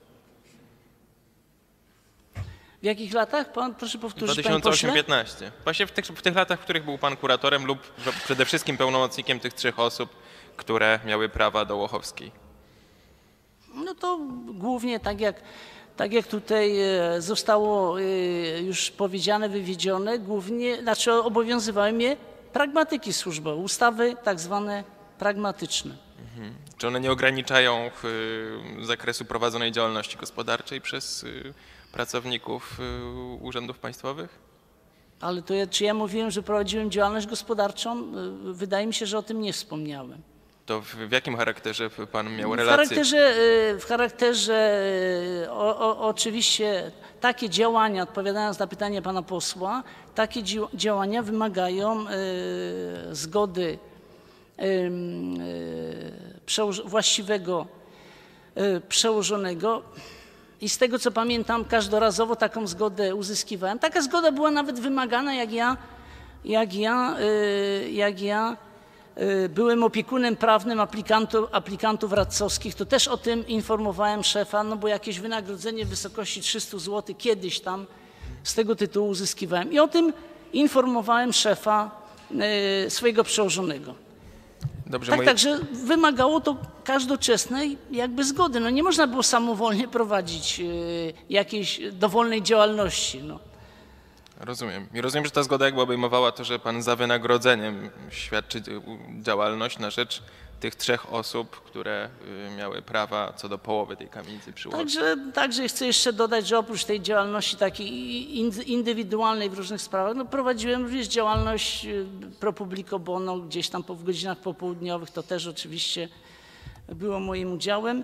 W jakich latach? Pan, proszę powtórzyć, panie dwa tysiące ósmym do pośle. dwa tysiące piętnastego. Właśnie w tych, w tych latach, w których był pan kuratorem lub przede wszystkim pełnomocnikiem tych trzech osób, które miały prawa do Łochowskiej. No to głównie tak jak, tak jak tutaj e, zostało e, już powiedziane, wywiedzione, głównie, znaczy obowiązywały mnie pragmatyki służbowe, ustawy tak zwane pragmatyczne. Mhm. Czy one nie ograniczają y, zakresu prowadzonej działalności gospodarczej przez y, pracowników y, urzędów państwowych? Ale to ja, czy ja mówiłem, że prowadziłem działalność gospodarczą? E, Wydaje mi się, że o tym nie wspomniałem. To w, w jakim charakterze pan miał W relacje? charakterze, y, w charakterze y, o, o, oczywiście takie działania, odpowiadając na pytanie pana posła, takie dzi- działania wymagają y, zgody y, y, przełoż- właściwego y, przełożonego. I z tego co pamiętam, każdorazowo taką zgodę uzyskiwałem. Taka zgoda była nawet wymagana, jak ja, jak ja, y, jak ja y, byłem opiekunem prawnym aplikantów, aplikantów radcowskich, to też o tym informowałem szefa, no bo jakieś wynagrodzenie w wysokości trzysta złotych kiedyś tam z tego tytułu uzyskiwałem. I o tym informowałem szefa y, swojego przełożonego. Dobrze, Tak, moje- także wymagało to każdoczesnej jakby zgody. No nie można było samowolnie prowadzić y, jakiejś dowolnej działalności. No. Rozumiem. I rozumiem, że ta zgoda jakby obejmowała to, że pan za wynagrodzeniem świadczy działalność na rzecz tych trzech osób, które y, miały prawa co do połowy tej kamienicy przy Łodzi. Także, także chcę jeszcze dodać, że oprócz tej działalności takiej in- indywidualnej w różnych sprawach, no prowadziłem również działalność y, pro publico bono, gdzieś tam po, w godzinach popołudniowych, to też oczywiście było moim udziałem.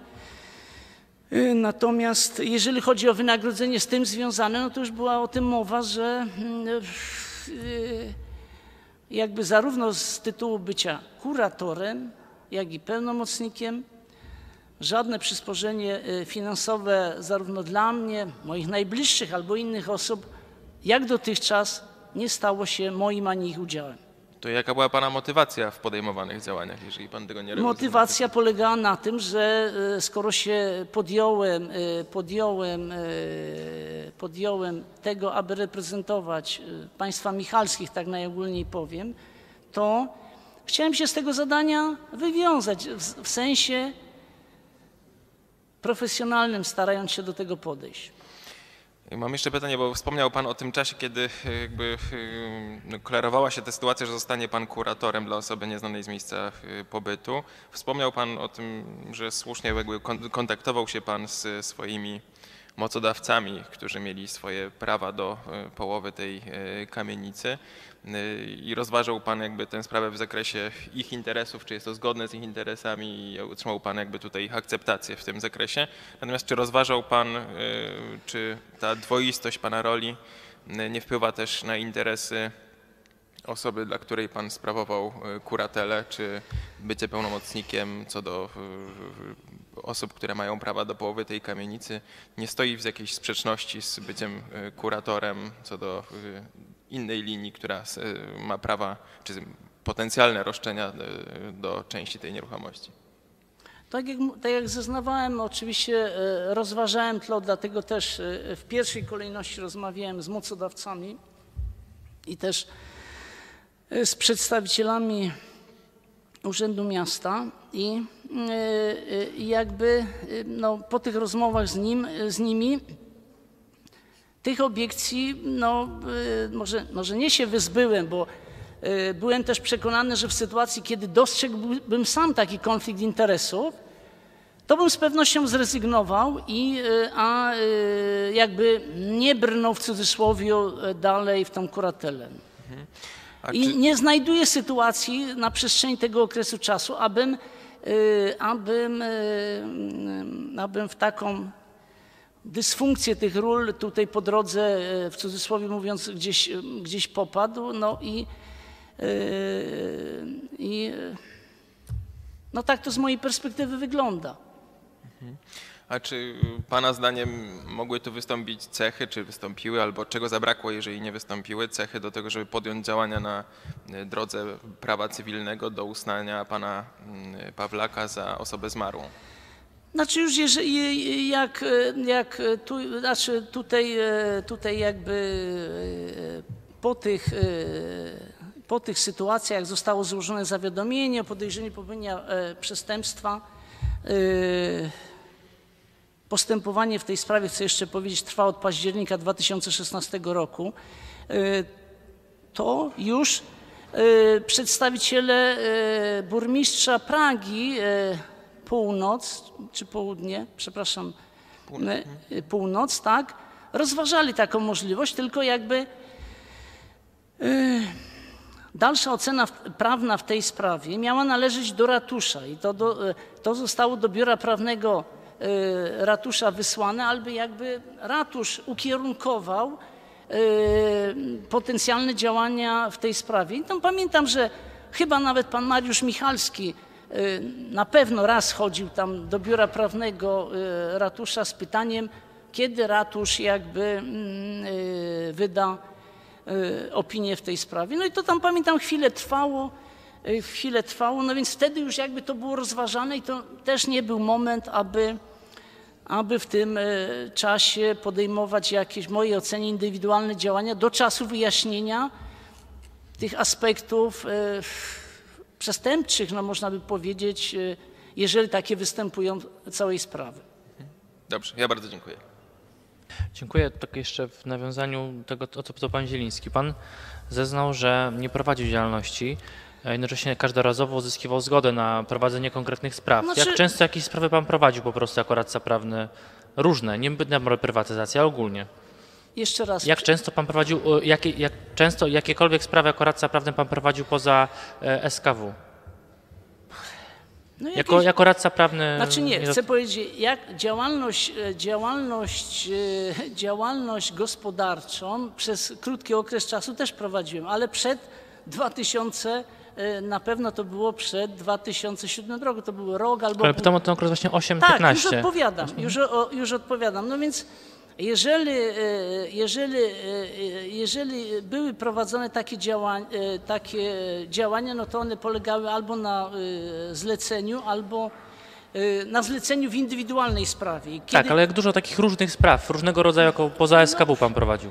Y, Natomiast jeżeli chodzi o wynagrodzenie z tym związane, no to już była o tym mowa, że y, y, jakby zarówno z tytułu bycia kuratorem, jak i pełnomocnikiem żadne przysporzenie finansowe zarówno dla mnie, moich najbliższych albo innych osób, jak dotychczas nie stało się moim ani ich udziałem. To jaka była pana motywacja w podejmowanych działaniach, jeżeli pan tego nie realizuje? Motywacja polegała na tym, że e, skoro się podjąłem, e, podjąłem, e, podjąłem tego, aby reprezentować e, państwa michalskich, tak najogólniej powiem, to chciałem się z tego zadania wywiązać, w, w sensie profesjonalnym, starając się do tego podejść. Mam jeszcze pytanie, bo wspomniał pan o tym czasie, kiedy jakby no, klarowała się ta sytuacja, że zostanie pan kuratorem dla osoby nieznanej z miejsca pobytu. Wspomniał pan o tym, że słusznie jakby kontaktował się pan z swoimi mocodawcami, którzy mieli swoje prawa do połowy tej kamienicy i rozważał pan jakby tę sprawę w zakresie ich interesów, czy jest to zgodne z ich interesami i otrzymał pan jakby tutaj ich akceptację w tym zakresie. Natomiast czy rozważał pan, czy ta dwoistość pana roli nie wpływa też na interesy osoby, dla której pan sprawował kuratelę, czy bycie pełnomocnikiem co do osób, które mają prawa do połowy tej kamienicy, nie stoi w jakiejś sprzeczności z byciem kuratorem co do innej linii, która ma prawa, czy potencjalne roszczenia do części tej nieruchomości? Tak jak, tak jak zeznawałem, oczywiście e, rozważałem to, dlatego też e, w pierwszej kolejności rozmawiałem z mocodawcami i też e, z przedstawicielami Urzędu Miasta i e, e, jakby e, no, po tych rozmowach z, nim, z nimi tych obiekcji, no e, może, może nie się wyzbyłem, bo e, byłem też przekonany, że w sytuacji, kiedy dostrzegłbym sam taki konflikt interesów, to bym z pewnością zrezygnował i e, a e, jakby nie brnął w cudzysłowie dalej w tą kuratelę. Mhm. I czy... nie znajduję sytuacji na przestrzeni tego okresu czasu, abym, y, abym, y, abym w taką dysfunkcję tych ról tutaj po drodze, y, w cudzysłowie mówiąc, gdzieś, gdzieś popadł. No i, y, i no tak to z mojej perspektywy wygląda. Mhm. A czy pana zdaniem mogły tu wystąpić cechy, czy wystąpiły, albo czego zabrakło, jeżeli nie wystąpiły cechy do tego, żeby podjąć działania na drodze prawa cywilnego do uznania pana Pawlaka za osobę zmarłą? Znaczy już jeżeli, jak, jak tu, znaczy tutaj, tutaj jakby po tych, po tych sytuacjach zostało złożone zawiadomienie o podejrzeniu popełnienia przestępstwa. Postępowanie w tej sprawie, chcę jeszcze powiedzieć, trwa od października dwa tysiące szesnastego roku. To już przedstawiciele burmistrza Pragi, północ, czy południe, przepraszam, północ, północ tak, rozważali taką możliwość, tylko jakby dalsza ocena prawna w tej sprawie miała należeć do ratusza i to, do, to zostało do biura prawnego ratusza wysłane, albo jakby ratusz ukierunkował potencjalne działania w tej sprawie. I tam pamiętam, że chyba nawet pan Mariusz Michalski na pewno raz chodził tam do biura prawnego ratusza z pytaniem, kiedy ratusz jakby wyda opinię w tej sprawie. No i to tam pamiętam chwilę trwało, chwilę trwało, no więc wtedy już jakby to było rozważane i to też nie był moment, aby aby w tym czasie podejmować jakieś, w mojej ocenie, indywidualne działania do czasu wyjaśnienia tych aspektów przestępczych, no można by powiedzieć, jeżeli takie występują, całej sprawy. Dobrze, ja bardzo dziękuję. Dziękuję. Tak jeszcze w nawiązaniu tego, o co pytał pan Zieliński. Pan zeznał, że nie prowadził działalności, a jednocześnie każdorazowo uzyskiwał zgodę na prowadzenie konkretnych spraw. Znaczy- Jak często jakieś sprawy pan prowadził po prostu jako radca prawny? Różne, nie na prywatyzację, a ogólnie. Jeszcze raz. Jak często pan prowadził, jakie, jak często jakiekolwiek sprawy jako radca prawny pan prowadził poza e, S K W? No Jako, jakieś- jako radca prawny... Znaczy nie, nie chcę powiedzieć, jak działalność, e, działalność, e, działalność gospodarczą przez krótki okres czasu też prowadziłem, ale przed dwa tysiące, e, na pewno to było przed dwa tysiące siódmym roku, to był rok albo... Ale pół- pytam o ten okres właśnie osiem Tak, piętnaście. już odpowiadam, już, o, już odpowiadam. No więc jeżeli, e, jeżeli, e, jeżeli były prowadzone takie, działań, e, takie działania, no to one polegały albo na e, zleceniu, albo e, na zleceniu w indywidualnej sprawie. Kiedy, Tak, ale jak dużo takich różnych spraw, różnego rodzaju, jako poza S K W pan prowadził?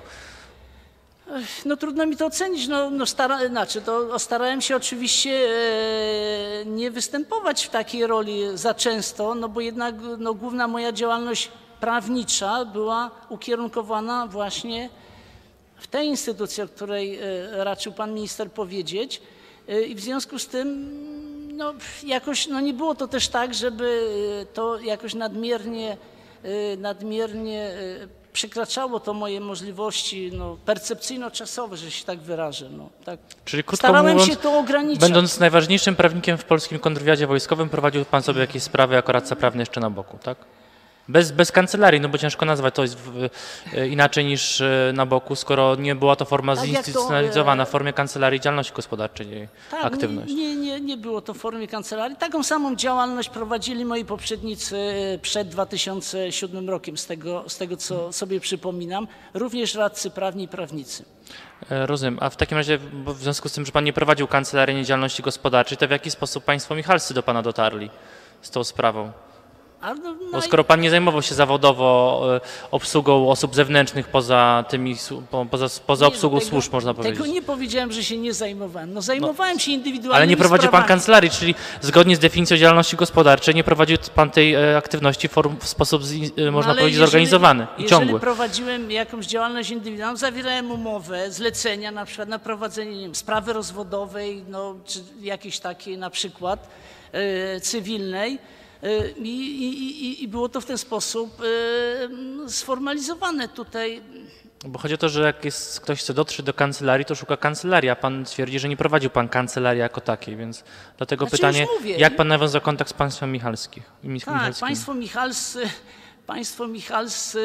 No trudno mi to ocenić, no, no stara, znaczy to starałem się oczywiście e, nie występować w takiej roli za często, no bo jednak no, główna moja działalność prawnicza była ukierunkowana właśnie w tej instytucji, o której e, raczył pan minister powiedzieć e, i w związku z tym no, jakoś no, nie było to też tak, żeby to jakoś nadmiernie, e, nadmiernie e, przekraczało to moje możliwości no, percepcyjno-czasowe, że się tak wyrażę. No, tak. Czyli krótko Starałem mówiąc, się to ograniczać. będąc najważniejszym prawnikiem w polskim kontrwywiadzie wojskowym, prowadził pan sobie jakieś sprawy jako radca prawny jeszcze na boku, tak? Bez, bez kancelarii, no bo ciężko nazwać to jest w, e, inaczej niż e, na boku, skoro nie była to forma Tak jak to, zinstytucjonalizowana e, w formie kancelarii działalności gospodarczej, jej Tak, aktywność. Nie, nie, nie było to w formie kancelarii. Taką samą działalność prowadzili moi poprzednicy przed dwa tysiące siódmym rokiem, z tego, z tego co sobie przypominam, również radcy prawni i prawnicy. E, Rozumiem. A w takim razie, bo w związku z tym, że pan nie prowadził kancelarii ani działalności gospodarczej, to w jaki sposób państwo michalscy do pana dotarli z tą sprawą? A no, Bo naj- skoro pan nie zajmował się zawodowo e, obsługą osób zewnętrznych poza tymi, su- po- poza, poza nie, no, obsługą tego- służb, można powiedzieć. Tego nie powiedziałem, że się nie zajmowałem. No zajmowałem się indywidualnymi Ale nie prowadził pan sprawami. kancelarii, czyli zgodnie z definicją działalności gospodarczej nie prowadził pan tej e, aktywności w, form, w sposób, zi- e, No, można ale powiedzieć, jeżeli- zorganizowany i jeżeli ciągły. prowadziłem jakąś działalność indywidualną, zawierałem umowę, zlecenia na przykład na prowadzenie nie wiem, sprawy rozwodowej, no, czy jakiejś takiej na przykład e, cywilnej. E, I, i, i, I było to w ten sposób e, sformalizowane tutaj. Bo chodzi o to, że jak jest, ktoś chce dotrzeć do kancelarii, to szuka kancelarii, a pan twierdzi, że nie prowadził pan kancelarii jako takiej, więc dlatego Znaczy, pytanie, już mówię, jak nie? pan nawiązał kontakt z państwem Michalskich? Mich- Tak, Michalskimi? państwo Michalscy, państwo Michalscy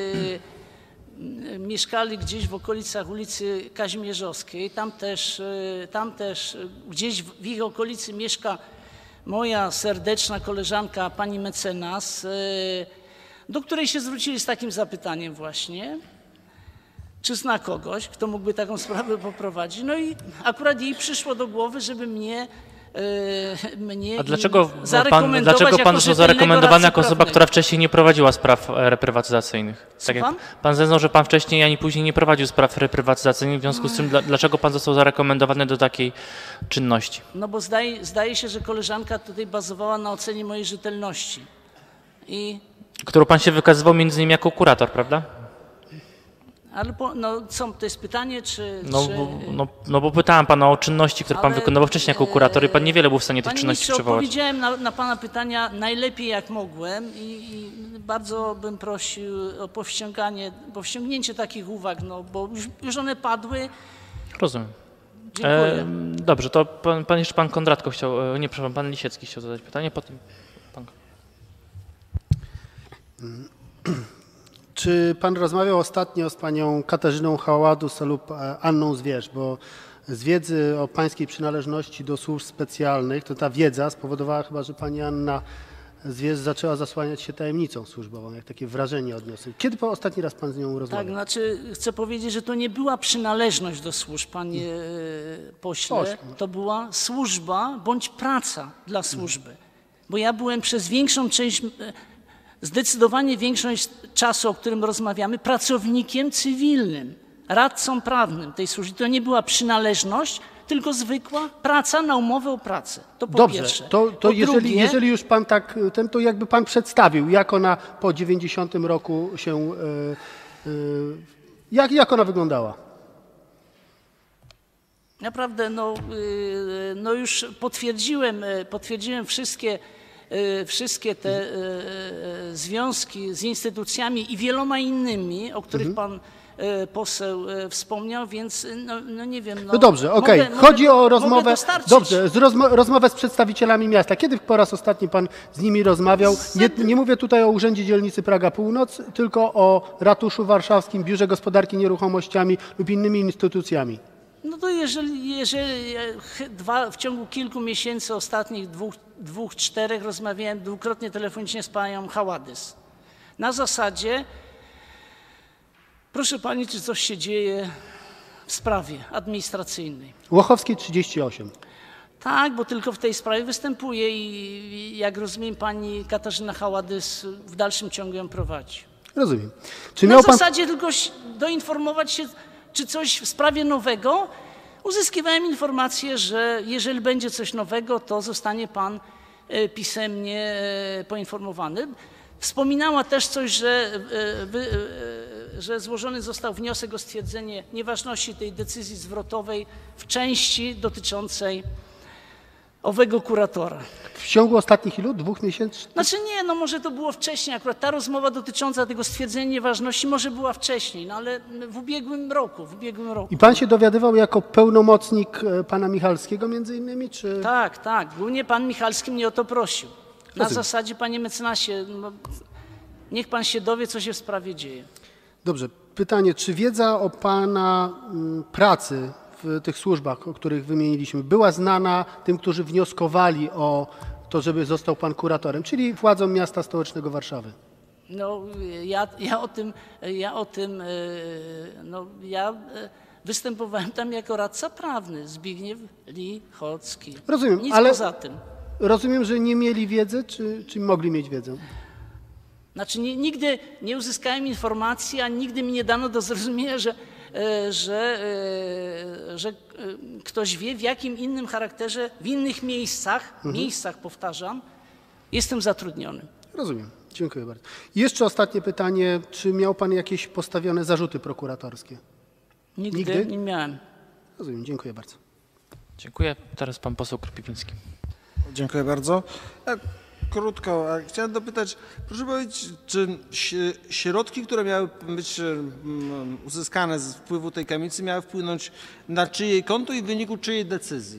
mm, mieszkali gdzieś w okolicach ulicy Kazimierzowskiej. Tam też, e, tam też e, gdzieś w w ich okolicy mieszka moja serdeczna koleżanka, pani mecenas, e, do której się zwrócili z takim zapytaniem właśnie, czy zna kogoś, kto mógłby taką sprawę poprowadzić. No i akurat jej przyszło do głowy, żeby mnie, e, mnie A dlaczego im pan, zarekomendować dlaczego jako pan został rzetelnego zarekomendowany jako radcę osoba, prawnego. która wcześniej nie prowadziła spraw e, reprywatyzacyjnych? Słucham? jak pan zeznał, że pan wcześniej ani później nie prowadził spraw reprywatyzacyjnych, w związku z tym dla, dlaczego pan został zarekomendowany do takiej czynności? No bo zdaje, zdaje się, że koleżanka tutaj bazowała na ocenie mojej rzetelności. I, Którą pan się wykazywał między innymi jako kurator, prawda? ale po, no co, to jest pytanie, czy... No, czy bo, no, no bo pytałem pana o czynności, które pan ale, wykonywał wcześniej jako kurator i pan niewiele był w stanie tych Panie czynności ministrze, przywołać. odpowiedziałem na, na pana pytania najlepiej jak mogłem i, i bardzo bym prosił o powściąganie, powściągnięcie takich uwag, no bo już, już one padły. Rozumiem. Dziękuję. E, dobrze, to pan, pan jeszcze pan Kondratko chciał, e, nie przepraszam, pan Lisiecki chciał zadać pytanie, potem pan. Czy pan rozmawiał ostatnio z panią Katarzyną Haładus lub e, Anną Zwierz, bo z wiedzy o pańskiej przynależności do służb specjalnych, to ta wiedza spowodowała chyba, że pani Anna Zwierz zaczęła zasłaniać się tajemnicą służbową, jak takie wrażenie odniosłem. Kiedy po ostatni raz pan z nią Tak, rozmawiał? znaczy chcę powiedzieć, że to nie była przynależność do służb, panie e, pośle, Pośle. to była służba bądź praca dla służby. Bo ja byłem przez większą część, e, zdecydowanie większość czasu, o którym rozmawiamy, pracownikiem cywilnym, radcą prawnym tej służby. To nie była przynależność, tylko zwykła praca na umowę o pracę. To po Dobrze, pierwsze. to, to Po jeżeli, drugie, jeżeli już pan tak, ten, to jakby pan przedstawił, jak ona po dziewięćdziesiątym roku się Jak, jak ona wyglądała? Naprawdę, no, y, no już potwierdziłem, y, potwierdziłem wszystkie, y, wszystkie te y, y, związki z instytucjami i wieloma innymi, o których pan y, poseł y, wspomniał, więc no, no nie wiem. No, No dobrze, okej. mogę- Chodzi mogę- o rozmowę. mogę dostarczyć. Dobrze, z rozmo rozmowę z przedstawicielami miasta. Kiedy po raz ostatni pan z nimi rozmawiał? Nie, nie mówię tutaj o Urzędzie Dzielnicy Praga Północ, tylko o Ratuszu Warszawskim, Biurze Gospodarki Nieruchomościami lub innymi instytucjami. No to jeżeli, jeżeli e, ch- dwa, w ciągu kilku miesięcy ostatnich dwóch, dwóch, czterech rozmawiałem dwukrotnie telefonicznie z panią Haładys. Na zasadzie, proszę pani, czy coś się dzieje w sprawie administracyjnej. Łochowskiej trzydzieści osiem. Tak, bo tylko w tej sprawie występuje i, i jak rozumiem, pani Katarzyna Haładys w dalszym ciągu ją prowadzi. Rozumiem. Czy Na miał pan... zasadzie tylko ś- doinformować się, czy coś w sprawie nowego. Uzyskiwałem informację, że jeżeli będzie coś nowego, to zostanie pan e, pisemnie e, poinformowany. Wspominała też coś, że, e, wy, e, że złożony został wniosek o stwierdzenie nieważności tej decyzji zwrotowej w części dotyczącej owego kuratora. W ciągu ostatnich ilu? Dwóch miesięcy? Znaczy nie, no może to było wcześniej, akurat ta rozmowa dotycząca tego stwierdzenia nieważności może była wcześniej, no ale w ubiegłym roku, w ubiegłym roku. I pan się dowiadywał jako pełnomocnik e, pana Michalskiego między innymi, czy... Tak, tak, głównie pan Michalski mnie o to prosił. Na Rozumiem. zasadzie, panie mecenasie, no, niech pan się dowie, co się w sprawie dzieje. Dobrze. Pytanie, czy wiedza o pana mm, pracy w tych służbach, o których wymieniliśmy, była znana tym, którzy wnioskowali o to, żeby został pan kuratorem, czyli władzom miasta stołecznego Warszawy? No, ja, ja o tym, ja o tym, e, no, ja e, występowałem tam jako radca prawny, Zbigniew Lichocki. Rozumiem, Nic ale- poza tym. Rozumiem, że nie mieli wiedzy, czy, czy mogli mieć wiedzę? Znaczy nie, nigdy nie uzyskałem informacji, a nigdy mi nie dano do zrozumienia, że, e, że, e, że e, ktoś wie, w jakim innym charakterze, w innych miejscach, Mhm. miejscach powtarzam, jestem zatrudniony. Rozumiem. Dziękuję bardzo. I jeszcze ostatnie pytanie. Czy miał pan jakieś postawione zarzuty prokuratorskie? Nigdy, Nigdy? nie miałem. Rozumiem. Dziękuję bardzo. Dziękuję. Teraz pan poseł Kropiwnicki. Dziękuję bardzo. Ja, krótko, a chciałem dopytać, proszę powiedzieć, czy si- środki, które miały być mm, uzyskane z wpływu tej kamienicy, miały wpłynąć na czyje konto i w wyniku czyjej decyzji?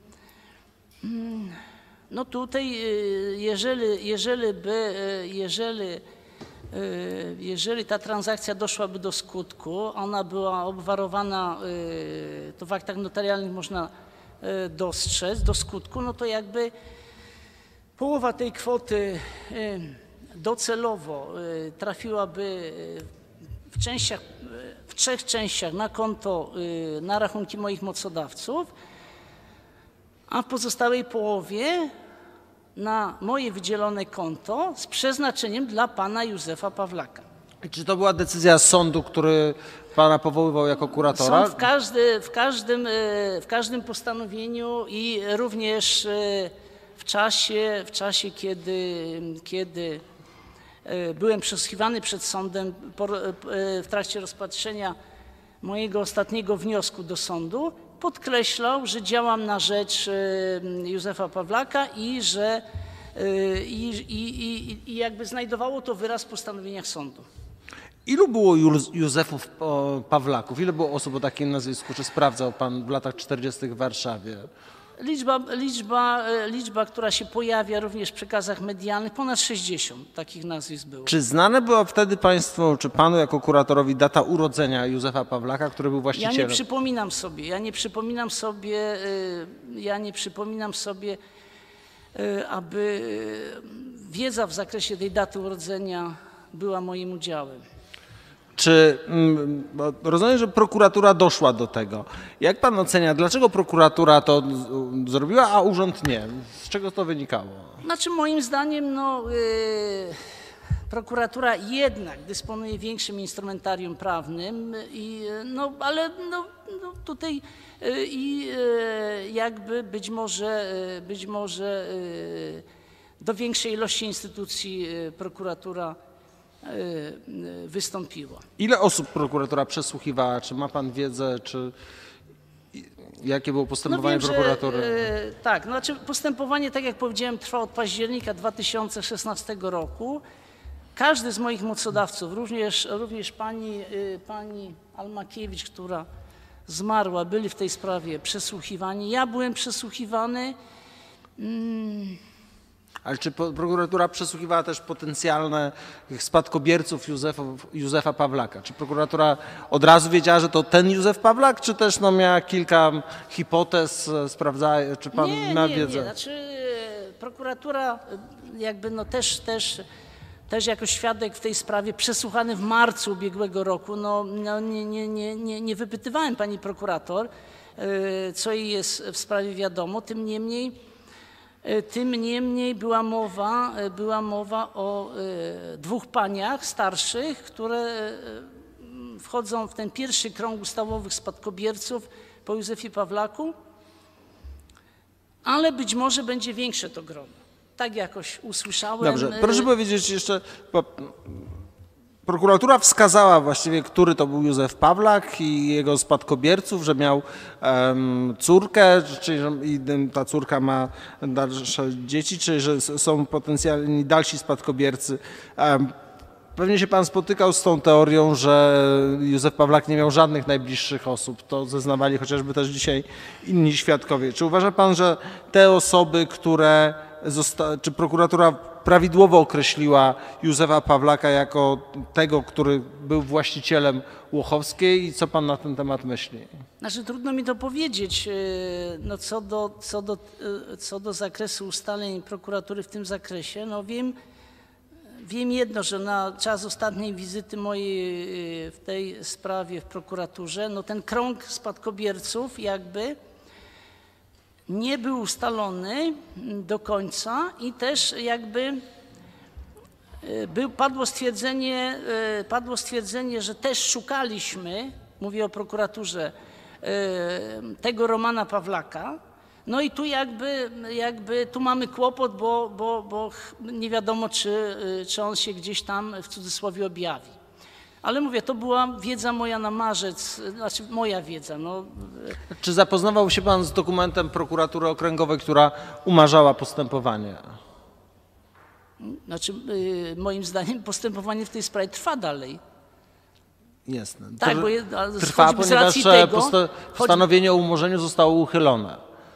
No tutaj, y, jeżeli, jeżeli by, y, jeżeli, y, jeżeli ta transakcja doszłaby do skutku, ona była obwarowana, y, to w aktach notarialnych można y, dostrzec, do skutku, no to jakby połowa tej kwoty y, docelowo y, trafiłaby y, w częściach, y, w trzech częściach na konto, y, na rachunki moich mocodawców, a w pozostałej połowie na moje wydzielone konto z przeznaczeniem dla pana Józefa Pawlaka. I czy to była decyzja sądu, który pana powoływał jako kuratora? Sąd w, każdy, w, każdym, e, w każdym postanowieniu i również e, w czasie, w czasie kiedy, kiedy e, byłem przesłuchiwany przed sądem po, e, w trakcie rozpatrzenia mojego ostatniego wniosku do sądu, podkreślał, że działam na rzecz e, Józefa Pawlaka i że e, i, i, i, i jakby znajdowało to wyraz w postanowieniach sądu. Ilu było Jul- Józefów o, Pawlaków? Ile było osób o takim nazwisku? Czy sprawdzał pan w latach czterdziestych w Warszawie? Liczba, liczba, e, liczba, która się pojawia również w przekazach medialnych, ponad sześćdziesiąt takich nazwisk było. Czy znane była wtedy państwu, czy panu jako kuratorowi data urodzenia Józefa Pawlaka, który był Ja właścicielem? nie przypominam sobie, ja nie przypominam sobie, e, ja nie przypominam sobie, e, aby e, wiedza w zakresie tej daty urodzenia była moim udziałem. Czy mm, bo rozumiem, że prokuratura doszła do tego. Jak pan ocenia, dlaczego prokuratura to z- zrobiła, a urząd nie? Z czego to wynikało? Znaczy moim zdaniem no, yy, prokuratura jednak dysponuje większym instrumentarium prawnym, i, yy, no, ale no, no, tutaj yy, i yy, jakby być może, yy, być może yy, do większej ilości instytucji yy, prokuratura wystąpiło. Ile osób prokuratura przesłuchiwała? Czy ma pan wiedzę, czy jakie było postępowanie no wiem, prokuratury? Że, e, tak, no, znaczy postępowanie, tak jak powiedziałem, trwa od października dwa tysiące szesnastego roku. Każdy z moich mocodawców, również, również pani, y, pani Almakiewicz, która zmarła, byli w tej sprawie przesłuchiwani. Ja byłem przesłuchiwany. Mm. Ale czy po- prokuratura przesłuchiwała też potencjalnych spadkobierców Józefa, Józefa Pawlaka? Czy prokuratura od razu wiedziała, że to ten Józef Pawlak, czy też no, miała kilka hipotez, e, sprawdzała, czy pan nie, ma nie, wiedzę? Nie, znaczy e, prokuratura e, jakby no też, też, też jako świadek w tej sprawie przesłuchany w marcu ubiegłego roku, no, no nie, nie, nie, nie, nie wypytywałem pani prokurator, e, co jej jest w sprawie wiadomo, tym niemniej Tym niemniej była mowa, była mowa o e, dwóch paniach starszych, które e, wchodzą w ten pierwszy krąg ustawowych spadkobierców po Józefie Pawlaku, ale być może będzie większe to grono. Tak jakoś usłyszałem. Dobrze, proszę powiedzieć jeszcze, bo prokuratura wskazała właściwie, który to był Józef Pawlak i jego spadkobierców, że miał um, córkę, czyli że i ta córka ma dalsze dzieci, czy że są potencjalni dalsi spadkobiercy. Um, pewnie się pan spotykał z tą teorią, że Józef Pawlak nie miał żadnych najbliższych osób. To zeznawali chociażby też dzisiaj inni świadkowie. Czy uważa pan, że te osoby, które zosta- czy prokuratura prawidłowo określiła Józefa Pawlaka jako tego, który był właścicielem Łochowskiej i co pan na ten temat myśli? Znaczy trudno mi to powiedzieć, no, co, do, co, do, co do zakresu ustaleń prokuratury w tym zakresie. No, wiem, wiem jedno, że na czas ostatniej wizyty mojej w tej sprawie w prokuraturze, no, ten krąg spadkobierców jakby nie był ustalony do końca i też jakby był, padło, stwierdzenie, padło stwierdzenie, że też szukaliśmy, mówię o prokuraturze, tego Romana Pawlaka. No i tu jakby, jakby tu mamy kłopot, bo, bo, bo nie wiadomo, czy, czy on się gdzieś tam w cudzysłowie objawi. Ale mówię, to była wiedza moja na marzec, znaczy moja wiedza. No. Czy zapoznawał się pan z dokumentem prokuratury okręgowej, która umarzała postępowanie? Znaczy, yy, moim zdaniem postępowanie w tej sprawie trwa dalej. Jasne. Tak, To, bo je, trwa, choćby z racji ponieważ tego, posta- postanowienie o umorzeniu zostało uchylone.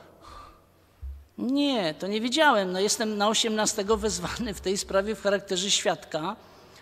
Nie, to nie wiedziałem. No, jestem na osiemnastego wezwany w tej sprawie w charakterze świadka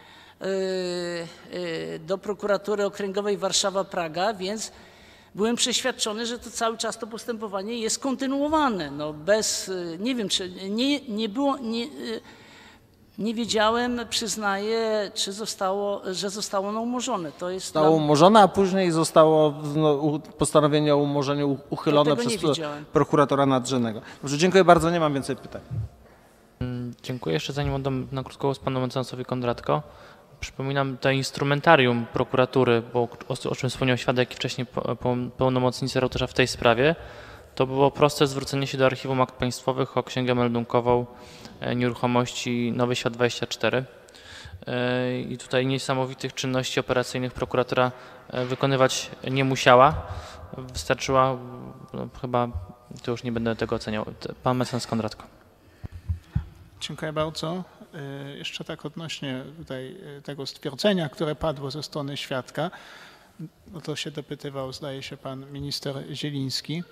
do prokuratury okręgowej Warszawa-Praga, więc byłem przeświadczony, że to cały czas to postępowanie jest kontynuowane. No bez, nie wiem, czy nie, nie było, nie, nie wiedziałem, przyznaję, czy zostało, że zostało ono umorzone. To jest Zostało dla... umorzone, a później zostało no, postanowienie o umorzeniu uchylone tego nie przez wiedziałem. prokuratora nadrzędnego. Dobrze, dziękuję bardzo, nie mam więcej pytań. Dziękuję. Jeszcze zanim oddam na krótko głos panu mecenasowi Kondratko, przypominam to instrumentarium prokuratury, bo o, o czym wspomniał świadek i wcześniej po, po, pełnomocnicy ratusza w tej sprawie, to było proste zwrócenie się do Archiwum Akt Państwowych o księgę meldunkową e, nieruchomości Nowy Świat dwadzieścia cztery. E, I tutaj niesamowitych czynności operacyjnych prokuratura e, wykonywać nie musiała. Wystarczyła, no, chyba, to już nie będę tego oceniał, pan mecenas Kondratko. Dziękuję bardzo. Jeszcze tak odnośnie tutaj tego stwierdzenia, które padło ze strony świadka, no to się dopytywał, zdaje się, pan minister Zieliński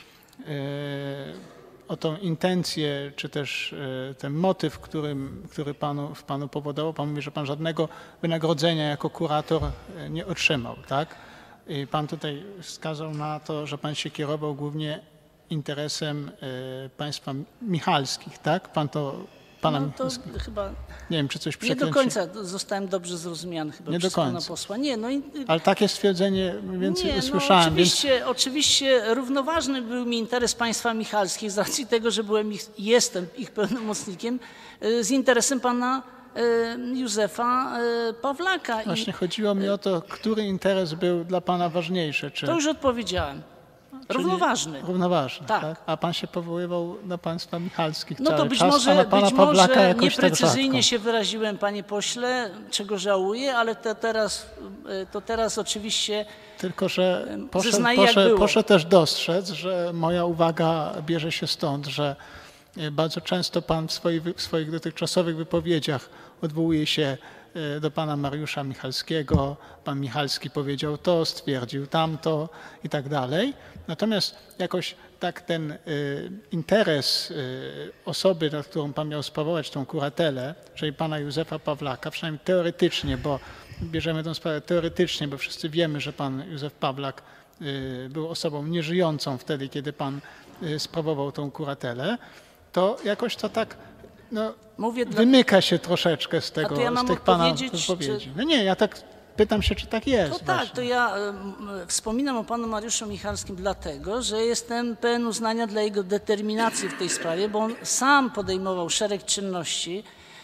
o tą intencję, czy też ten motyw, którym, który panu, w panu powodował. Pan mówi, że pan żadnego wynagrodzenia jako kurator nie otrzymał, tak? I pan tutaj wskazał na to, że pan się kierował głównie interesem państwa Michalskich, tak? Pan to Pana, no to chyba nie wiem, czy coś nie przekręci. do końca zostałem dobrze zrozumiany chyba nie przez do końca. pana posła. Nie, no i, ale takie stwierdzenie mniej więcej nie, usłyszałem. No, oczywiście, więc... oczywiście równoważny był mi interes państwa Michalskich z racji tego, że byłem ich, jestem ich pełnomocnikiem, z interesem pana Józefa Pawlaka. Właśnie I chodziło mi o to, który interes był dla pana ważniejszy. Czy... To już odpowiedziałem. Czyli Równoważny. Równoważny, tak. Tak. A pan się powoływał na państwa Michalskich No to cały być czas, a może, na pana być Pawlaka może jakoś tak nieprecyzyjnie rzadko. się wyraziłem, panie pośle, czego żałuję, ale to teraz, to teraz oczywiście Tylko, że proszę, Zeznaję, jak proszę, było. proszę też dostrzec, że moja uwaga bierze się stąd, że bardzo często pan w swoich, w swoich dotychczasowych wypowiedziach odwołuje się do pana Mariusza Michalskiego. Pan Michalski powiedział to, stwierdził tamto i tak dalej. Natomiast jakoś tak ten y, interes y, osoby, nad którą pan miał sprawować tą kuratelę, czyli pana Józefa Pawlaka, przynajmniej teoretycznie, bo bierzemy tę sprawę teoretycznie, bo wszyscy wiemy, że pan Józef Pawlak y, był osobą nieżyjącą wtedy, kiedy pan y, sprawował tą kuratelę, to jakoś to tak no, mówię dla... wymyka się troszeczkę z tego, to ja mam z tych pana odpowiedzieć, wypowiedzi. czy- No nie, ja tak pytam się, czy tak jest. No tak, właśnie. to ja em, wspominam o panu Mariuszu Michalskim dlatego, że jestem pełen uznania dla jego determinacji w tej sprawie, bo on sam podejmował szereg czynności,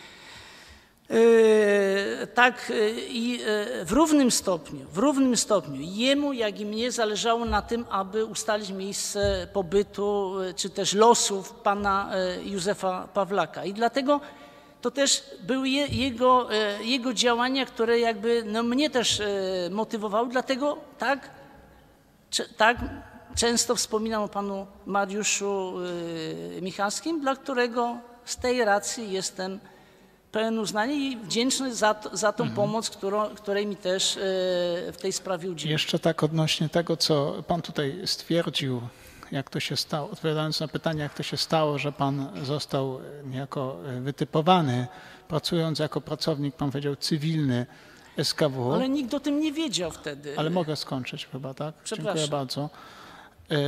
Yy, tak yy, i yy, w równym stopniu, w równym stopniu jemu, jak i mnie zależało na tym, aby ustalić miejsce pobytu yy, czy też losów pana yy, Józefa Pawlaka. I dlatego to też były je, jego, yy, jego działania, które jakby no, mnie też yy, motywowały, dlatego tak, cze- tak często wspominam o panu Mariuszu yy, Michalskim, dla którego z tej racji jestem pełen uznania i wdzięczny za, to, za tą Mhm. pomoc, którą, której mi też e, w tej sprawie udzielił. Jeszcze tak odnośnie tego, co pan tutaj stwierdził, jak to się stało, odpowiadając na pytanie, jak to się stało, że pan został niejako wytypowany, pracując jako pracownik, pan powiedział, cywilny S K W. Ale nikt o tym nie wiedział wtedy. Ale mogę skończyć chyba, tak? Dziękuję Przepraszam. bardzo. Y,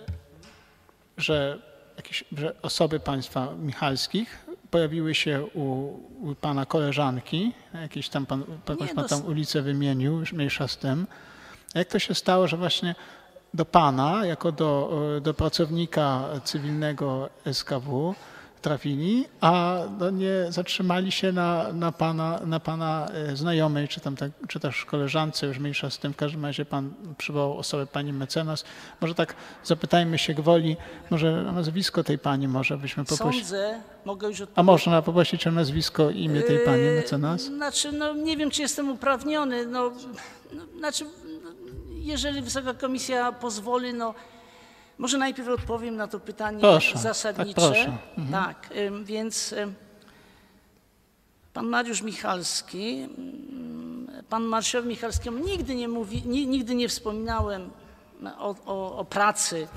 że, jakieś, że osoby państwa Michalskich pojawiły się u, u pana koleżanki, jakieś tam pan, jakąś Nie, pan no tam s- ulicę wymienił, już mniejsza z tym. A jak to się stało, że właśnie do pana, jako do, do pracownika cywilnego S K W trafili, a no nie zatrzymali się na, na, pana, na pana e, znajomej, czy, tam tak, czy też koleżance, już mniejsza z tym. W każdym razie pan przywołał osobę pani mecenas. Może tak zapytajmy się gwoli, może nazwisko tej pani może byśmy poprosili. Sądzę, mogę już A odpowiedzieć. można poprosić o nazwisko i imię tej pani Yy, mecenas? Znaczy, no nie wiem, czy jestem uprawniony. No, no, znaczy, no, jeżeli Wysoka Komisja pozwoli, no może najpierw odpowiem na to pytanie Proszę, zasadnicze. tak, proszę. Mhm. Tak, ym, więc ym, pan Mariusz Michalski, ym, pan Mariuszowi Michalskiemu nigdy nie mówi, ni, nigdy nie wspominałem o, o, o pracy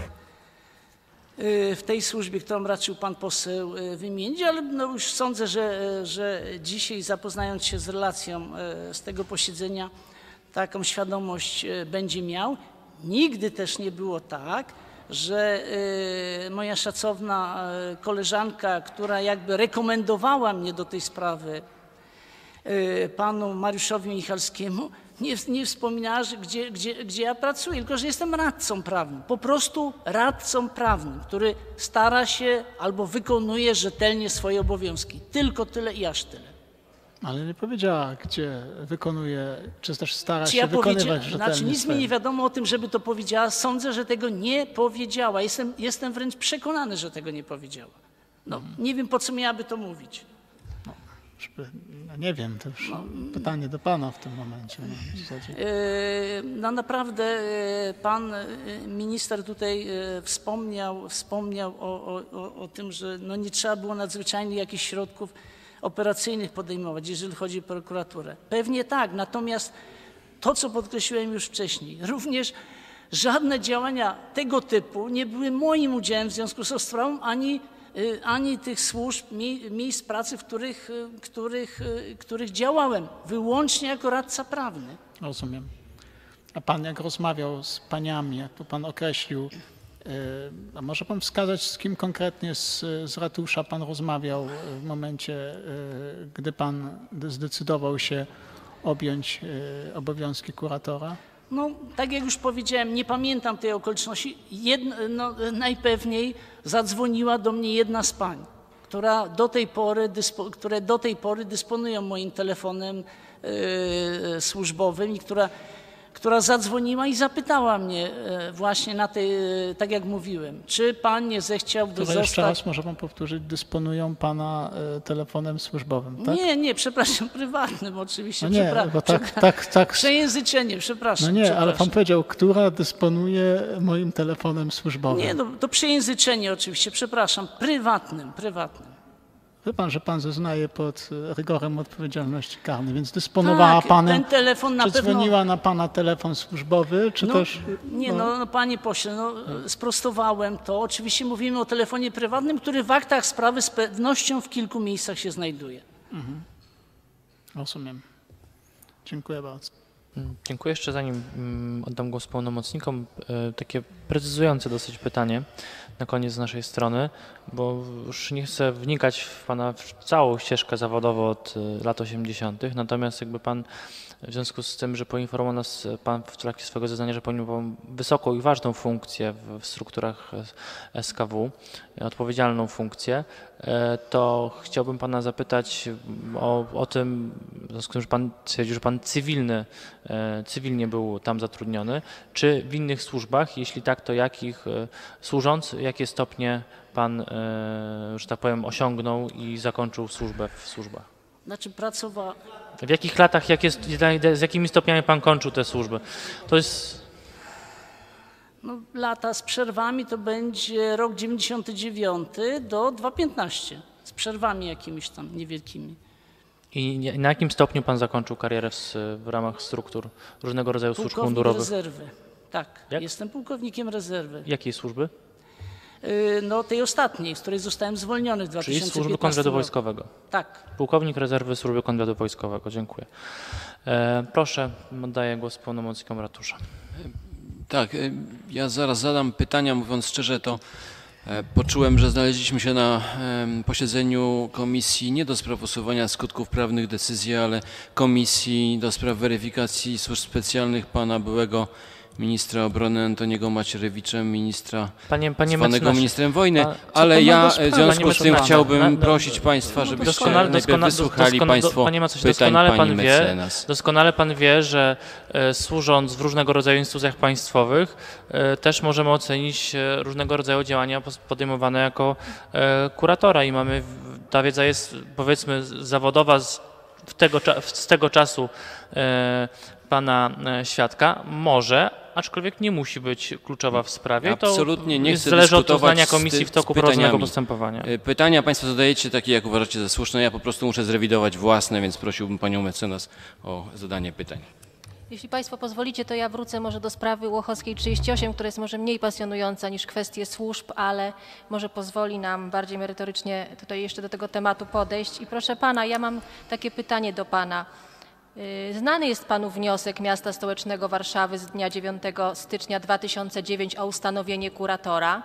y, w tej służbie, którą raczył pan poseł y, wymienić, ale no już sądzę, że, że dzisiaj zapoznając się z relacją y, z tego posiedzenia, taką świadomość y, będzie miał. Nigdy też nie było tak, że y, moja szacowna y, koleżanka, która jakby rekomendowała mnie do tej sprawy y, panu Mariuszowi Michalskiemu, nie, nie wspominała, że gdzie, gdzie, gdzie ja pracuję, tylko że jestem radcą prawnym, po prostu radcą prawnym, który stara się albo wykonuje rzetelnie swoje obowiązki. Tylko tyle i aż tyle. Ale nie powiedziała, gdzie wykonuje, czy też stara Czy się ja wykonywać powiedziałem, rzetelnie znaczy nic mi swoje. nie wiadomo o tym, żeby to powiedziała. Sądzę, że tego nie powiedziała. Jestem, jestem wręcz przekonany, że tego nie powiedziała. No, Mhm. nie wiem, po co miałaby to mówić. Żeby- No nie wiem, to już pytanie do pana w tym momencie. No, w zasadzie. E, No naprawdę e, pan e, minister tutaj e, wspomniał, wspomniał o, o, o, o tym, że no nie trzeba było nadzwyczajnych jakichś środków operacyjnych podejmować, jeżeli chodzi o prokuraturę. Pewnie tak, natomiast to, co podkreśliłem już wcześniej, również żadne działania tego typu nie były moim udziałem w związku z tą sprawą, ani, y, ani tych służb, mie- miejsc pracy, w których, y, których, y, których działałem, wyłącznie jako radca prawny. Rozumiem. A pan jak rozmawiał z paniami, jak to pan określił, yy, a może pan wskazać, z kim konkretnie z, z ratusza pan rozmawiał w momencie, yy, gdy pan zdecydował się objąć yy, obowiązki kuratora? No, tak jak już powiedziałem, nie pamiętam tej okoliczności. Jedno, no, najpewniej zadzwoniła do mnie jedna z pań, która do tej pory, dyspo, które do tej pory dysponują moim telefonem yy, służbowym i która która zadzwoniła i zapytała mnie e, właśnie na tej, e, tak jak mówiłem, czy pan nie zechciałby To zostać... jeszcze raz może pan powtórzyć, dysponują pana e, telefonem służbowym, tak? Nie, nie, przepraszam, prywatnym oczywiście, No nie, przepraszam. bo tak, tak, tak. Przejęzyczenie, przepraszam. No nie, ale pan przepraszam. powiedział, która dysponuje moim telefonem służbowym. Nie, no, to przejęzyczenie oczywiście, przepraszam, prywatnym, prywatnym. Wie pan, że pan zeznaje pod e, rygorem odpowiedzialności karnej, więc dysponowała Tak, panem. ten telefon na Czy pewno... dzwoniła na pana telefon służbowy, czy No, też... nie, no, no panie pośle, no, sprostowałem to. Oczywiście mówimy o telefonie prywatnym, który w aktach sprawy z pewnością w kilku miejscach się znajduje. Rozumiem. Dziękuję bardzo. Mm, Dziękuję. Jeszcze zanim mm, oddam głos pełnomocnikom, e, takie precyzujące dosyć pytanie na koniec z naszej strony, bo już nie chcę wnikać w pana w całą ścieżkę zawodową od e, lat osiemdziesiątych, natomiast jakby pan w związku z tym, że poinformował nas pan w trakcie swojego zeznania, że pełnił pan wysoką i ważną funkcję w, w strukturach S K W, odpowiedzialną funkcję, e, to chciałbym pana zapytać o, o tym, w związku z tym, że pan stwierdził, że pan cywilny, e, cywilnie był tam zatrudniony, czy w innych służbach, jeśli tak, to jakich e, służąc, jakie stopnie pan, e, że tak powiem, osiągnął i zakończył służbę w służbach? Znaczy pracowała... W jakich latach, jak jest, z jakimi stopniami pan kończył tę służbę? To jest... No, lata z przerwami to będzie rok dziewięćdziesiąty dziewiąty do dwa tysiące piętnastego. Z przerwami jakimiś tam niewielkimi. I nie- na jakim stopniu pan zakończył karierę w, w ramach struktur różnego rodzaju służb Pułkownik mundurowych? rezerwy. Tak, Jak? jestem pułkownikiem rezerwy. Jakiej służby? Yy, No tej ostatniej, z której zostałem zwolniony w dwa Czyli tysiące służby piętnastym kontrwywiadu roku. wojskowego. Tak. Pułkownik rezerwy służby kontrwywiadu wojskowego. Dziękuję. E, proszę, oddaję głos pełnomocnikom ratusza. Tak, y, ja zaraz zadam pytania, mówiąc szczerze, to e, poczułem, że znaleźliśmy się na em, posiedzeniu komisji nie do spraw usuwania skutków prawnych decyzji, ale komisji do spraw weryfikacji służb specjalnych pana byłego ministra obrony Antoniego Macierewicza, ministra Panie, panie zwanego mecenasie, ministrem wojny, pa- co ale pan ma ja do w sprawy? związku Panie z tym mecenasie, chciałbym na- na- prosić państwa, żebyście Doskonale, najpierw doskonale, wysłuchali doskonale, państwo panie Macoś, pytań doskonale pani pan wie, mecenas. doskonale pan wie, że e, służąc w różnego rodzaju instytucjach państwowych e, też możemy ocenić e, różnego rodzaju działania pos- podejmowane jako e, kuratora i mamy, w- ta wiedza jest powiedzmy zawodowa z, w tego, cza- z tego czasu e, pana e, świadka, może, aczkolwiek nie musi być kluczowa w sprawie. Absolutnie to nie jest, chcę zależy od dyskutować uznania z komisji ty- w toku z pytaniami. prowadzonego postępowania. Y, Pytania państwo zadajecie takie, jak uważacie za słuszne. Ja po prostu muszę zrewidować własne, więc prosiłbym panią mecenas o zadanie pytań. Jeśli państwo pozwolicie, to ja wrócę może do sprawy Łochowskiej trzydzieści osiem, która jest może mniej pasjonująca niż kwestie służb, ale może pozwoli nam bardziej merytorycznie tutaj jeszcze do tego tematu podejść. I proszę pana, ja mam takie pytanie do pana. Y, Znany jest panu wniosek Miasta Stołecznego Warszawy z dnia dziewiątego stycznia dwa tysiące dziewiątego o ustanowienie kuratora.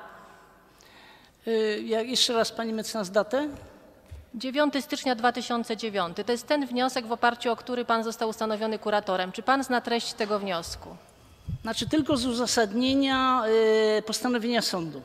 Yy, Jak jeszcze raz pani mecenas datę? dziewiątego stycznia dwa tysiące dziewiątego. To jest ten wniosek, w oparciu o który pan został ustanowiony kuratorem. Czy pan zna treść tego wniosku? Znaczy tylko z uzasadnienia yy, postanowienia sądu.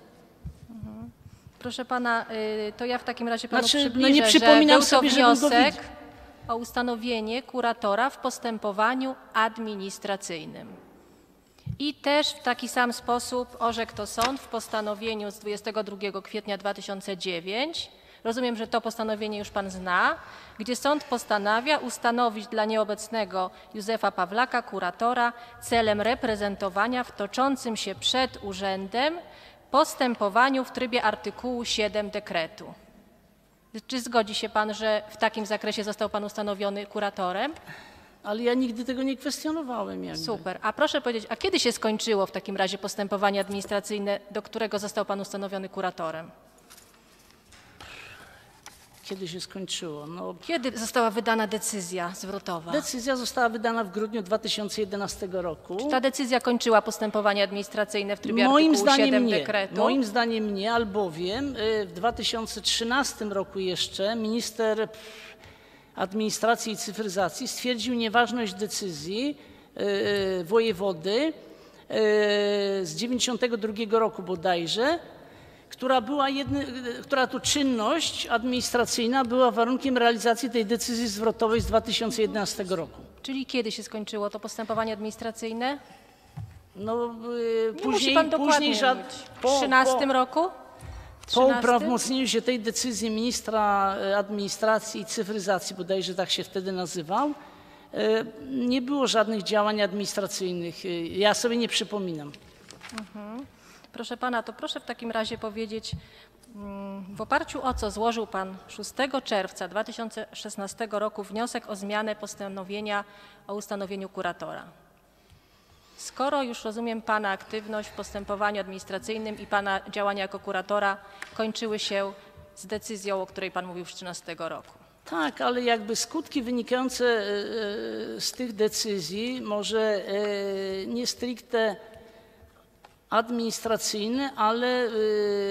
Proszę pana, y, to ja w takim razie panu Znaczy, no przybliżę, nie przypominam że był sobie, to żebym go wniosek widział. o ustanowienie kuratora w postępowaniu administracyjnym. I też w taki sam sposób orzekł to sąd w postanowieniu z dwudziestego drugiego kwietnia dwa tysiące dziewiątego. Rozumiem, że to postanowienie już pan zna, gdzie sąd postanawia ustanowić dla nieobecnego Józefa Pawlaka kuratora celem reprezentowania w toczącym się przed urzędem postępowaniu w trybie artykułu siedem dekretu. Czy zgodzi się pan, że w takim zakresie został pan ustanowiony kuratorem? Ale ja nigdy tego nie kwestionowałem. Jakby. Super. A proszę powiedzieć, a kiedy się skończyło w takim razie postępowanie administracyjne, do którego został pan ustanowiony kuratorem? Kiedy się skończyło? No, Kiedy została wydana decyzja zwrotowa? decyzja została wydana w grudniu dwa tysiące jedenastego roku. Czy ta decyzja kończyła postępowanie administracyjne w trybie Moim artykułu zdaniem siedem nie. dekretu? Moim zdaniem nie, albowiem y, w dwa tysiące trzynastym roku jeszcze minister administracji i cyfryzacji stwierdził nieważność decyzji y, y, wojewody y, z dziewięćdziesiątego drugiego roku bodajże, która była jedny, która to czynność administracyjna była warunkiem realizacji tej decyzji zwrotowej z dwa tysiące jedenastego roku. Czyli kiedy się skończyło to postępowanie administracyjne? No, y, Nie później, musi pan dokładnie później żad... mówić. W po, trzynastym po, roku? W po trzynastym? uprawomocnieniu się tej decyzji ministra y, administracji i cyfryzacji, bodajże tak się wtedy nazywał, y, nie było żadnych działań administracyjnych. Y, Ja sobie nie przypominam. Mhm. Proszę pana, to proszę w takim razie powiedzieć, mm, w oparciu o co złożył pan szóstego czerwca dwa tysiące szesnastego roku wniosek o zmianę postanowienia o ustanowieniu kuratora? Skoro już rozumiem pana aktywność w postępowaniu administracyjnym i pana działania jako kuratora kończyły się z decyzją, o której pan mówił z trzynastego roku. Tak, ale jakby skutki wynikające e, e, z tych decyzji, może e, nie stricte administracyjne, ale e, e,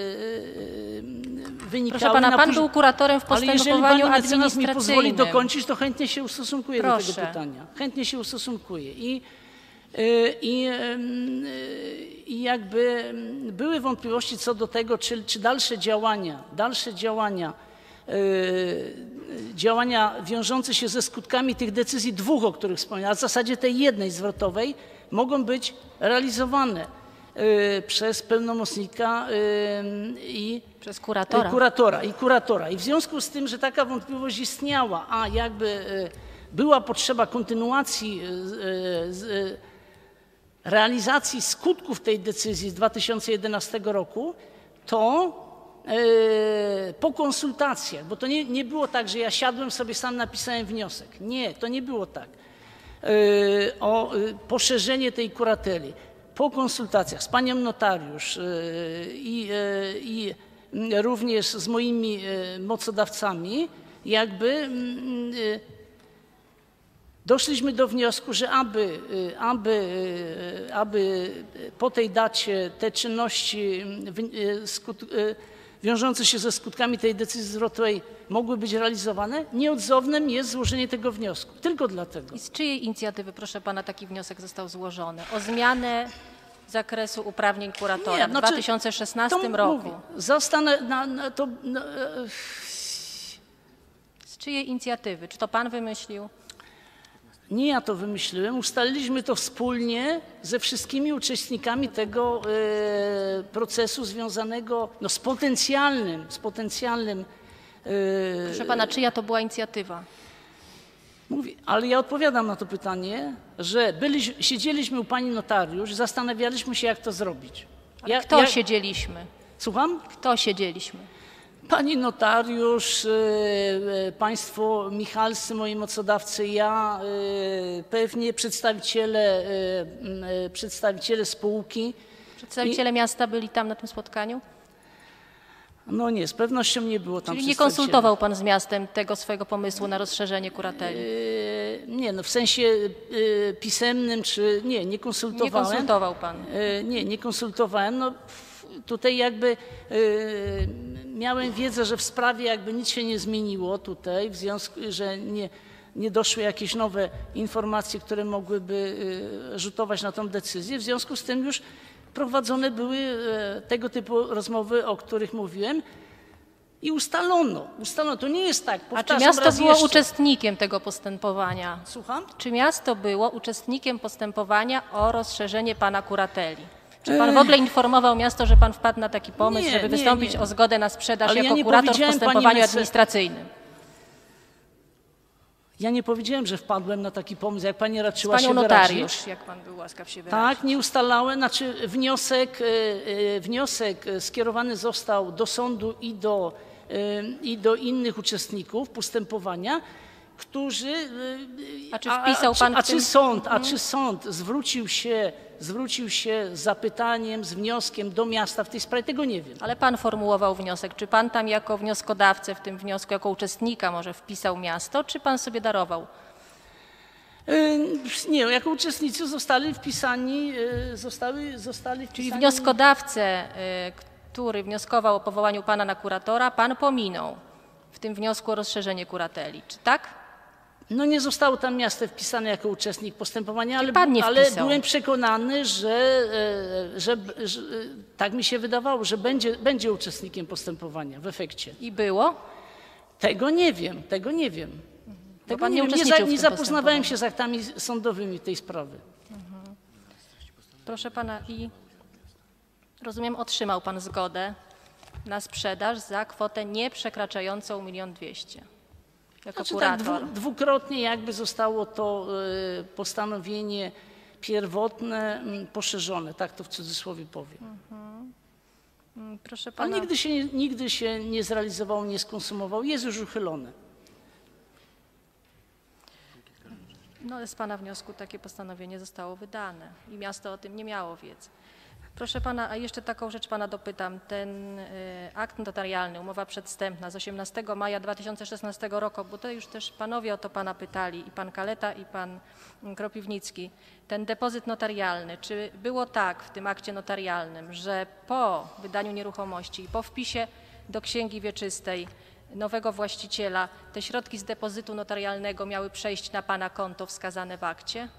wynikały Proszę pana, na pan póź- był kuratorem w Ale jeżeli postępowaniu pani mecenas mi pozwoli administracyjnym. dokończyć, to chętnie się ustosunkuję do Proszę. tego pytania. Chętnie się ustosunkuję. I, y, i, ym, y, i jakby ym, były wątpliwości co do tego, czy, czy dalsze działania, dalsze działania, y, działania wiążące się ze skutkami tych decyzji dwóch, o których wspomniałem, a w zasadzie tej jednej zwrotowej, mogą być realizowane y, przez pełnomocnika y, i Przez kuratora. kuratora i kuratora. I w związku z tym, że taka wątpliwość istniała, a jakby y, była potrzeba kontynuacji y, y, z, y, realizacji skutków tej decyzji z dwa tysiące jedenastego roku, to y, po konsultacjach, bo to nie, nie było tak, że ja siadłem sobie sam, napisałem wniosek. Nie, to nie było tak. Y, o y, poszerzenie tej kurateli. Po konsultacjach z panią notariusz y, i, y, i również z moimi y, mocodawcami, jakby mm, y, doszliśmy do wniosku, że aby, y, aby, y, aby po tej dacie te czynności wy- y, skut, y, wiążące się ze skutkami tej decyzji zwrotowej mogły być realizowane, nieodzownym jest złożenie tego wniosku. Tylko dlatego. I z czyjej inicjatywy, proszę pana, taki wniosek został złożony? O zmianę zakresu uprawnień kuratora Nie, w znaczy, dwa tysiące szesnastym to roku. mówię, zastanę, na, na to, no, e, Z czyjej inicjatywy? Czy to pan wymyślił? nie ja to wymyśliłem, ustaliliśmy to wspólnie ze wszystkimi uczestnikami tego e, procesu związanego no, z potencjalnym, z potencjalnym e, Proszę pana, czyja to była inicjatywa? Mówi, ale ja odpowiadam na to pytanie, że byli, siedzieliśmy u pani notariusz, zastanawialiśmy się, jak to zrobić. Ale Ja- kto ja- siedzieliśmy? Słucham? Kto siedzieliśmy? Pani notariusz, e, e, państwo michalscy, moi mocodawcy, ja, e, pewnie przedstawiciele, e, m, e, przedstawiciele spółki. Przedstawiciele miasta byli tam na tym spotkaniu? No nie, z pewnością nie było tam Czyli nie przedstawicieli. konsultował pan z miastem tego swojego pomysłu na rozszerzenie kurateli? E, Nie, no w sensie e, pisemnym, czy nie, nie konsultowałem. Nie konsultował pan. E, Nie, nie konsultowałem. No, f- tutaj jakby e, miałem wiedzę, że w sprawie jakby nic się nie zmieniło tutaj, w związku, że nie, nie doszły jakieś nowe informacje, które mogłyby e, rzutować na tą decyzję. W związku z tym już prowadzone były e, tego typu rozmowy, o których mówiłem. I ustalono, ustalono, to nie jest tak, A czy powtarzam miasto raz było jeszcze. uczestnikiem tego postępowania? Słucham? Czy miasto było uczestnikiem postępowania o rozszerzenie pana kurateli? Czy pan w ogóle informował miasto, że pan wpadł na taki pomysł, Nie, żeby nie, wystąpić nie. o zgodę na sprzedaż Ale ja jako nie kurator w powiedziałem, pani postępowaniu mece- administracyjnym? Ja nie powiedziałem, że wpadłem na taki pomysł, jak pani Z raczyła panią się notariusz, wyrazić. jak pan był łaskaw się wyrazić. Tak, nie ustalałem, znaczy wniosek, e, e, wniosek skierowany został do sądu i do, e, i do innych uczestników postępowania, którzy... e, A czy wpisał pan a, w czy, a tym- czy sąd, a Mhm. czy sąd zwrócił się, zwrócił się z zapytaniem, z wnioskiem do miasta w tej sprawie, tego nie wiem. Ale pan formułował wniosek. Czy pan tam jako wnioskodawcę w tym wniosku, jako uczestnika może wpisał miasto, czy pan sobie darował? E, Nie, jako uczestnicy zostali wpisani, e, zostały, zostali wpisani... Czyli wnioskodawcę, y, który wnioskował o powołaniu pana na kuratora, pan pominął w tym wniosku o rozszerzenie kurateli. Czy tak? No nie zostało tam miasto wpisane jako uczestnik postępowania, ale, pan nie ale wpisał? byłem przekonany, że, e, że, że e, tak mi się wydawało, że będzie, będzie uczestnikiem postępowania w efekcie. I było? Tego nie wiem, tego nie wiem. Tego pan nie, nie wiem, nie, uczestniczył za, w nie tym zapoznawałem się postępowaniu. z aktami sądowymi tej sprawy. Proszę pana, i rozumiem, otrzymał pan zgodę na sprzedaż za kwotę nieprzekraczającą milion dwieście jako Znaczy tak, kurator. dwu, dwukrotnie jakby zostało to y, postanowienie pierwotne m, poszerzone, tak to w cudzysłowie powiem. Mm, Proszę Ale pana, nigdy się, nie- nigdy się nie zrealizowało, nie skonsumowało, jest już uchylone. no, z pana wniosku takie postanowienie zostało wydane i miasto o tym nie miało wiedzy. Proszę pana, a jeszcze taką rzecz pana dopytam. Ten y, akt notarialny, umowa przedwstępna z osiemnastego maja dwa tysiące szesnastego roku, bo to już też panowie o to pana pytali, i pan Kaleta, i pan mm, Kropiwnicki. Ten depozyt notarialny, czy było tak w tym akcie notarialnym, że po wydaniu nieruchomości i po wpisie do księgi wieczystej nowego właściciela te środki z depozytu notarialnego miały przejść na pana konto wskazane w akcie?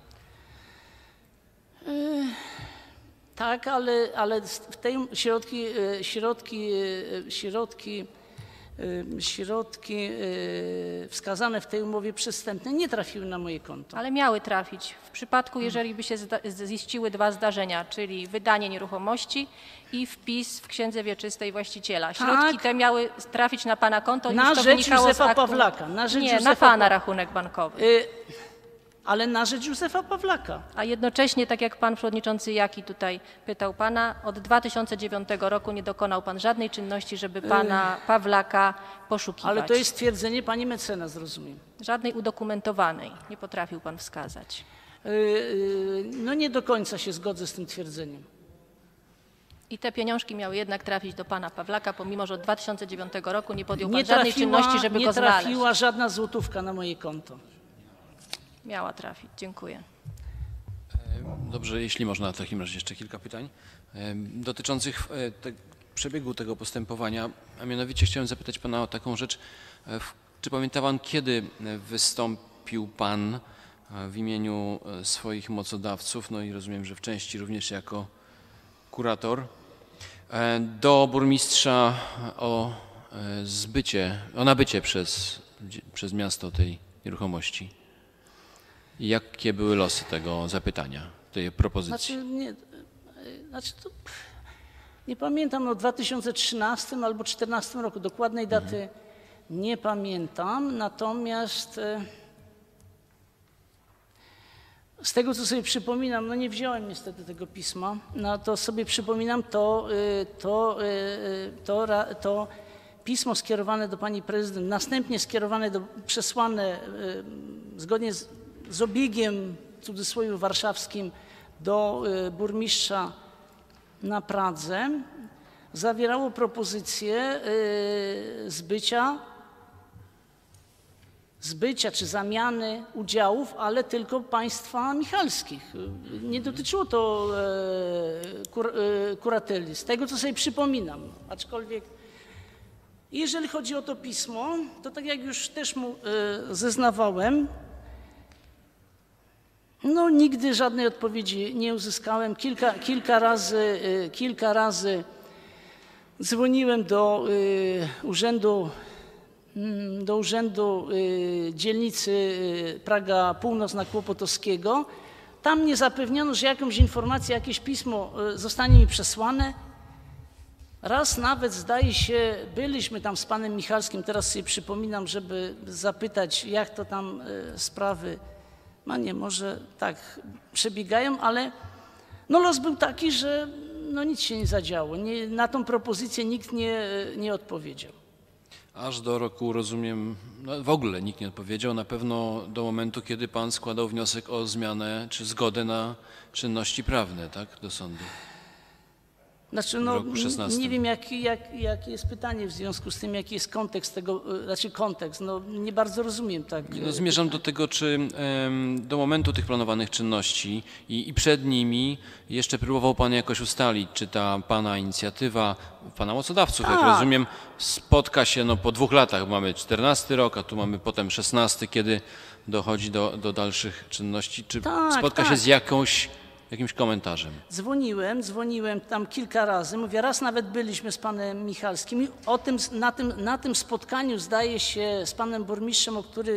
Tak, ale, ale w tej środki, e, środki, e, środki, e, środki e, wskazane w tej umowie przestępnej nie trafiły na moje konto. Ale miały trafić w przypadku, jeżeli by się zda- ziściły dwa zdarzenia, czyli wydanie nieruchomości i wpis w księdze wieczystej właściciela. Środki Tak. te miały trafić na pana konto. Na już to rzecz wynikało z Józefa aktu. Pawlaka, na rzecz Nie, na Józefa pana Pa- rachunek bankowy. E, ale na rzecz Józefa Pawlaka. A jednocześnie, tak jak pan przewodniczący Jaki tutaj pytał pana, od dwa tysiące dziewiątego roku nie dokonał pan żadnej czynności, żeby pana Pawlaka poszukiwać. Ale to jest twierdzenie pani mecenas, rozumiem. Żadnej udokumentowanej nie potrafił pan wskazać. E, e, no nie do końca się zgodzę z tym twierdzeniem. I te pieniążki miały jednak trafić do pana Pawlaka, pomimo że od dwa tysiące dziewiątego roku nie podjął pan Nie żadnej trafiła, czynności, żeby nie go znaleźć. trafiła żadna złotówka na moje konto. Miała trafić. Dziękuję. Dobrze, jeśli można, w takim razie jeszcze kilka pytań em, dotyczących e, te, przebiegu tego postępowania, a mianowicie chciałem zapytać pana o taką rzecz. E, w- Czy pamięta pan, kiedy e, wystąpił pan e, w imieniu e, swoich mocodawców, no i rozumiem, że w części również jako kurator, e, do burmistrza o e, zbycie, o nabycie przez, przez miasto tej nieruchomości? I jakie były losy tego zapytania, tej propozycji? Znaczy, nie, e, znaczy to, nie pamiętam, no w dwa tysiące trzynastym albo dwa tysiące czternastym roku, dokładnej daty nie pamiętam, natomiast e, z tego, co sobie przypominam, no nie wziąłem niestety tego pisma, no to sobie przypominam to, e, to, e, to, ra- to pismo skierowane do pani prezydent, następnie skierowane, do, przesłane e, zgodnie z, z obiegiem, w cudzysłowie warszawskim, do e, burmistrza na Pradze, zawierało propozycję e, zbycia, zbycia czy zamiany udziałów, ale tylko państwa michalskich. Nie dotyczyło to e, kur, e, kurateli, z tego co sobie przypominam, aczkolwiek jeżeli chodzi o to pismo, to tak jak już też mu e, zeznawałem, no nigdy żadnej odpowiedzi nie uzyskałem. Kilka, kilka razy, e, kilka razy dzwoniłem do e, urzędu, mm, do urzędu e, dzielnicy e, Praga Północna-Kłopotowskiego. Tam mnie zapewniono, że jakąś informację, jakieś pismo e, zostanie mi przesłane. Raz nawet, zdaje się, byliśmy tam z panem Michalskim, teraz sobie przypominam, żeby zapytać, jak to tam e, sprawy, no nie, może tak przebiegają, ale no los był taki, że no nic się nie zadziało. Nie, na tą propozycję nikt nie, nie odpowiedział. Aż do roku, rozumiem, no w ogóle nikt nie odpowiedział, na pewno do momentu, kiedy pan składał wniosek o zmianę czy zgodę na czynności prawne, tak, do sądu. Znaczy, W no, roku szesnastym. nie wiem, jaki jak, jakie jest pytanie w związku z tym, jaki jest kontekst tego, e, znaczy kontekst, no nie bardzo rozumiem tak. No, zmierzam do tego, czy em, do momentu tych planowanych czynności i, i przed nimi jeszcze próbował pan jakoś ustalić, czy ta pana inicjatywa, pana mocodawców, jak Tak. rozumiem, spotka się no, po dwóch latach, mamy czternasty rok, a tu mamy potem szesnasty, kiedy dochodzi do, do dalszych czynności, czy Tak, spotka się tak. z jakąś, jakimś komentarzem? Dzwoniłem, dzwoniłem tam kilka razy, mówię, raz nawet byliśmy z panem Michalskim i o tym, na, tym, na tym spotkaniu, zdaje się, z panem burmistrzem, o który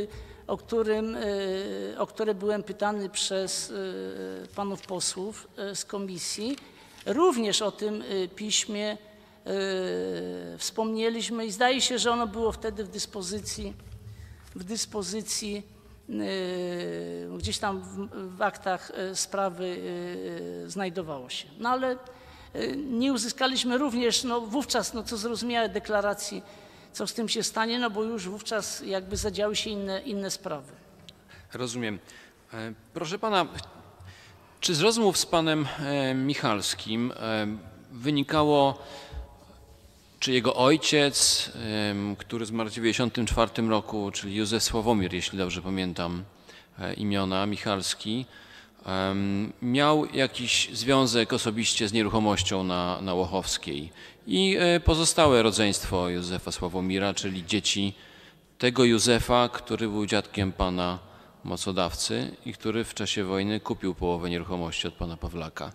o, którym, o które byłem pytany przez panów posłów z komisji. Również o tym piśmie wspomnieliśmy i zdaje się, że ono było wtedy w dyspozycji, w dyspozycji gdzieś tam w, w aktach sprawy znajdowało się. No ale nie uzyskaliśmy również no, wówczas, no co zrozumiałe, deklaracji, co z tym się stanie, no bo już wówczas jakby zadziały się inne, inne sprawy. Rozumiem. Proszę pana, czy z rozmów z panem Michalskim wynikało, czy jego ojciec, który zmarł w dziewięćdziesiątym czwartym roku, czyli Józef Sławomir, jeśli dobrze pamiętam imiona, Michalski, miał jakiś związek osobiście z nieruchomością na, na Łochowskiej i pozostałe rodzeństwo Józefa Sławomira, czyli dzieci tego Józefa, który był dziadkiem pana mocodawcy i który w czasie wojny kupił połowę nieruchomości od pana Pawlaka.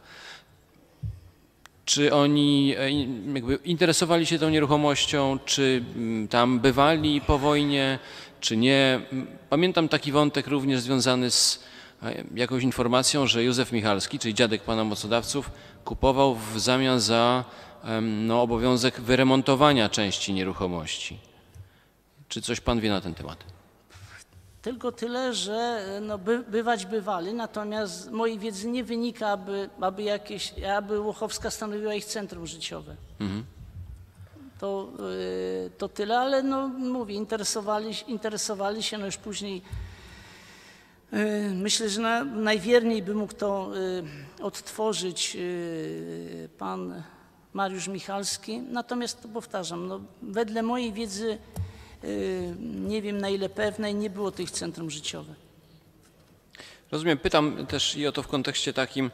Czy oni jakby interesowali się tą nieruchomością, czy tam bywali po wojnie, czy nie? Pamiętam taki wątek również związany z jakąś informacją, że Józef Michalski, czyli dziadek pana mocodawców, kupował w zamian za no, obowiązek wyremontowania części nieruchomości. Czy coś pan wie na ten temat? Tylko tyle, że no, by, bywać bywali, natomiast z mojej wiedzy nie wynika, aby, aby, jakieś, aby Łochowska stanowiła ich centrum życiowe. Mhm. To, y, to tyle, ale no, mówię, interesowali, interesowali się, no już później y, myślę, że na, najwierniej by mógł to y, odtworzyć y, pan Mariusz Michalski, natomiast to powtarzam, no, wedle mojej wiedzy nie wiem na ile pewnej, nie było to ich centrum życiowe. Rozumiem. Pytam też i o to w kontekście takim,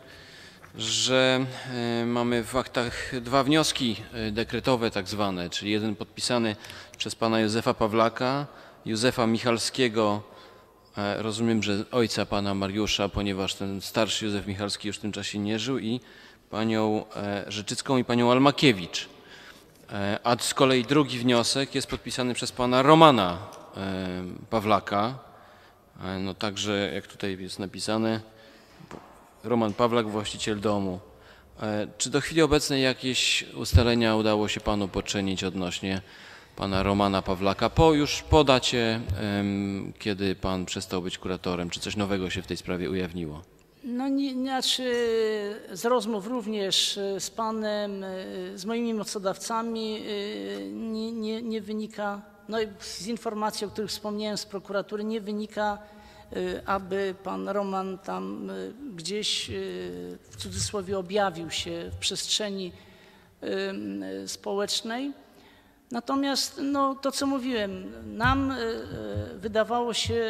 że mamy w aktach dwa wnioski dekretowe tak zwane, czyli jeden podpisany przez pana Józefa Pawlaka, Józefa Michalskiego, rozumiem, że ojca pana Mariusza, ponieważ ten starszy Józef Michalski już w tym czasie nie żył, i panią Rzeczycką i panią Almakiewicz. A z kolei drugi wniosek jest podpisany przez pana Romana Pawlaka. No także, jak tutaj jest napisane, Roman Pawlak, właściciel domu. Czy do chwili obecnej jakieś ustalenia udało się panu poczynić odnośnie pana Romana Pawlaka po już po dacie, kiedy pan przestał być kuratorem? Czy coś nowego się w tej sprawie ujawniło? No nie, znaczy z rozmów również z panem, z moimi mocodawcami nie, nie, nie wynika, no i z informacji, o których wspomniałem z prokuratury, nie wynika, aby pan Roman tam gdzieś w cudzysłowie objawił się w przestrzeni społecznej. Natomiast no, to, co mówiłem, nam wydawało się,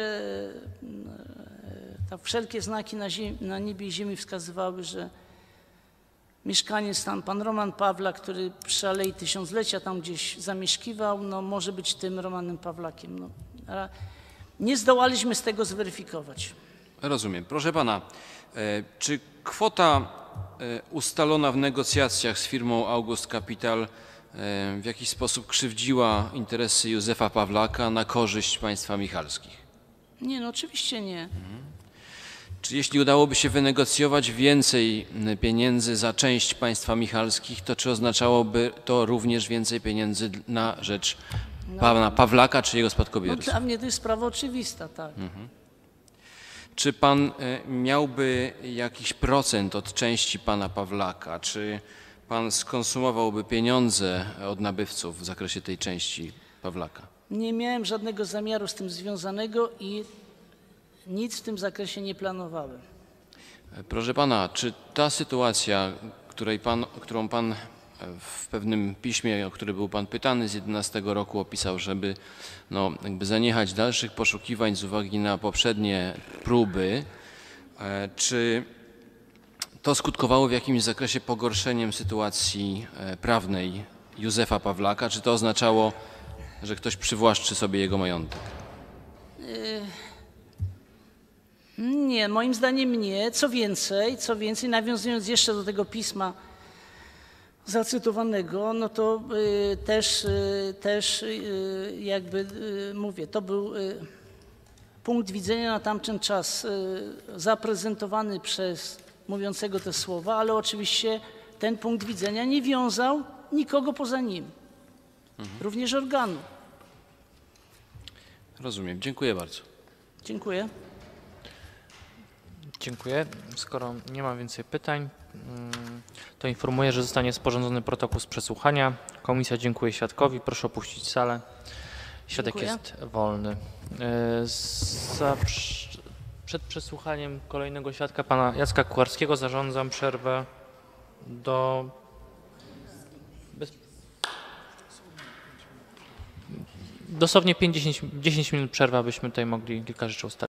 tak wszelkie znaki na, ziemi, na niebie i ziemi wskazywały, że mieszkaniec tam, pan Roman Pawlak, który przy Alei Tysiąclecia tam gdzieś zamieszkiwał, no może być tym Romanem Pawlakiem. No, nie zdołaliśmy z tego zweryfikować. Rozumiem. Proszę pana, czy kwota ustalona w negocjacjach z firmą August Capital w jakiś sposób krzywdziła interesy Józefa Pawlaka na korzyść państwa Michalskich? Nie, no oczywiście nie. Mhm. Czy jeśli udałoby się wynegocjować więcej pieniędzy za część państwa Michalskich, to czy oznaczałoby to również więcej pieniędzy na rzecz no, pana Pawlaka czy jego spadkobierców? No dla mnie to jest sprawa oczywista, tak. Mhm. Czy pan miałby jakiś procent od części pana Pawlaka? Czy pan skonsumowałby pieniądze od nabywców w zakresie tej części Pawlaka? Nie miałem żadnego zamiaru z tym związanego i nic w tym zakresie nie planowałem. Proszę pana, czy ta sytuacja, której pan, którą pan w pewnym piśmie, o który był pan pytany z jedenastego roku, opisał, żeby no, jakby zaniechać dalszych poszukiwań z uwagi na poprzednie próby, czy to skutkowało w jakimś zakresie pogorszeniem sytuacji prawnej Józefa Pawlaka? Czy to oznaczało, że ktoś przywłaszczy sobie jego majątek? Nie, moim zdaniem nie. Co więcej, co więcej, nawiązując jeszcze do tego pisma zacytowanego, no to y, też, y, też y, jakby y, mówię, to był y, punkt widzenia na tamten czas y, zaprezentowany przez mówiącego te słowa, ale oczywiście ten punkt widzenia nie wiązał nikogo poza nim, Mhm. również organu. Rozumiem. Dziękuję bardzo. Dziękuję. Dziękuję. Skoro nie ma więcej pytań, mm, to informuję, że zostanie sporządzony protokół z przesłuchania. Komisja dziękuję świadkowi. Proszę opuścić salę. Świadek Dziękuję. jest wolny. E, Za, przy- przed przesłuchaniem kolejnego świadka, pana Jacka Kucharskiego, zarządzam przerwę do... Bez... Dosłownie pięć do dziesięciu dziesięć minut przerwy, abyśmy tutaj mogli kilka rzeczy ustalić.